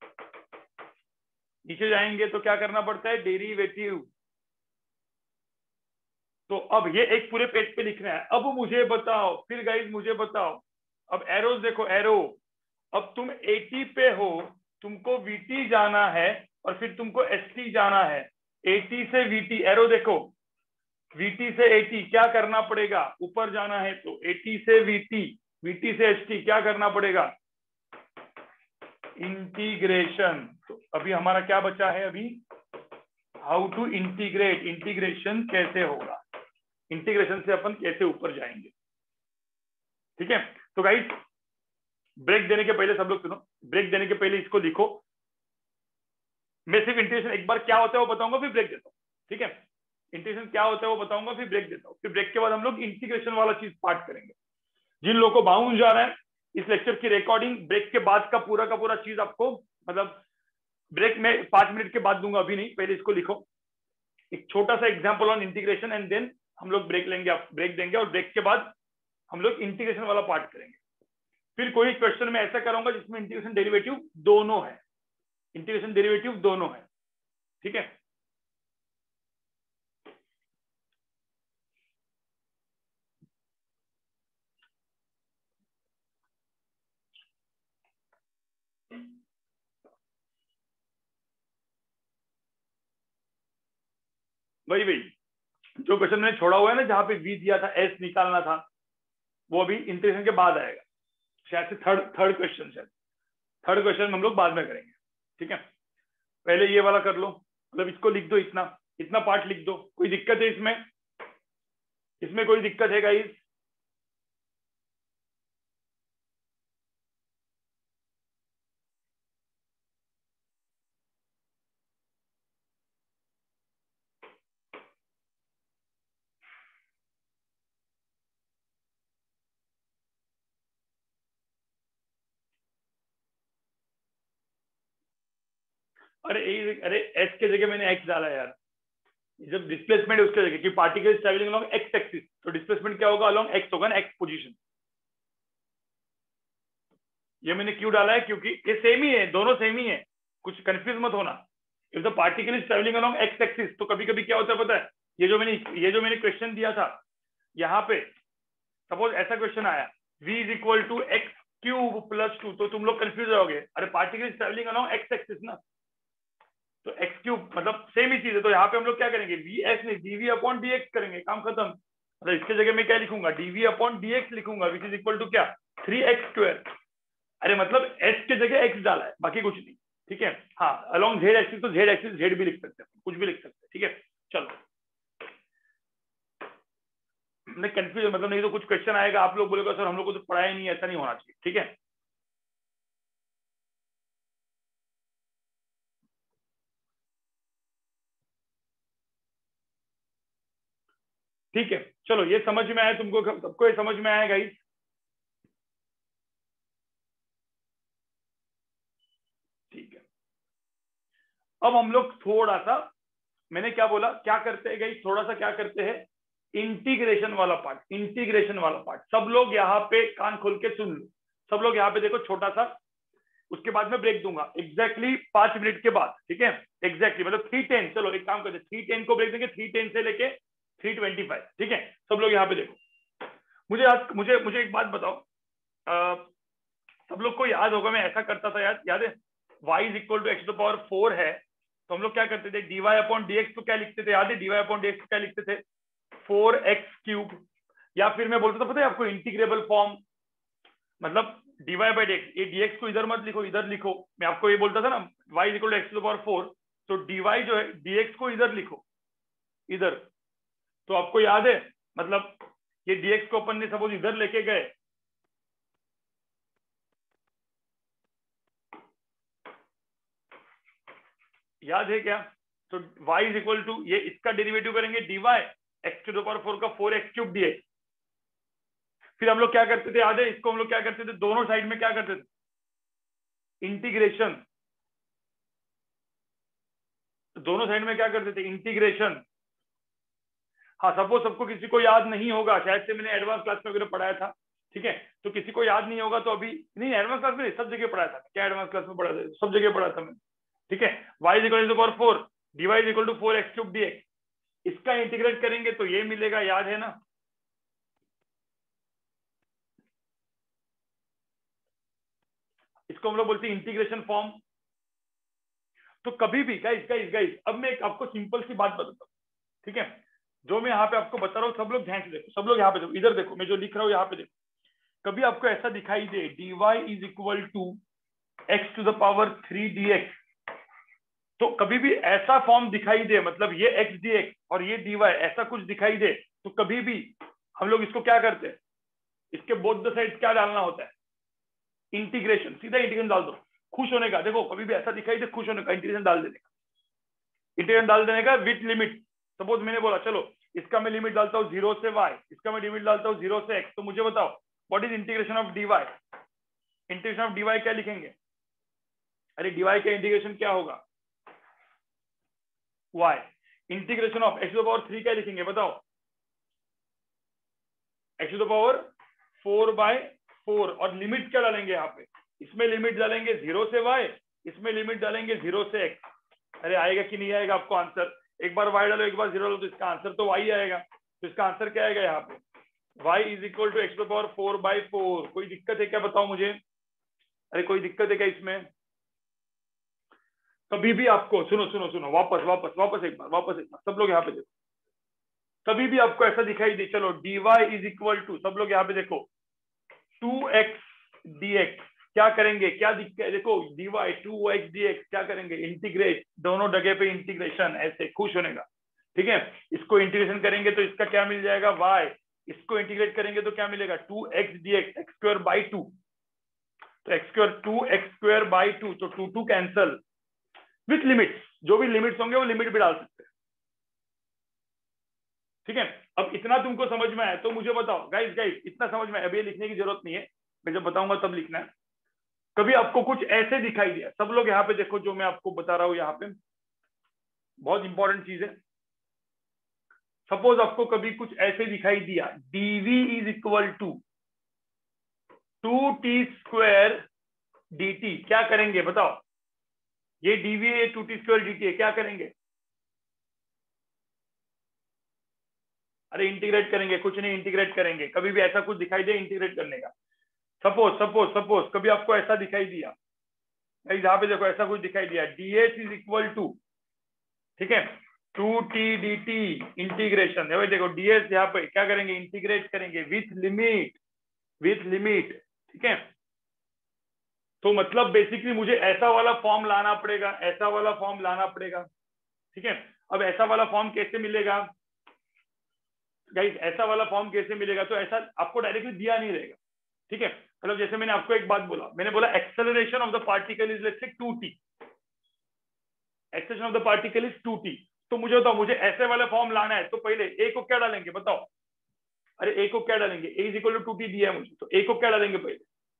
नीचे जाएंगे तो क्या करना पड़ता है, डेरिवेटिव। तो अब ये एक पूरे पेज पे लिखना है। अब मुझे बताओ, फिर गाइस मुझे बताओ, अब एरोज देखो, एरो, अब तुम एटी पे हो, तुमको वीटी जाना है और फिर तुमको एसटी जाना है, एटी से वीटी, एरो देखो, वीटी से एटी क्या करना पड़ेगा, ऊपर जाना है तो एटी से वीटी, वीटी से एसटी क्या करना पड़ेगा, इंटीग्रेशन। तो अभी हमारा क्या बचा है, अभी हाउ टू इंटीग्रेट, इंटीग्रेशन कैसे होगा, इंटीग्रेशन से अपन कैसे ऊपर जाएंगे। ठीक है, तो गाइस ब्रेक देने के पहले सब लोग सुनो, ब्रेक देने के पहले इसको लिखो। मैं सिर्फ इंटीग्रेशन एक बार क्या होता है वो बताऊंगा, फिर ब्रेक देता हूँ। ठीक है, इंटीग्रेशन क्या होता है वो बताऊंगा, फिर ब्रेक देता हूँ। फिर ब्रेक के बाद हम लोग इंटीग्रेशन वाला चीज पार्ट करेंगे। जिन लोगों को बाउंड जा रहा है, इस लेक्चर की रिकॉर्डिंग ब्रेक के बाद का पूरा का पूरा चीज आपको, मतलब ब्रेक में पांच मिनट के बाद दूंगा, अभी नहीं, पहले इसको लिखो। एक छोटा सा example on integration and then हम लोग ब्रेक लेंगे, आप ब्रेक देंगे, और ब्रेक के बाद हम लोग इंटीग्रेशन वाला पार्ट करेंगे। फिर कोई क्वेश्चन में ऐसा करूंगा जिसमें इंटीग्रेशन डेरिवेटिव दोनों है, इंटीग्रेशन डेरिवेटिव दोनों है। ठीक है, वही वही जो क्वेश्चन मैंने छोड़ा हुआ है ना, जहां पे वी दिया था, एस निकालना था, वो अभी इंटीग्रेशन के बाद आएगा, शायद से थर्ड थर्ड क्वेश्चन, शायद थर्ड क्वेश्चन हम लोग बाद में करेंगे। ठीक है, पहले ये वाला कर लो, मतलब इसको लिख दो, इतना इतना पार्ट लिख दो। कोई दिक्कत है इसमें? इसमें कोई दिक्कत है गाइस? अरे ए, अरे एस के जगह मैंने एक्स डाला यार, जब डिस्प्लेसमेंट है उसके जगह, कि particle travelling along X axis, तो डिस्प्लेसमेंट क्या होगा? अलोंग एक्स होगा ना, एक्स पोजीशन। ये मैंने क्यों डाला है? क्योंकि ये सेम ही है, दोनों सेम ही है, कुछ कंफ्यूज मत होना। If the particle is travelling along X axis, तो कभी कभी क्या होता है पता है, ये जो मैंने ये जो मैंने क्वेश्चन दिया था, यहाँ पे सपोज ऐसा क्वेश्चन आया, v is equal to x cube plus two, तो तुम लोग कंफ्यूज रहोगे, अरे particle is travelling along X axis ना, तो एक्स क्यूब मतलब सेम ही चीज है। तो यहाँ पे हम लोग क्या करेंगे, वी एस नहीं, डीवी अपॉन डी एक्स करेंगे, काम खत्म। मतलब इसके जगह में क्या लिखूंगा, डीवी अपॉन डी एक्स लिखूंगा, विच इज इक्वल टू क्या, थ्री एक्स स्क्वायर। अरे मतलब एस के जगह एक्स डाला है, बाकी कुछ नहीं। ठीक है, हाँ, अलोंग जेड एक्सिस, तो जेड एक्सिस जेड भी लिख सकते हैं, कुछ भी लिख सकते हैं। ठीक है, चलो, नहीं कंफ्यूज मतलब, नहीं तो कुछ क्वेश्चन आएगा, आप लोग बोलेगा सर हम लोग को तो पढ़ाया नहीं, ऐसा नहीं होना चाहिए। ठीक है, ठीक है, चलो, ये समझ में आया तुमको, सबको ये समझ में आया गाइस? ठीक है, अब हम लोग थोड़ा सा, मैंने क्या बोला, क्या करते हैं गाइस, थोड़ा सा क्या करते हैं, इंटीग्रेशन वाला पार्ट, इंटीग्रेशन वाला पार्ट। सब लोग यहाँ पे कान खोल के सुन लो, सब लोग यहाँ पे देखो, छोटा सा, उसके बाद में ब्रेक दूंगा एग्जैक्टली पांच मिनट के बाद। ठीक है, एग्जैक्टली मतलब थ्री टेन, चलो एक काम करते, थ्री टेन को ब्रेक देंगे, थ्री टेन से लेके थ्री ट्वेंटी फाइव। ठीक है, सब लोग यहाँ पे देखो, मुझे आज मुझे मुझे एक बात बताओ, आ, सब लोग को याद होगा मैं ऐसा करता था, याद याद है, y is equal to x to power four है, तो हम लोग क्या करते थे, D Y upon D X को क्या लिखते थे, याद है, D Y upon D X को क्या लिखते थे, फोर एक्स क्यूब। या फिर मैं बोलता था पता है आपको, इंटीग्रेबल फॉर्म, मतलब D Y by D X, ये डी एक्स को इधर मत लिखो, इधर लिखो। मैं आपको ये बोलता था ना, y is equal to x to power four, तो डी वाई जो है, डी एक्स को इधर लिखो, इधर। तो आपको याद है, मतलब ये डी एक्स को अपन ने सपोज इधर लेके गए, याद है क्या? तो y इज इक्वल टू, ये इसका डेरिवेटिव करेंगे dy X to the power four का four X cube D X. फिर हम लोग क्या करते थे, याद है, इसको हम लोग क्या करते थे, दोनों साइड में क्या करते थे, इंटीग्रेशन, दोनों साइड में क्या करते थे, इंटीग्रेशन। हाँ, सपोज सबको किसी को याद नहीं होगा, शायद से मैंने एडवांस क्लास में पढ़ाया था। ठीक है, तो किसी को याद नहीं होगा तो अभी नहीं, एडवांस क्लास में सब जगह पढ़ाया था, क्या एडवांस क्लास में पढ़ा था, सब जगह पढ़ा था मैंने। ठीक है, y is equal to power four, dy is equal to four X cube dx, इसका इंटीग्रेट करेंगे तो ये मिलेगा, याद है ना? इसको हम लोग बोलते हैं इंटीग्रेशन फॉर्म। तो कभी भी गाइस गाइस गाइस अब मैं एक आपको सिंपल सी बात बताता हूँ। ठीक है, जो मैं यहाँ पे आपको बता रहा हूँ, सब लोग ध्यान से देखो, सब लोग यहाँ पे देखो, इधर देखो, मैं जो लिख रहा हूँ यहाँ पे देखो। कभी आपको ऐसा दिखाई दे, D Y is equal to x to the power three D X, तो कभी भी ऐसा फॉर्म दिखाई दे, मतलब ये एक्स डी एक्स और ये डी वाई, ऐसा कुछ दिखाई दे, तो कभी भी हम लोग इसको क्या करते हैं, इसके बोथ द साइड क्या डालना होता है, इंटीग्रेशन, सीधा इंटीग्रेशन डाल दो, खुश होने का। देखो कभी भी ऐसा दिखाई दे खुश होने का, इंटीग्रेशन डाल देने का, इंटीग्रेशन डाल देने का विथ लिमिट। सपोज मैंने बोला चलो इसका मैं लिमिट डालता हूँ जीरो से वाई, इसका मैं लिमिट डालता हूँ जीरो से एक्स, तो मुझे बताओ what is integration of D Y. Integration of D Y क्या लिखेंगे, अरे डी वाई का इंटीग्रेशन क्या होगा, Y. Integration of x to the power three क्या लिखेंगे बताओ, X to the power four by four, और लिमिट क्या डालेंगे यहाँ पे, इसमें लिमिट डालेंगे जीरो से वाई, इसमें लिमिट डालेंगे जीरो से एक्स। अरे आएगा कि नहीं आएगा आपको आंसर, एक बार वाई डालो एक बार जीरो डालो तो इसका आंसर तो वाई आएगा। तो इसका आंसर क्या आएगा यहाँ पे, Y is equal to x to the power four by four. कोई दिक्कत है क्या बताओ मुझे, अरे कोई दिक्कत है क्या इसमें। कभी भी आपको सुनो सुनो सुनो वापस वापस वापस एक बार वापस एक बार सब लोग यहाँ पे देखो, कभी भी आपको ऐसा दिखाई दे, चलो D Y is equal to, सब लोग यहाँ पे देखो, टू एक्स डी एक्स, क्या करेंगे, क्या दिक्कत है, देखो D Y two X D x क्या करेंगे, इंटीग्रेट, दोनों जगह पे इंटीग्रेशन, ऐसे खुश होने का, ठीक है। इसको इंटीग्रेशन करेंगे तो इसका क्या मिल जाएगा वाई, इसको इंटीग्रेट करेंगे तो क्या मिलेगा two X D X, X square by two, तो x square two x square by two, तो two two cancel with limits, जो भी लिमिट्स होंगे वो लिमिट भी डाल सकते हैं, ठीक है। अब इतना तुमको समझ में आया तो मुझे बताओ गाइस, गाइस इतना समझ में आया, अभी लिखने की जरूरत नहीं है, मैं जब बताऊंगा तब लिखना है। कभी आपको कुछ ऐसे दिखाई दिया, सब लोग यहाँ पे देखो जो मैं आपको बता रहा हूं यहाँ पे बहुत इंपॉर्टेंट चीज है। सपोज आपको कभी कुछ ऐसे दिखाई दिया, D V is equal to two T square D T, क्या करेंगे बताओ, ये डीवी है two T square D T है, क्या करेंगे, अरे इंटीग्रेट करेंगे, कुछ नहीं इंटीग्रेट करेंगे, कभी भी ऐसा कुछ दिखाई दे इंटीग्रेट करने का। सपोज सपोज सपोज कभी आपको ऐसा दिखाई दिया, यहाँ पे देखो ऐसा कुछ दिखाई दिया, D H is equal to, ठीक है, two T D T integration, देखो डीएस यहाँ पे क्या करेंगे, इंटीग्रेट करेंगे विथ लिमिट, विथ लिमिट, ठीक है। तो मतलब बेसिकली मुझे ऐसा वाला फॉर्म लाना पड़ेगा, ऐसा वाला फॉर्म लाना पड़ेगा, ठीक है। अब ऐसा वाला फॉर्म कैसे मिलेगा गाइस, ऐसा वाला फॉर्म कैसे मिलेगा, तो ऐसा आपको डायरेक्टली दिया नहीं रहेगा, ठीक है। मतलब जैसे मैंने आपको एक बात बोला, मैंने बोला acceleration of the particle is let's say two T, acceleration of the particle is two T, तो मुझे बताओ मुझे ऐसे वाला फॉर्म लाना है तो पहले ए को क्या डालेंगे बताओ, अरे ए को क्या डालेंगे, A is equal to two T दिया है मुझे, तो ए को क्या डालेंगे पहले,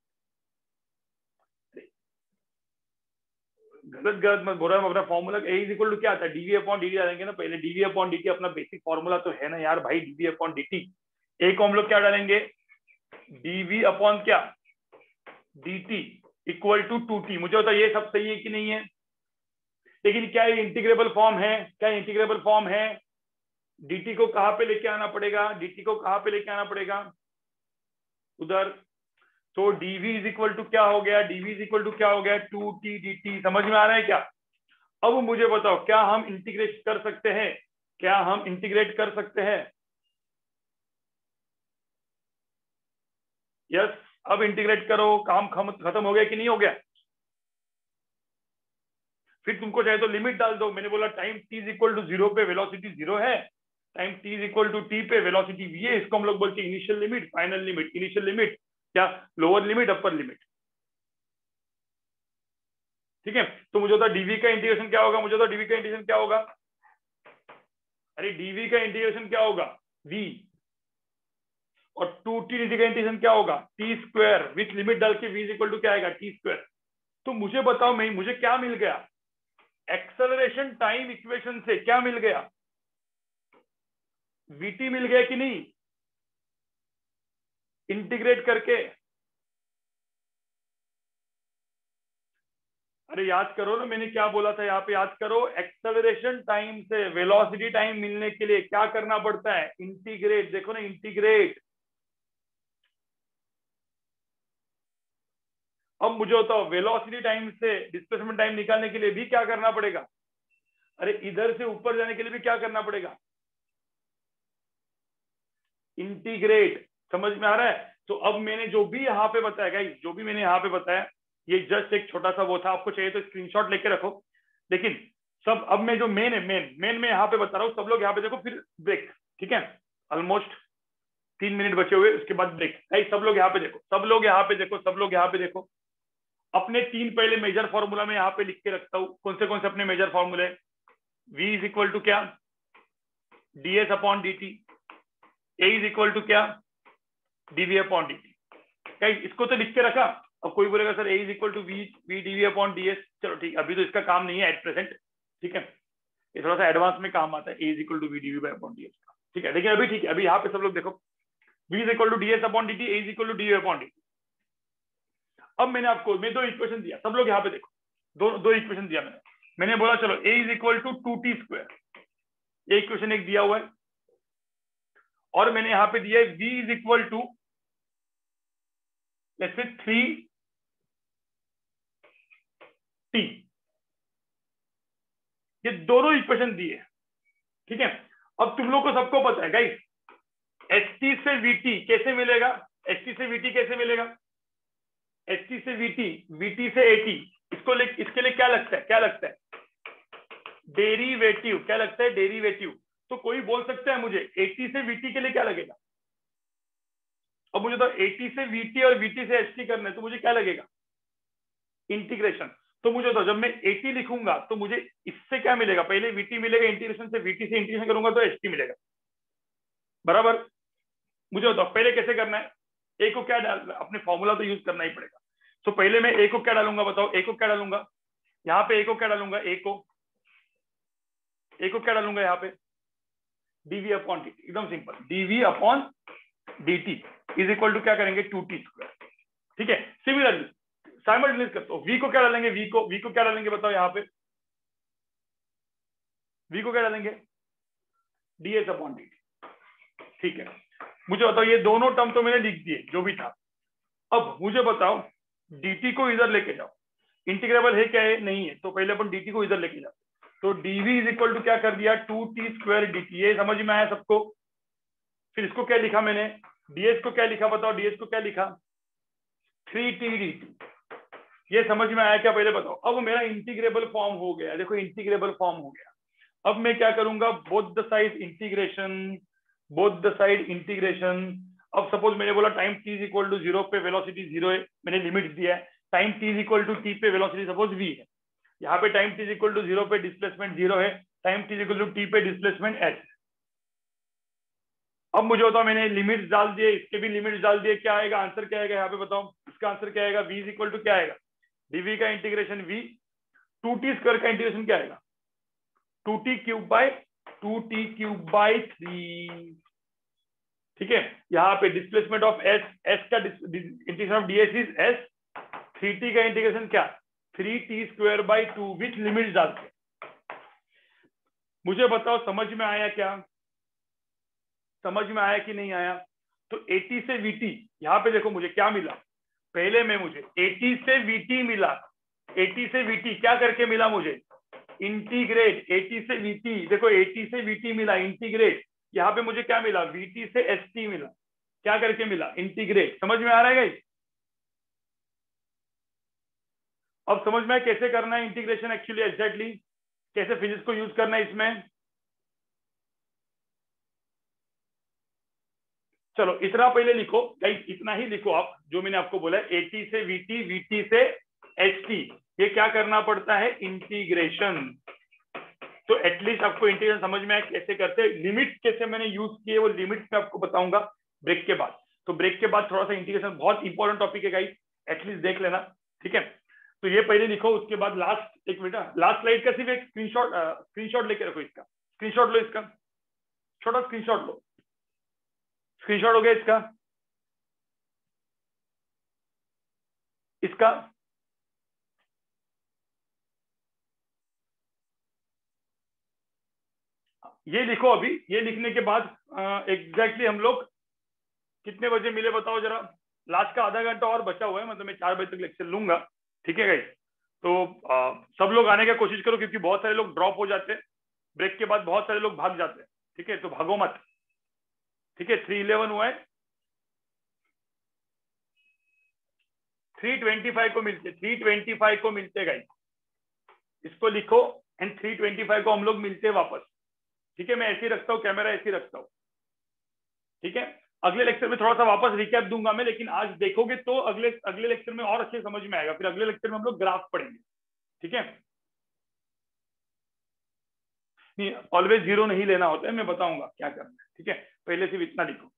गलत गलत मत बोल रहा हूं, अपना formula A is equal to क्या आता है, डीवी अपॉन डी टी डालेंगे ना पहले, डीवी अपॉन डी टी अपना बेसिक फॉर्मूला तो है ना यार भाई, DV upon D T. A को हम लोग क्या डालेंगे, डीवी अपॉन क्या D T equal to two T. मुझे बताओ ये सब सही है कि नहीं है, लेकिन क्या ये इंटीग्रेबल फॉर्म है, क्या इंटीग्रेबल फॉर्म है, dt को कहां पे लेके आना पड़ेगा, dt को कहां पे लेके आना पड़ेगा उधर, तो dv इज इक्वल टू क्या हो गया, dv इज इक्वल टू क्या हो गया टू टी dt, समझ में आ रहा है क्या। अब मुझे बताओ क्या हम इंटीग्रेट कर सकते हैं, क्या हम इंटीग्रेट कर सकते हैं, यस। अब इंटीग्रेट करो, काम खत्म हो गया कि नहीं हो गया। फिर तुमको चाहे तो लिमिट डाल दो, मैंने बोला time t is equal to zero पे वेलोसिटी जीरो है, time t is equal to T पे वेलोसिटी v है, इसको हम लोग बोलते हैं initial limit final limit, initial limit क्या लोअर लिमिट अपर लिमिट, ठीक है। तो मुझे होता dv का इंटीग्रेशन क्या होगा, मुझे होता dv का इंटीग्रेशन क्या होगा, अरे dv का इंटीग्रेशन क्या होगा v, और टू टी dt का इंटीग्रेशन क्या होगा टी स्क्वायर, विथ लिमिट डाल के v इज इक्वल टू क्या आएगा टी स्क्वायर। तो मुझे बताओ मैं मुझे क्या मिल गया, एक्सेलरेशन टाइम इक्वेशन से क्या मिल गया, vt मिल गया कि नहीं, इंटीग्रेट करके। अरे याद करो ना मैंने क्या बोला था यहाँ पे, याद करो, एक्सेलरेशन टाइम से वेलोसिटी टाइम मिलने के लिए क्या करना पड़ता है, इंटीग्रेट, देखो ना इंटीग्रेट। अब मुझे बताओ वेलोसिटी टाइम से डिस्प्लेसमेंट टाइम निकालने के लिए भी क्या करना पड़ेगा, अरे इधर से ऊपर जाने के लिए भी क्या करना पड़ेगा, इंटीग्रेट, समझ में आ रहा है। तो अब मैंने जो भी यहाँ पे बताया गाइस, जो भी मैंने यहाँ पे बताया ये जस्ट एक छोटा सा वो था, आपको चाहिए तो स्क्रीनशॉट लेके रखो, लेकिन सब अब मैं जो मेन है मेन मेन में यहाँ पे बता रहा हूँ, सब लोग यहाँ पे देखो फिर ब्रेक, ठीक है। ऑलमोस्ट तीन मिनट बचे हुए, उसके बाद ब्रेक। भाई सब लोग यहाँ पे देखो, सब लोग यहाँ पे देखो, सब लोग यहाँ पे देखो। अपने तीन पहले मेजर फॉर्मूला में यहाँ पे लिख के रखता हूँ। कौन से कौन से अपने मेजर फॉर्मूले? v इज इक्वल टू क्या? D S upon D T. A is equal to क्या? D V upon D T. क्या इसको तो लिख के रखा? अब कोई बोलेगा sir A is equal to V V DV upon D S. चलो ठीक, अभी तो इसका काम नहीं है एट प्रेजेंट, ठीक है, ये थोड़ा सा एडवांस में काम आता है, ए is equal to we D V by upon D S का, ठीक है। लेकिन अभी ठीक है, अभी यहाँ पे सब लोग देखो, v is equal to D S upon D T, A is equal to DV upon D T. अब मैंने आपको मैं दो इक्वेशन दिया, सब लोग यहाँ पे देखो, दो दो इक्वेशन दिया मैंने मैंने बोला चलो a is equal to two T square, ये इक्वेशन एक दिया हुआ है, और मैंने यहाँ पे दिया है v is equal to let's say three T. ये दोनों इक्वेशन दिए, ठीक है। अब तुम लोग को सबको पता है गाइस, एच टी से वीटी कैसे मिलेगा? एच टी से वीटी कैसे मिलेगा? एच टी से वीटी, वीटी से एटी, इसको ले, इसके लिए क्या लगता है? क्या लगता है? डेरिवेटिव। क्या लगता है? डेरिवेटिव। तो कोई बोल सकता है मुझे एटी से वीटी के लिए क्या लगेगा? अब मुझे तो एटी से वीटी और वीटी से एचटी करना है, तो मुझे क्या लगेगा? इंटीग्रेशन। तो मुझे तो जब मैं एटी लिखूंगा तो मुझे इससे क्या मिलेगा? पहले वीटी मिलेगा, इंटीग्रेशन से वीटी से इंटीग्रेशन करूंगा तो एचटी मिलेगा, बराबर। मुझे बताओ पहले कैसे करना है? ए को क्या डाल, अपने फॉर्मूला तो यूज करना ही पड़ेगा। तो so, पहले मैं ए को क्या डालूंगा? बताओ ए को क्या डालूंगा? यहाँ पे ए को क्या डालूंगा? ए को ए को क्या डालूंगा यहाँ पे? डीवी अपॉन डी टी, एकदम simple. D V upon D T is equal to क्या करेंगे? टू टी स्क्वायर, ठीक है। सिमिलरली साइमल्टेनियस करते हो, वी को क्या डालेंगे? वी को वी को क्या डालेंगे? बताओ यहाँ पे वी को क्या डालेंगे? D S upon D T, ठीक है। मुझे बताओ ये दोनों टर्म तो मैंने लिख दिए जो भी था। अब मुझे बताओ dt को इधर लेके जाओ, इंटीग्रेबल है क्या है? नहीं है, तो पहले अपन dt को इधर लेके जाओ। तो dv इज इक्वल टू क्या कर दिया? Two T square dt। ये समझ में आया सबको? फिर इसको क्या लिखा मैंने? ds को क्या लिखा? बताओ ds को क्या लिखा? Three T dt। ये समझ में आया क्या? पहले बताओ। अब मेरा इंटीग्रेबल फॉर्म हो गया, देखो इंटीग्रेबल फॉर्म हो गया। अब मैं क्या करूंगा? Both the side integration, both the side integration. अब सपोज मैंने बोला time t is equal to zero पे वेलोसिटी जीरो है, मैंने लिमिट दिया है। Time t is equal to T पे वेलोसिटी सपोज v है, यहाँ पे time t is equal to zero पे डिस्प्लेसमेंट जीरो है, time t is equal to T पे डिस्प्लेसमेंट h। अब मुझे बताओ मैंने लिमिट्स डाल दिए, इसके भी लिमिट्स डाल दिए, क्या आएगा? आंसर क्या आएगा यहाँ पे? बताओ इसका आंसर क्या आएगा? v इज इक्वल टू क्या आएगा? dv का integration v, two T square का इंटीग्रेशन क्या आएगा? Two T cube by two T cube by three, ठीक है। यहाँ पे डिस्प्लेसमेंट ऑफ एस, एस का integration of D S is S, three T का इंटीग्रेशन क्या? Three T square by two, which limit डालते? मुझे बताओ समझ में आया क्या? समझ में आया कि नहीं आया? तो एटी से वीटी, यहाँ पे देखो मुझे क्या मिला? पहले में मुझे एटी से वीटी मिला, एटी से वीटी क्या करके मिला मुझे? इंटीग्रेट। एटी से वीटी, देखो एटी से वीटी मिला, इंटीग्रेट। यहाँ पे मुझे क्या मिला? वीटी से एसटी मिला, क्या करके मिला? इंटीग्रेट। समझ में आ रहा है गाइस? अब समझ में कैसे करना है इंटीग्रेशन एक्चुअली, एग्जैक्टली कैसे फिजिक्स को यूज करना है इसमें। चलो इतना पहले लिखो गाइस, इतना ही लिखो आप जो मैंने आपको बोला, एटी से वीटी, वीटी से एचटी, ये क्या करना पड़ता है? इंटीग्रेशन। तो एटलीस्ट आपको इंटीग्रेशन समझ में आया कैसे करते हैं। लिमिट कैसे मैंने यूज किए वो लिमिट में आपको बताऊंगा ब्रेक के बाद। तो ब्रेक के बाद थोड़ा सा इंटीग्रेशन बहुत इंपॉर्टेंट टॉपिक है गाइस, एटलीस्ट देख लेना, ठीक है। तो ये पहले लिखो, उसके बाद लास्ट एक मिनट, लास्ट स्लाइड का सिर्फ एक स्क्रीनशॉट स्क्रीनशॉट लेके रखो, इसका स्क्रीनशॉट लो, इसका छोटा स्क्रीनशॉट लो। स्क्रीनशॉट हो गया इसका, इसका ये लिखो। अभी ये लिखने के बाद एग्जैक्टली exactly हम लोग कितने बजे मिले बताओ जरा। लास्ट का आधा घंटा और बचा हुआ है, मतलब मैं चार बजे तक लेक्चर लूंगा, ठीक है गाइस। तो आ, सब लोग आने की कोशिश करो, क्योंकि बहुत सारे लोग ड्रॉप हो जाते हैं ब्रेक के बाद, बहुत सारे लोग भाग जाते हैं, ठीक है। तो भागो मत, ठीक है। थ्री इलेवन हुआ है, थ्री ट्वेंटी फाइव को मिलते, थ्री ट्वेंटी फाइव को मिलते गाइस, इसको लिखो। एंड थ्री ट्वेंटी फाइव को हम लोग मिलते हैं वापस, ठीक है। मैं ऐसे ही रखता हूँ, कैमरा ऐसे ही रखता हूँ। ठीक है, अगले लेक्चर में थोड़ा सा वापस रिकैप दूंगा मैं, लेकिन आज देखोगे तो अगले अगले लेक्चर में और अच्छे समझ में आएगा। फिर अगले लेक्चर में हम लोग ग्राफ पढ़ेंगे। ठीक है, नहीं ऑलवेज जीरो नहीं लेना होता है, मैं बताऊंगा क्या करना है। ठीक है, पहले सिर्फ इतना लिखो।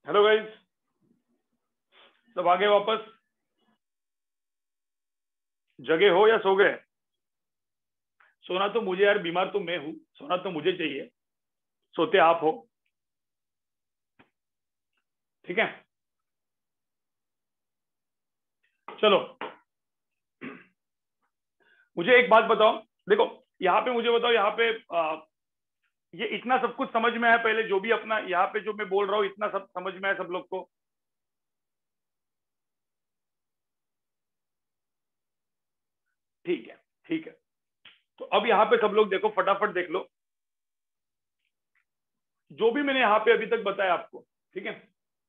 हेलो गाइस, सब आगे वापस जगह हो या सो गए? सोना तो मुझे यार, बीमार तो मैं हूं, सोना तो मुझे चाहिए, सोते आप हो। ठीक है, चलो मुझे एक बात बताओ। देखो यहाँ पे मुझे बताओ, यहाँ पे आ, ये इतना सब कुछ समझ में आया? पहले जो भी अपना यहाँ पे जो मैं बोल रहा हूँ, इतना सब समझ में आया सब लोग को? ठीक है, ठीक है। तो अब यहाँ पे सब लोग देखो, फटाफट देख लो जो भी मैंने यहाँ पे अभी तक बताया आपको। ठीक है,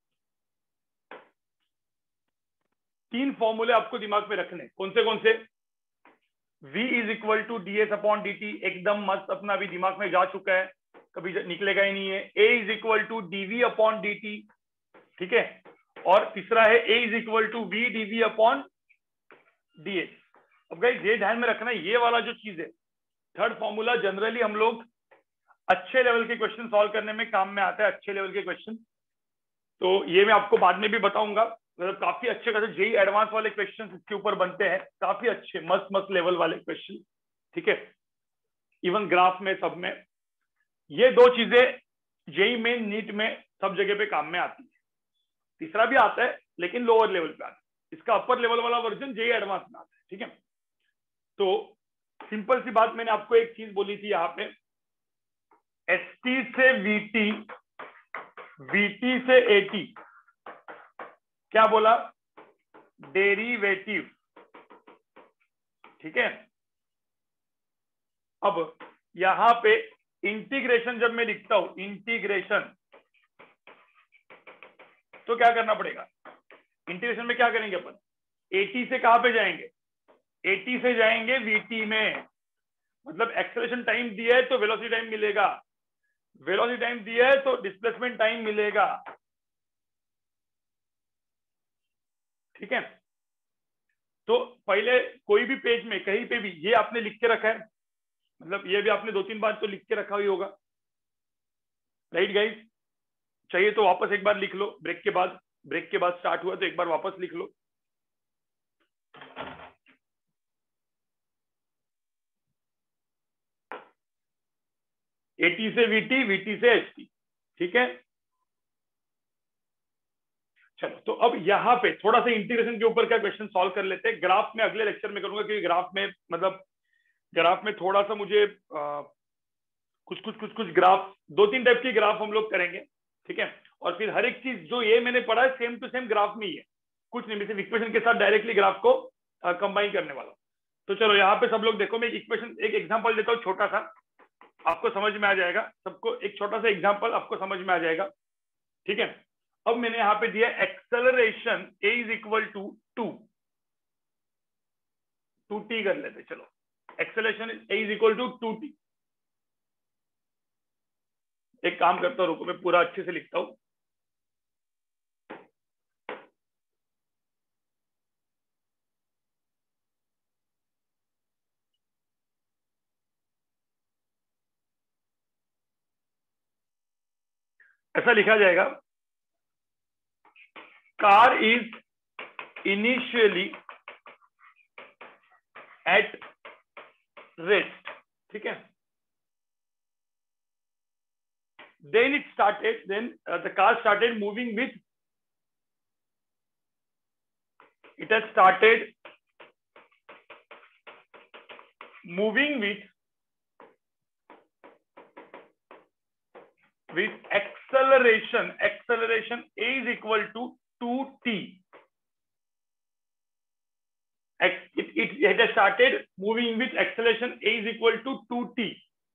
तीन फॉर्मूले आपको दिमाग में रखने। कौन से कौन से? v is equal to D S upon D T, एकदम मस्त, अपना अभी दिमाग में जा चुका है, कभी निकलेगा ही नहीं है। a is equal to DV upon D T, ठीक है। और तीसरा है a is equal to we DV upon d h. अब गाइस ये ध्यान में रखना, ये वाला जो चीज है, थर्ड फॉर्मूला, जनरली हम लोग अच्छे लेवल के क्वेश्चन सॉल्व करने में काम में आता है, अच्छे लेवल के क्वेश्चन। तो ये मैं आपको बाद में भी बताऊंगा, मतलब काफी अच्छे खासे जेई एडवांस वाले क्वेश्चन इसके ऊपर बनते हैं, काफी अच्छे मस्त मस्त लेवल वाले क्वेश्चन। ठीक है, इवन ग्राफ में, सब में ये दो चीजें जेई में, नीट में, सब जगह पे काम में आती है। तीसरा भी आता है लेकिन लोअर लेवल पे आता है, इसका अपर लेवल वाला वर्जन जेई एडवांस में आता है। ठीक है, तो सिंपल सी बात, मैंने आपको एक चीज बोली थी यहाँ पे, एसटी से वीटी, वीटी से एटी, क्या बोला? डेरिवेटिव। ठीक है, अब यहां पे इंटीग्रेशन जब मैं लिखता हूं, इंटीग्रेशन, तो क्या करना पड़ेगा? इंटीग्रेशन में क्या करेंगे अपन? एटी से कहां पे जाएंगे? एटी से जाएंगे वीटी में, मतलब एक्सेलरेशन टाइम दिया है तो वेलोसिटी टाइम मिलेगा, वेलोसिटी टाइम दिया है तो डिस्प्लेसमेंट टाइम मिलेगा। ठीक है, तो पहले कोई भी पेज में कहीं पे भी ये आपने लिख के रखा है, मतलब ये भी आपने दो तीन बार तो लिख के रखा ही होगा, राइट गाइस? चाहिए तो वापस एक बार लिख लो, ब्रेक के बाद, ब्रेक के बाद स्टार्ट हुआ तो एक बार वापस लिख लो। एटी से वीटी, वीटी से एचटी। ठीक है, चलो तो अब यहाँ पे थोड़ा सा इंटीग्रेशन के ऊपर क्या क्वेश्चन सॉल्व कर लेते हैं। ग्राफ में अगले लेक्चर में करूंगा, क्योंकि ग्राफ में मतलब ग्राफ में थोड़ा सा मुझे आ, कुछ कुछ कुछ कुछ ग्राफ, दो तीन टाइप के ग्राफ हम लोग करेंगे। ठीक है, और फिर हर एक चीज जो ये मैंने पढ़ा है सेम टू सेम ग्राफ में ही है, कुछ नहीं, सिर्फ इक्वेशन के साथ डायरेक्टली ग्राफ को कंबाइन करने वाला। तो चलो यहाँ पे सब लोग देखो, मैं एक इक्वेशन, एक एग्जांपल देता हूँ छोटा सा, आपको समझ में आ जाएगा सबको। एक छोटा सा एग्जांपल आपको समझ में आ जाएगा। ठीक है, अब मैंने यहाँ पे दिया acceleration a is equal to to two t कर लेते। चलो, acceleration a is equal to two t. एक काम करता हूँ, रुको मैं पूरा अच्छे से लिखता हूं। ऐसा लिखा जाएगा, car is initially at rest. ठीक है, then it started, then uh, the car started moving with, it has started moving with with acceleration, acceleration a is equal to two t. It, it, it has started moving with acceleration a is equal to two t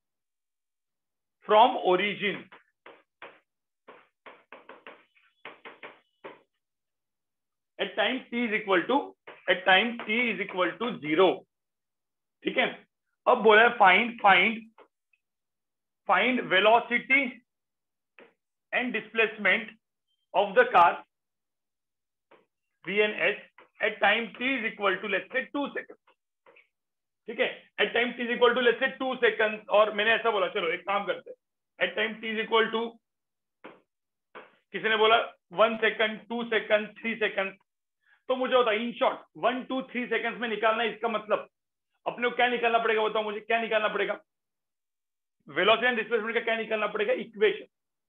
from origin at time t is equal to, at time t is equal to zero. ठीक है, अब बोला है find find find velocity and displacement of the car v and s at time t is equal to let's say two second. ठीक है, at time t is equal to let's say two second, और मैंने ऐसा बोला, चलो एक काम करते हैं, at time t is equal to किसी ने बोला one second, two second, three second, तो मुझे होता in short one two three seconds में निकालना है। इसका मतलब अपने को क्या निकालना पड़ेगा बताओ मुझे, क्या निकालना पड़ेगा? वेलोसिटी एंड डिस्प्लेसमेंट का क्या निकालना पड़ेगा? इक्वेशन।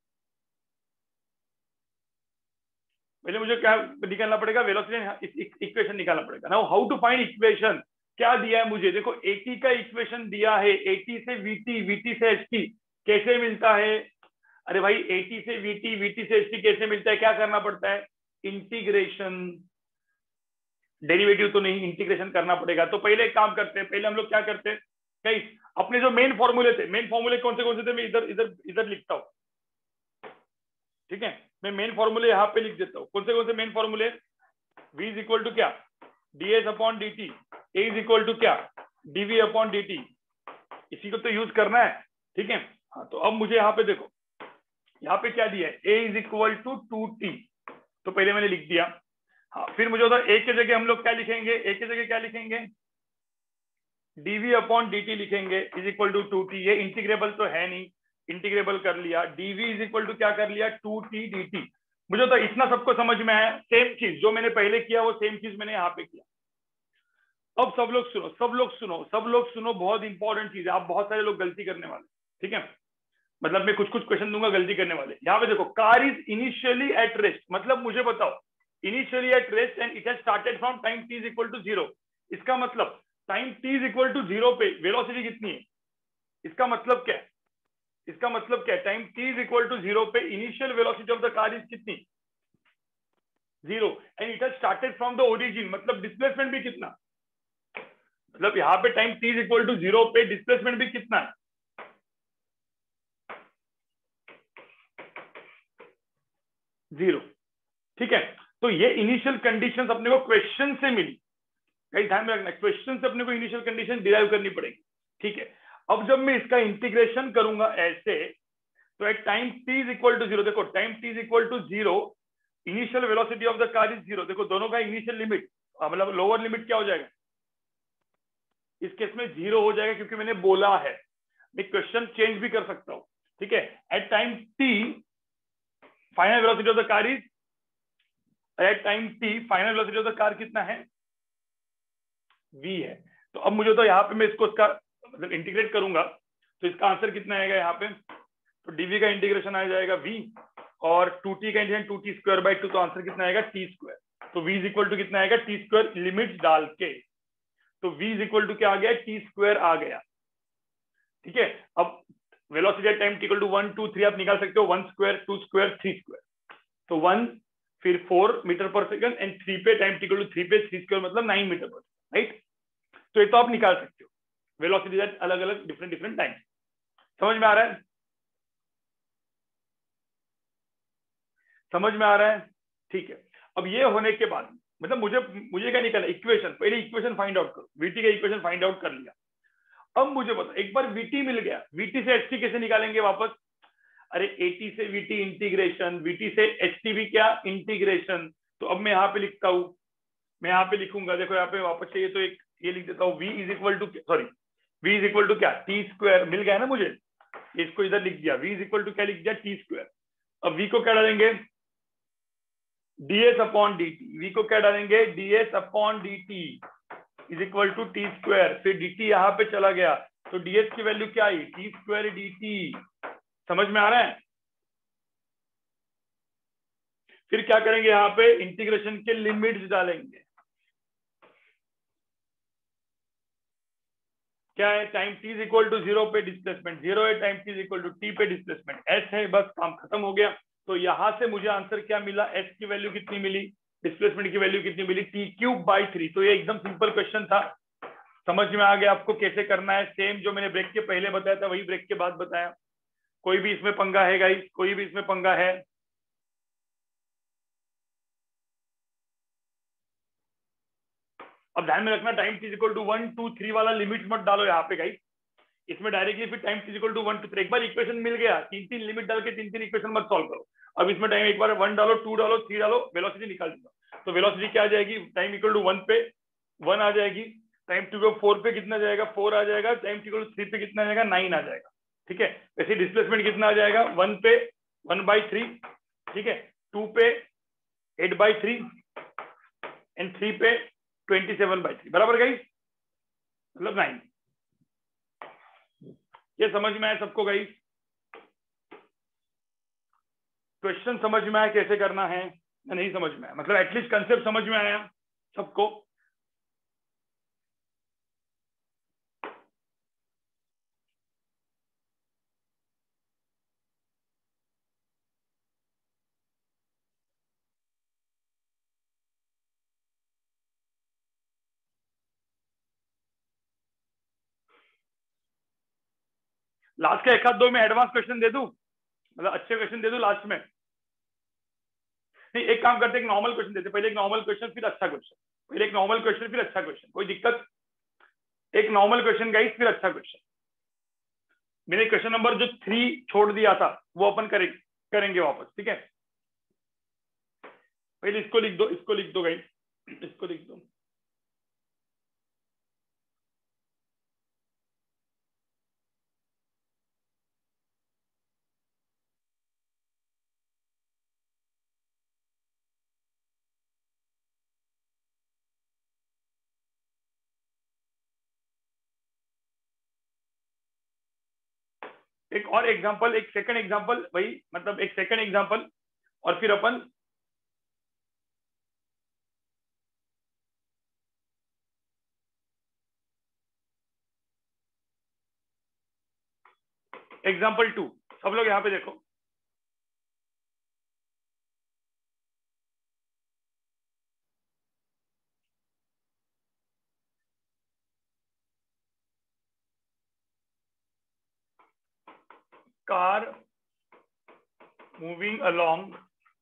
पहले मुझे क्या निकालना पड़ेगा? वेलोसिटी इक्वेशन निकालना पड़ेगा। Now how to find equation? क्या दिया है मुझे? देखो एटी का इक्वेशन दिया है, एटी से वीटी, वीटी से एचटी कैसे मिलता है? अरे भाई एटी से वीटी, वीटी से एचटी कैसे मिलता है? क्या करना पड़ता है? इंटीग्रेशन। डेरिवेटिव तो नहीं, इंटीग्रेशन करना पड़ेगा। तो पहले एक काम करते हैं, पहले हम लोग क्या करते हैं गाइस, अपने जो मेन फॉर्मूले थे, मेन फॉर्मूले कौन से कौन से थे मैं इधर इधर इधर लिखता हूं, ठीक है? मैं मेन फॉर्मूले यहाँ पे लिख देता हूँ। कौन से कौन से मेन फॉर्मूले? v इज इक्वल टू क्या? ds upon D T, a is equal to क्या? dv upon D t. इसी को तो यूज करना है, ठीक है? हाँ, तो अब मुझे यहाँ पे देखो, यहाँ पे क्या दिया है? a is equal to two T, तो पहले मैंने लिख दिया। हाँ, फिर मुझे होता है a के जगह हम लोग क्या लिखेंगे? a के जगह क्या लिखेंगे? dv अपॉन dt लिखेंगे is equal to two T. ये इंटीग्रेबल तो है नहीं, इंटीग्रेबल कर लिया। dv इज इक्वल टू क्या कर लिया? Two T dt। मुझे तो इतना सबको समझ में आया। सेम चीज जो मैंने पहले किया वो सेम चीज मैंने यहाँ पे किया। अब सब लोग सुनो, सब लोग सुनो, सब लोग सुनो, बहुत इंपॉर्टेंट चीज है। आप बहुत सारे लोग गलती करने वाले, ठीक है? मतलब मैं कुछ कुछ क्वेश्चन दूंगा गलती करने वाले। यहाँ पे देखो, car is initially at rest, मतलब मुझे बताओ initially at rest and it has started from time t is equal to zero. इसका मतलब time t is equal to zero पे वेलोसिटी कितनी है? इसका मतलब क्या है? इसका मतलब क्या है? Time t is equal to zero पे initial velocity of the car is कितनी? Zero. And it has started from the origin, मतलब डिस्प्लेसमेंट भी कितना? मतलब यहाँ पे time t is equal to zero पे डिस्प्लेसमेंट भी कितना है? जीरो, ठीक है? तो ये इनिशियल कंडीशंस अपने को क्वेश्चन से मिली। कहीं ध्यान में रखना, क्वेश्चन से अपने को इनिशियल कंडीशन डिराइव करनी पड़ेगी, ठीक है? अब जब मैं इसका इंटीग्रेशन करूंगा ऐसे, तो at time t is equal to zero, देखो time t is equal to zero, initial velocity of the car is zero. देखो दोनों का इनिशियल लिमिट, मतलब लोअर लिमिट क्या हो जाएगा? इस केस में जीरो हो जाएगा, क्योंकि मैंने बोला है। मैं क्वेश्चन चेंज भी कर सकता हूं, ठीक है? At time t final velocity of the car is, at time t final velocity of the car कितना है? v है। तो अब मुझे तो यहाँ पे मैं इसको इसका मतलब इंटीग्रेट करूंगा, तो इसका आंसर कितना आएगा यहाँ पे? तो dv का इंटीग्रेशन आ जाएगा v, और टू टी का integration two T square by two, तो आंसर कितना आएगा? t square. तो v इज इक्वल टू कितना आएगा? t स्क्वायर, लिमिट डाल के। तो v इज इक्वल टू क्या आ गया? t स्क्वायर आ गया, ठीक है? अब velocity at time equal to one two three आप निकाल सकते हो, one square, two square, three square. तो वन, फिर four metre per second, and three पे टाइम इक्वल टू थ्री पे थ्री स्क्वायर मतलब nine meter per second, right? तो ये तो आप निकाल सकते हो वेलोसिटी एट अलग अलग डिफरेंट डिफरेंट टाइम। समझ में आ रहा है? समझ में आ रहा है? ठीक है। अब ये होने के बाद मतलब मुझे मुझे क्या निकालना? इक्वेशन। पहले इक्वेशन फाइंड आउट करो, वीटी का इक्वेशन फाइंड आउट कर लिया। अब मुझे बता, एक बार वीटी मिल गया, वीटी से एचटी कैसे निकालेंगे वापस? अरे एटी से वीटी इंटीग्रेशन, वीटी से एचटी भी क्या? इंटीग्रेशन। तो अब मैं यहाँ पे लिखता हूँ, मैं यहाँ पे लिखूंगा, देखो यहाँ पे वापस चाहिए तो एक ये लिख देता हूँ, v is equal to sorry v is equal to क्या? T square. मिल गया ना मुझे, इसको इधर लिख दिया, v इज इक्वल टू क्या लिख दिया? T square. अब v को क्या डालेंगे? ds upon D t. v को क्या डालेंगे? ds upon D T is equal to T square. फिर dt यहाँ पे चला गया, तो ds की वैल्यू क्या आई? T square D t. समझ में आ रहा है? फिर क्या करेंगे? यहाँ पे इंटीग्रेशन के लिमिट्स डालेंगे। क्या है? Time t is equal to zero पे डिस्प्लेसमेंट जीरो है, time t is equal to t पे डिस्प्लेसमेंट s है, बस काम खत्म हो गया। तो यहां से मुझे आंसर क्या मिला? s की वैल्यू कितनी मिली? डिस्प्लेसमेंट की वैल्यू कितनी मिली? T cube by three. तो ये एकदम सिंपल क्वेश्चन था। समझ में आ गया आपको कैसे करना है? सेम जो मैंने ब्रेक के पहले बताया था वही ब्रेक के बाद बताया। कोई भी इसमें पंगा है गाइस? कोई भी इसमें पंगा है? अब ध्यान में रखना, time t equal to one two three वाला लिमिट मत डालो यहाँ पे गाइस। इसमें डायरेक्टली फिर time t equal to one two three, एक बार इक्वेशन मिल गया, तीन तीन लिमिट डाल के तीन तीन इक्वेशन मत सॉल्व करो। अब इसमें टाइम एक बार वन डालो, टू डालो, थ्री डालो, वेलोसिटी निकाल दूंगा। तो वेलोसिटी क्या आ जाएगी? टाइम इक्वल टू वन पे वन आ जाएगी, टाइम टू फोर पे कितना जाएगा? फोर आ जाएगा, time t equal to three पे कितना आ जाएगा? नाइन आ जाएगा, ठीक है? वैसे डिस्प्लेसमेंट कितना आ जाएगा? वन पे वन बाई थ्री, ठीक है? टू पे eight by three and three पे ट्वेंटी सेवन बाई थ्री, बराबर गाइस, मतलब नाइन। ये समझ में आया सबको गाइस? क्वेश्चन समझ में आया कैसे करना है या नहीं समझ में आया? मतलब एटलीस्ट कंसेप्ट समझ में आया सबको? लास्ट के एक आध दो में एडवांस क्वेश्चन दे दूं, मतलब अच्छे क्वेश्चन दे दूं लास्ट में? नहीं, एक काम करते, एक नॉर्मल क्वेश्चन देते, पहले एक नॉर्मल क्वेश्चन फिर अच्छा क्वेश्चन, पहले एक नॉर्मल क्वेश्चन फिर अच्छा क्वेश्चन, कोई दिक्कत? एक नॉर्मल क्वेश्चन गाइस फिर अच्छा क्वेश्चन। मैंने क्वेश्चन नंबर जो थ्री छोड़ दिया था वो अपन करेंगे करेंगे वापस, ठीक है? पहले इसको लिख दो, इसको लिख दो गाइस, इसको लिख दो। एक और एग्जांपल, एक सेकंड एग्जांपल, वही मतलब एक सेकंड एग्जांपल, और फिर अपन एग्जांपल टू। सब लोग यहाँ पे देखो, car moving along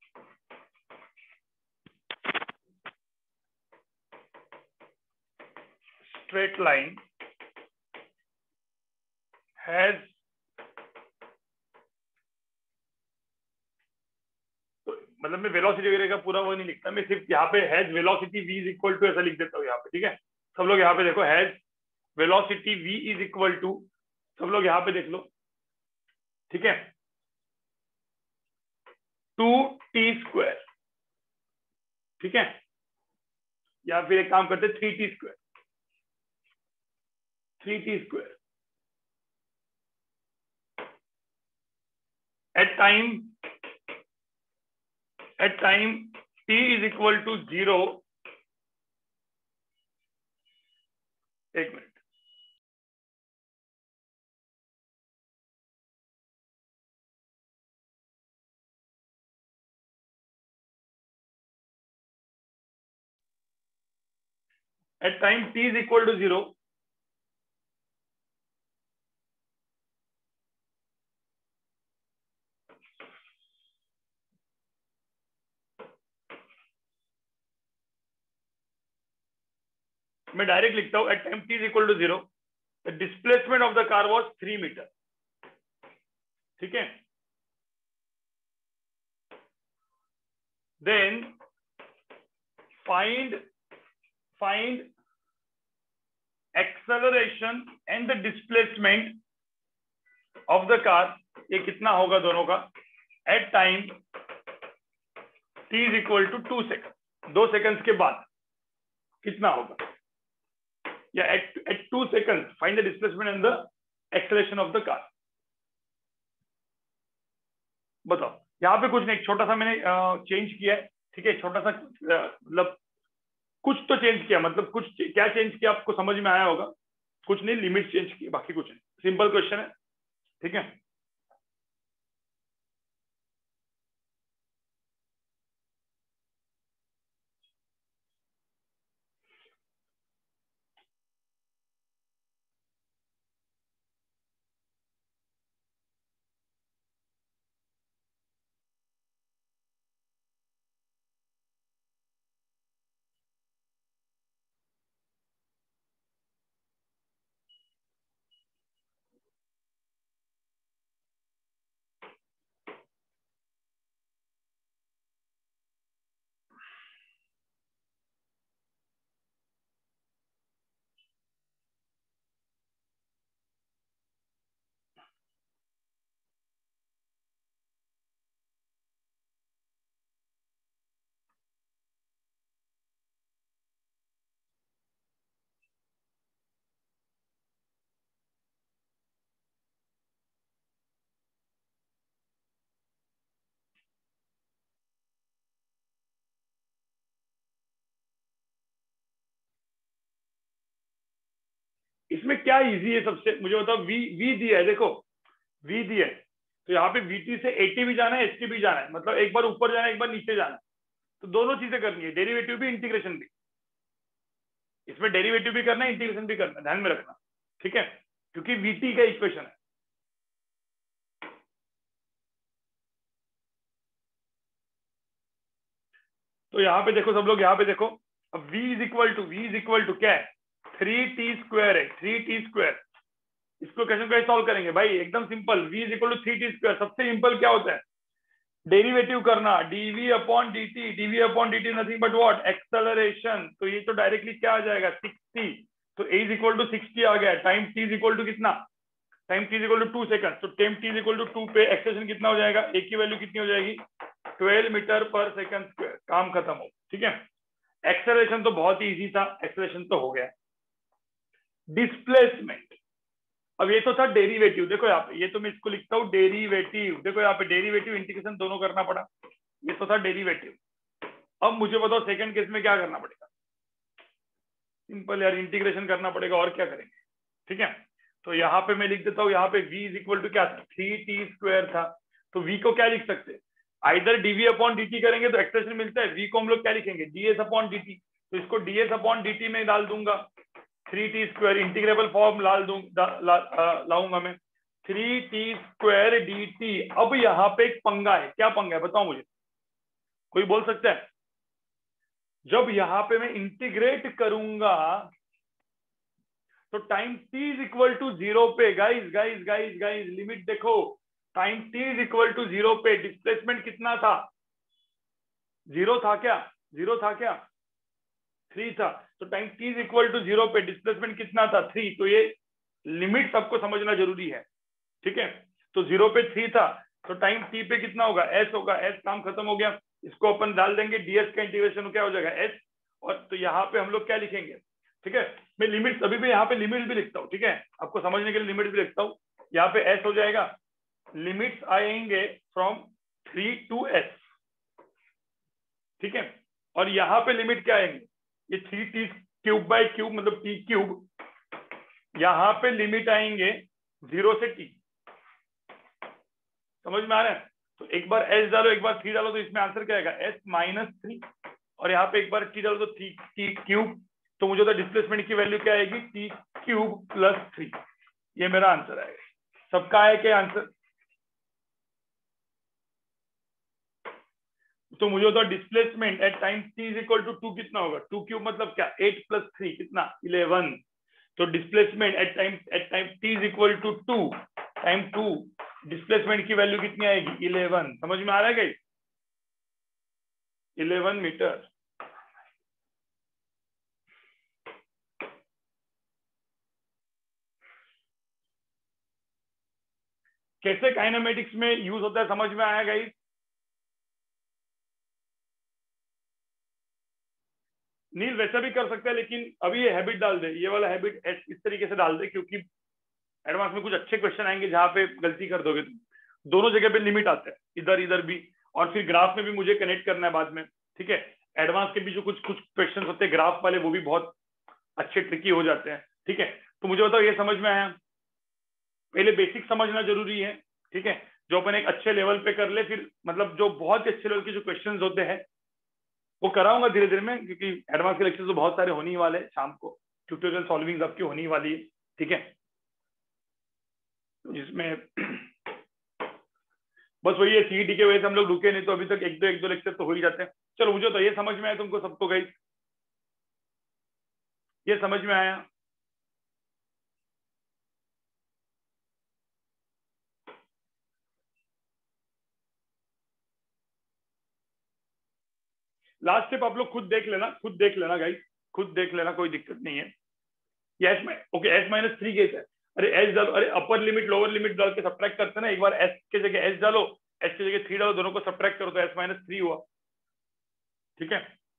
straight line has, तो मतलब मैं वेलोसिटी वगैरह का पूरा वो नहीं लिखता, मैं सिर्फ यहाँ पे has velocity v is equal to ऐसा लिख देता हूँ यहाँ पे, ठीक है? सब लोग यहाँ पे देखो, has velocity v is equal to, सब लोग यहाँ पे देख लो, ठीक है, टू टी स्क्वायर, ठीक है? या फिर एक काम करते, three T square, three T square at time, at time t is equal to zero, एक minute, at time t is equal to zero, मैं डायरेक्ट लिखता हूं, at time t is equal to zero the displacement of the car was three meter, ठीक है? Then find find acceleration and the displacement of the car, ये कितना होगा दोनों का, at time t is equal to two second, दो seconds के बाद कितना होगा, या at at two second find the displacement and the acceleration of the car. बताओ, यहाँ पे कुछ नहीं, छोटा सा मैंने चेंज किया है, ठीक है? छोटा सा मतलब कुछ तो चेंज किया, मतलब कुछ क्या चेंज किया आपको समझ में आया होगा, कुछ नहीं, लिमिट चेंज की, बाकी कुछ नहीं, सिंपल क्वेश्चन है, ठीक है? इसमें क्या इजी है सबसे, मुझे बताओ। वी वी दिया है, देखो वी दिया है, तो यहाँ पे वीटी से एटी भी जाना है, एचटी भी जाना है, मतलब एक बार ऊपर जाना है एक बार नीचे जाना है, तो दोनों चीजें करनी है, डेरिवेटिव भी इंटीग्रेशन भी। इसमें डेरिवेटिव भी करना है, इंटीग्रेशन भी करना है, ध्यान में रखना, ठीक है, क्योंकि वीटी का इक्वेशन है। तो यहाँ पे देखो सब लोग, यहाँ पे देखो, अब v is equal to v is equal to क्या है, थ्री टी स्क्वायर है, थ्री टी स्क्वायर। इसको क्वेश्चन कैसे सॉल्व करेंगे भाई, एकदम simple, v is equal to three T square. सबसे सिंपल क्या होता है, डेरिवेटिव करना, dv upon dt, dv upon dt nothing but what, acceleration. तो ये तो डायरेक्टली क्या आ जाएगा, सिक्सटी, तो a is equal to sixty आ गया, time t is equal to कितना, time t is equal to two second, तो time t is equal to two पे एक्सेलरेशन कितना हो जाएगा, a की वैल्यू कितनी हो जाएगी, twelve meter per second square. काम खत्म हो, ठीक है। एक्सेलरेशन तो बहुत ही इजी था, एक्सेलरेशन तो हो गया। डिस्प्लेसमेंट, अब ये तो था डेरिवेटिव, देखो यहाँ पे, ये तो मैं इसको लिखता हूँ डेरिवेटिव, देखो यहाँ पे डेरिवेटिव इंटीग्रेशन दोनों करना पड़ा, ये तो था डेरिवेटिव। अब मुझे बताओ सेकंड केस में क्या करना पड़ेगा, सिंपल यार, इंटीग्रेशन करना पड़ेगा, और क्या करेंगे, ठीक है। तो यहाँ पे मैं लिख देता हूँ, यहाँ पे v इज इक्वल टू क्या था, थ्री टी स्क्वायर था, तो v को क्या लिख सकते हैं, आइदर dv अपॉन dt करेंगे तो एक्सप्रेशन मिलता है, v को हम लोग क्या लिखेंगे, ds अपॉन dt, तो इसको ds अपॉन dt में डाल दूंगा, three T square integrable form लाल दूं ला, लाऊंगा मैं, three T square D T. अब यहाँ पे एक पंगा है, क्या पंगा है बताओ मुझे, कोई बोल सकता है। जब यहाँ पे मैं इंटीग्रेट करूंगा तो time t is equal to zero पे, guys guys guys guys limit देखो, time t is equal to zero पे डिस्प्लेसमेंट कितना था, जीरो था क्या, जीरो था क्या, थ्री था, तो time t is equal to zero पे डिस्प्लेसमेंट कितना था, थ्री। तो ये लिमिट सबको समझना जरूरी है, ठीक है। तो जीरो पे थ्री था, तो टाइम t पे कितना होगा, s होगा, s काम खत्म हो गया, इसको अपन डाल देंगे, ds का इंटीग्रेशन क्या हो जाएगा s, और तो यहाँ पे हम लोग क्या लिखेंगे, ठीक है। मैं लिमिट अभी भी यहाँ पे लिमिट भी लिखता हूँ, ठीक है, आपको समझने के लिए लिमिट भी लिखता हूँ। यहाँ पे s हो जाएगा, लिमिट्स आएंगे फ्रॉम थ्री टू s, ठीक है, और यहाँ पे लिमिट क्या आएंगे, ये three t cube by cube मतलब टी क्यूब, यहाँ पे लिमिट आएंगे जीरो से टी, समझ में आ रहा है। तो एक बार s डालो एक बार थ्री डालो, तो इसमें आंसर क्या आएगा, s माइनस थ्री, और यहाँ पे एक बार t डालो तो थ्री टी क्यूब, तो मुझे तो डिस्प्लेसमेंट की वैल्यू क्या आएगी, टी क्यूब प्लस थ्री, ये मेरा आंसर आएगा। सबका है क्या आंसर, तो मुझे तो displacement at time t is equal to two कितना होगा, टू क्यूब मतलब क्या, एट प्लस थ्री कितना, इलेवन। तो displacement at time at time t is equal to two, time two displacement की वैल्यू कितनी आएगी, इलेवन। समझ में आ रहा है क्या, इलेवन मीटर। कैसे काइनेमेटिक्स में यूज होता है समझ में आया गाइस, नील वैसा भी कर सकता है, लेकिन अभी ये हैबिट डाल दे, ये वाला हैबिट इस तरीके से डाल दे, क्योंकि एडवांस में कुछ अच्छे क्वेश्चन आएंगे जहां पे गलती कर दोगे तुम, दोनों जगह पे लिमिट आता है, इधर इधर भी, और फिर ग्राफ में भी मुझे कनेक्ट करना है बाद में, ठीक है। एडवांस के भी जो कुछ कुछ क्वेश्चन होते हैं ग्राफ वाले, वो भी बहुत अच्छे ट्रिकी हो जाते हैं, ठीक है। तो मुझे बताओ ये समझ में आया, पहले बेसिक समझना जरूरी है, ठीक है, जो अपन एक अच्छे लेवल पे कर ले, फिर मतलब जो बहुत अच्छे लेवल के जो क्वेश्चन होते हैं वो कराऊंगा धीरे धीरे में, क्योंकि एडवांस के लेक्चर तो बहुत सारे होने ही वाले हैं, शाम को ट्यूटोरियल सॉल्विंग आपकी होने ही वाली है, ठीक है। तो जिसमें बस वही है, सीईटी के वजह से हम लोग रुके, नहीं तो अभी तक एक दो एक दो लेक्चर तो हो ही जाते हैं। चलो मुझे तो ये समझ में आया, तुमको सबको गई ये समझ में आया, लास्ट स्टेप आप लोग खुद देख लेना, खुद देख लेना गाइस, खुद देख लेना, कोई दिक्कत नहीं है। ये एस में okay, s minus three case है, अरे एस डालो, अरे अपर लिमिट लोअर लिमिट डाल के सब्ट्रैक्ट करते ना, एक बार एस के जगह एस डालो, एस की जगह थ्री डालो, दोनों को सब्ट्रैक्ट करो तो एस माइनस थ्री हुआ, ठीक है।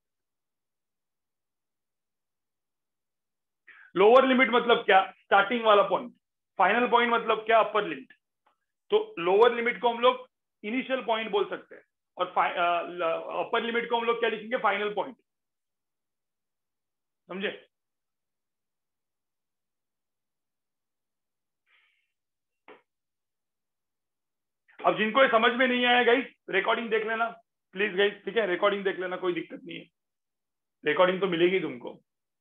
लोअर लिमिट मतलब क्या, स्टार्टिंग वाला पॉइंट, फाइनल पॉइंट मतलब क्या, अपर लिमिट। तो लोअर लिमिट को हम लोग इनिशियल पॉइंट बोल सकते हैं, और अपर लिमिट को हम लोग क्या लिखेंगे, फाइनल पॉइंट, समझे। अब जिनको ये समझ में नहीं आया गाइस, रिकॉर्डिंग देख लेना प्लीज गाइस, ठीक है, रिकॉर्डिंग देख लेना, कोई दिक्कत नहीं है, रिकॉर्डिंग तो मिलेगी तुमको।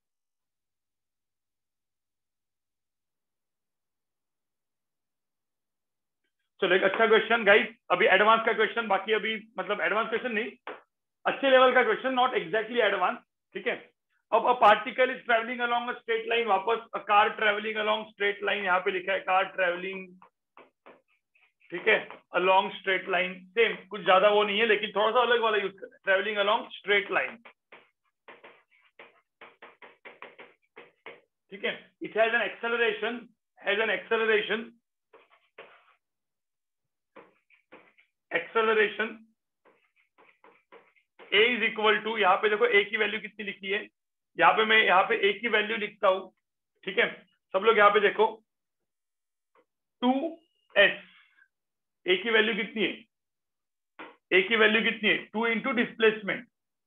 चलो एक अच्छा क्वेश्चन गाइस, अभी एडवांस का क्वेश्चन बाकी, अभी मतलब एडवांस क्वेश्चन नहीं, अच्छे लेवल का क्वेश्चन, नॉट एग्जैक्टली एडवांस, ठीक है। अब a particle is travelling along a straight line, वापस a car travelling along straight line, यहाँ पे लिखा है कार ट्रेवलिंग, ठीक है, अलोंग स्ट्रेट लाइन, सेम, कुछ ज्यादा वो नहीं है, लेकिन थोड़ा सा अलग वाला यूज करना है, ट्रेवलिंग अलोंग स्ट्रेट लाइन, ठीक है। It has an acceleration, has an acceleration, acceleration a is equal to, यहाँ पे देखो a की वैल्यू कितनी लिखी है, यहाँ पे मैं यहाँ पे a की वैल्यू लिखता हूं, ठीक है। सब लोग यहाँ पे देखो, टू एस, a की वैल्यू कितनी है, a की वैल्यू कितनी है, टू इंटू डिस्प्लेसमेंट,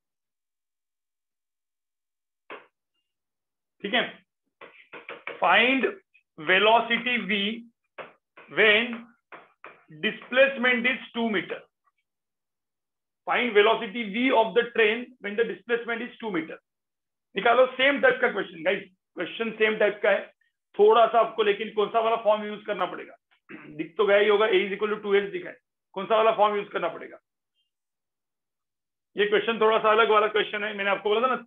ठीक है। Find velocity v when displacement is two meter, find velocity v of the train when the displacement is two meter, निकालो। सेम टाइप का question guys, question same type का है, थोड़ा सा आपको लेकिन कौन सा वाला फॉर्म यूज करना पड़ेगा, दिख तो गया ही होगा, a is equal to two s दिखा है, कौन सा वाला फॉर्म यूज करना पड़ेगा। ये क्वेश्चन थोड़ा सा अलग वाला क्वेश्चन है, मैंने आपको बोला था ना,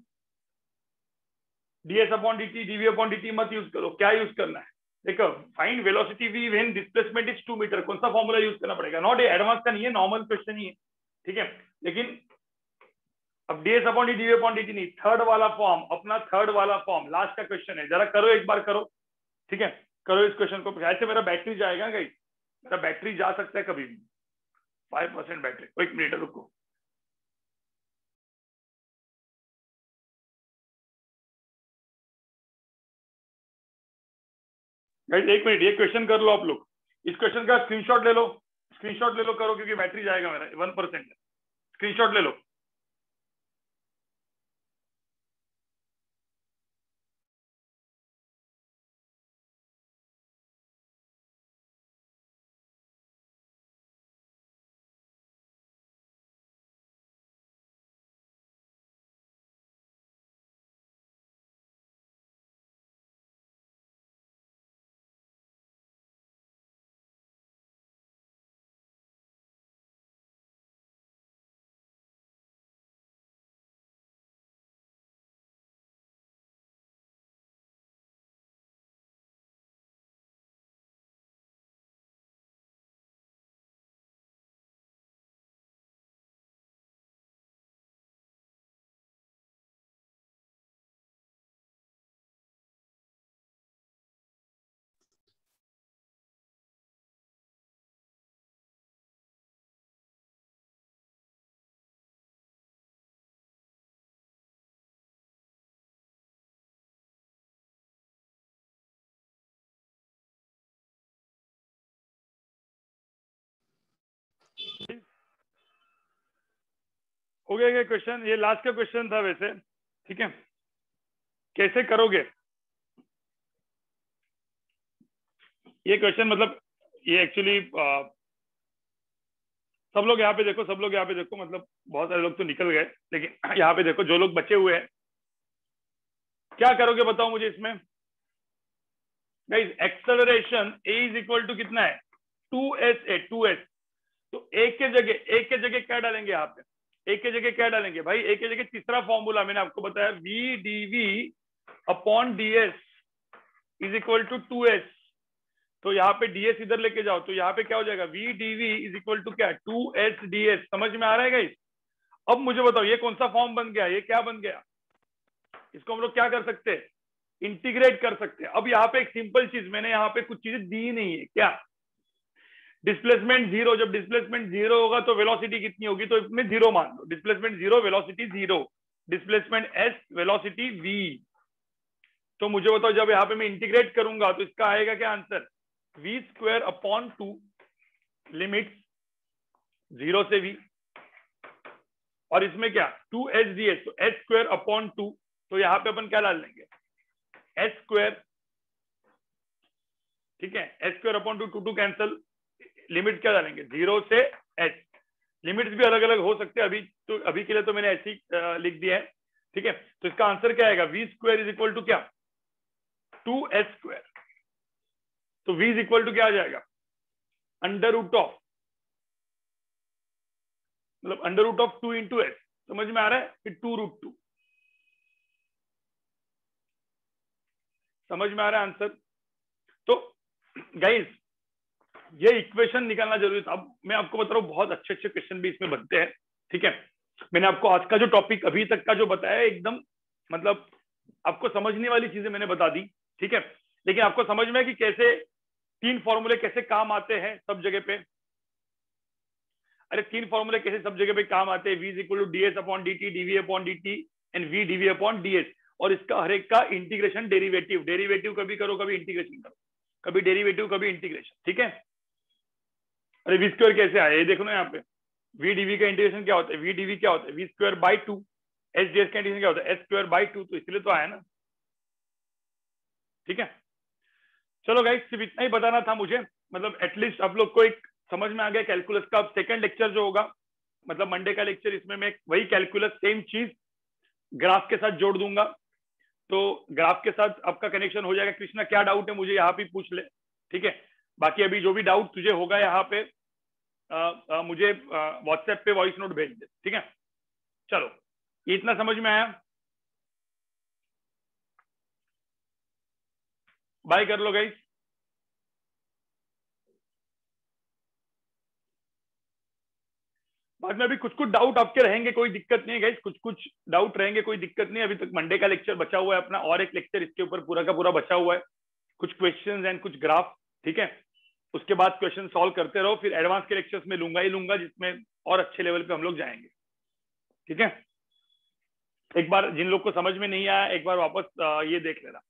ds upon dt, dv upon dt मत यूज करो, क्या यूज करना है, देखो, find velocity v when displacement is two metre, कौन सा फॉर्मूला यूज करना पड़ेगा, नॉट एडवांस का नहीं है, नॉर्मल क्वेश्चन ही है, ठीक है। लेकिन अब ds upon dt, dv upon dt नहीं, थर्ड वाला फॉर्म, अपना थर्ड वाला फॉर्म, लास्ट का क्वेश्चन है, जरा करो, एक बार करो, ठीक है, करो इस क्वेश्चन को। ऐसे मेरा बैटरी जाएगा गाइस, मेरा बैटरी जा सकता है कभी भी, फाइव परसेंट बैटरी, एक मिनट रुको। गाइस एक मिनट, ये क्वेश्चन कर लो आप लोग, इस क्वेश्चन का स्क्रीनशॉट ले लो, स्क्रीनशॉट ले लो, करो, क्योंकि बैटरी जाएगा मेरा, वन परसेंट, स्क्रीनशॉट ले लो। हो गया क्या क्वेश्चन, ये लास्ट का क्वेश्चन था वैसे, ठीक है। कैसे करोगे ये क्वेश्चन, मतलब ये एक्चुअली सब लोग यहाँ पे देखो, सब लोग यहाँ पे देखो, मतलब बहुत सारे लोग तो निकल गए, लेकिन यहाँ पे देखो, जो लोग बचे हुए हैं, क्या करोगे बताओ मुझे इसमें। Guys acceleration a is equal to कितना है, two s a, two s, तो a के जगह, a के जगह क्या डालेंगे यहाँ पे, a के जगह क्या डालेंगे भाई, a के जगह तीसरा फॉर्मूला मैंने आपको बताया, v dv upon ds is equal to two s, तो यहाँ पे ds इधर लेके जाओ, तो यहाँ पे क्या हो जाएगा, v dv is equal to क्या, टू एस ds, समझ में आ रहा है गाइस। अब मुझे बताओ ये कौन सा फॉर्म बन गया, ये क्या बन गया, इसको हम लोग क्या कर सकते हैं, इंटीग्रेट कर सकते हैं। अब यहाँ पे एक सिंपल चीज, मैंने यहाँ पे कुछ चीजें दी नहीं है, क्या, डिस्प्लेसमेंट जीरो, जब डिस्प्लेसमेंट जीरो होगा तो वेलोसिटी कितनी होगी, तो इसमें जीरो मान लो, displacement zero, velocity zero, displacement s, velocity v. तो मुझे बताओ जब यहाँ पे मैं इंटीग्रेट करूंगा तो इसका आएगा क्या answer, v square upon two, limit zero से वी, और इसमें क्या, टू एच डी एच, तो एच स्क्वायर अपॉन टू, तो यहाँ पे अपन क्या डाल लेंगे, एच स्क्वायर, ठीक है, h square upon two, to two cancel, limit क्या डालेंगे, जीरो से एच। लिमिट्स भी अलग अलग हो सकते हैं, अभी तो अभी के लिए तो मैंने ऐसी लिख दिया है, ठीक है। तो इसका आंसर क्या आएगा, v square is equal to क्या, टू एच स्क्वायर। तो वी इज इक्वल टू क्या आ जाएगा, अंडर रूट ऑफ, मतलब under root of two into h. समझ में आ रहा है कि टू रूट टू, समझ में आ रहा है आंसर। तो गाइस ये इक्वेशन निकालना जरूरी था। अब मैं आपको बता रहा हूँ बहुत अच्छे अच्छे क्वेश्चन भी इसमें बनते हैं, ठीक है। मैंने आपको आज का जो टॉपिक अभी तक का जो बताया एकदम मतलब आपको समझने वाली चीजें मैंने बता दी, ठीक है। लेकिन आपको समझ में है कि कैसे तीन फॉर्मूले कैसे काम आते हैं सब जगह पे। अरे तीन फॉर्मूले कैसे सब जगह पे काम आते हैं, v is equal to D S upon D T, DV upon D t and v DV upon D s. और इसका हर एक का इंटीग्रेशन डेरिवेटिव, डेरिवेटिव कभी करो कभी इंटीग्रेशन करो, कभी डेरिवेटिव कभी इंटीग्रेशन, ठीक है। अरे वी स्क्वायर कैसे आया ये देखो ना, यहाँ पे वी डीवी का इंटीग्रेशन क्या होता है, वी डीवी क्या होता है, v square by two. H d S का इंटीग्रेशन क्या होता है, एच स्क्वायर बाई टू। तो इसलिए तो आया ना, ठीक है। चलो गाइस सिर्फ इतना ही बताना था मुझे, मतलब एटलीस्ट आप लोग को एक समझ में आ गया कैलकुलस का। अब सेकंड लेक्चर जो होगा मतलब मंडे का लेक्चर, इसमें मैं वही कैलकुलस सेम चीज ग्राफ के साथ जोड़ दूंगा। तो ग्राफ के साथ आपका कनेक्शन हो जाएगा। कृष्णा क्या डाउट है मुझे यहाँ पे पूछ ले, ठीक है। बाकी अभी जो भी डाउट तुझे होगा यहाँ पे आ, आ, मुझे व्हाट्सएप पे वॉइस नोट भेज दे, ठीक है। चलो ये इतना समझ में आया, बाय कर लो गाइस। बाद में अभी कुछ कुछ डाउट आपके रहेंगे, कोई दिक्कत नहीं है गाइस, कुछ कुछ डाउट रहेंगे, कोई दिक्कत नहीं है। अभी तक मंडे का लेक्चर बचा हुआ है अपना, और एक लेक्चर इसके ऊपर पूरा का पूरा बचा हुआ है, कुछ क्वेश्चंस एंड कुछ ग्राफ, ठीक है। उसके बाद क्वेश्चन सॉल्व करते रहो, फिर एडवांस के लेक्चर्स में लूंगा ही लूंगा जिसमें और अच्छे लेवल पे हम लोग जाएंगे, ठीक है। एक बार जिन लोग को समझ में नहीं आया एक बार वापस ये देख लेना,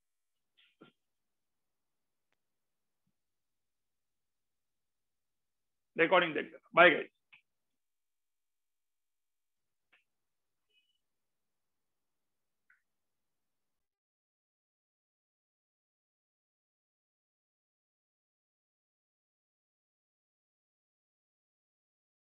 रिकॉर्डिंग देख लेना। Bye guys.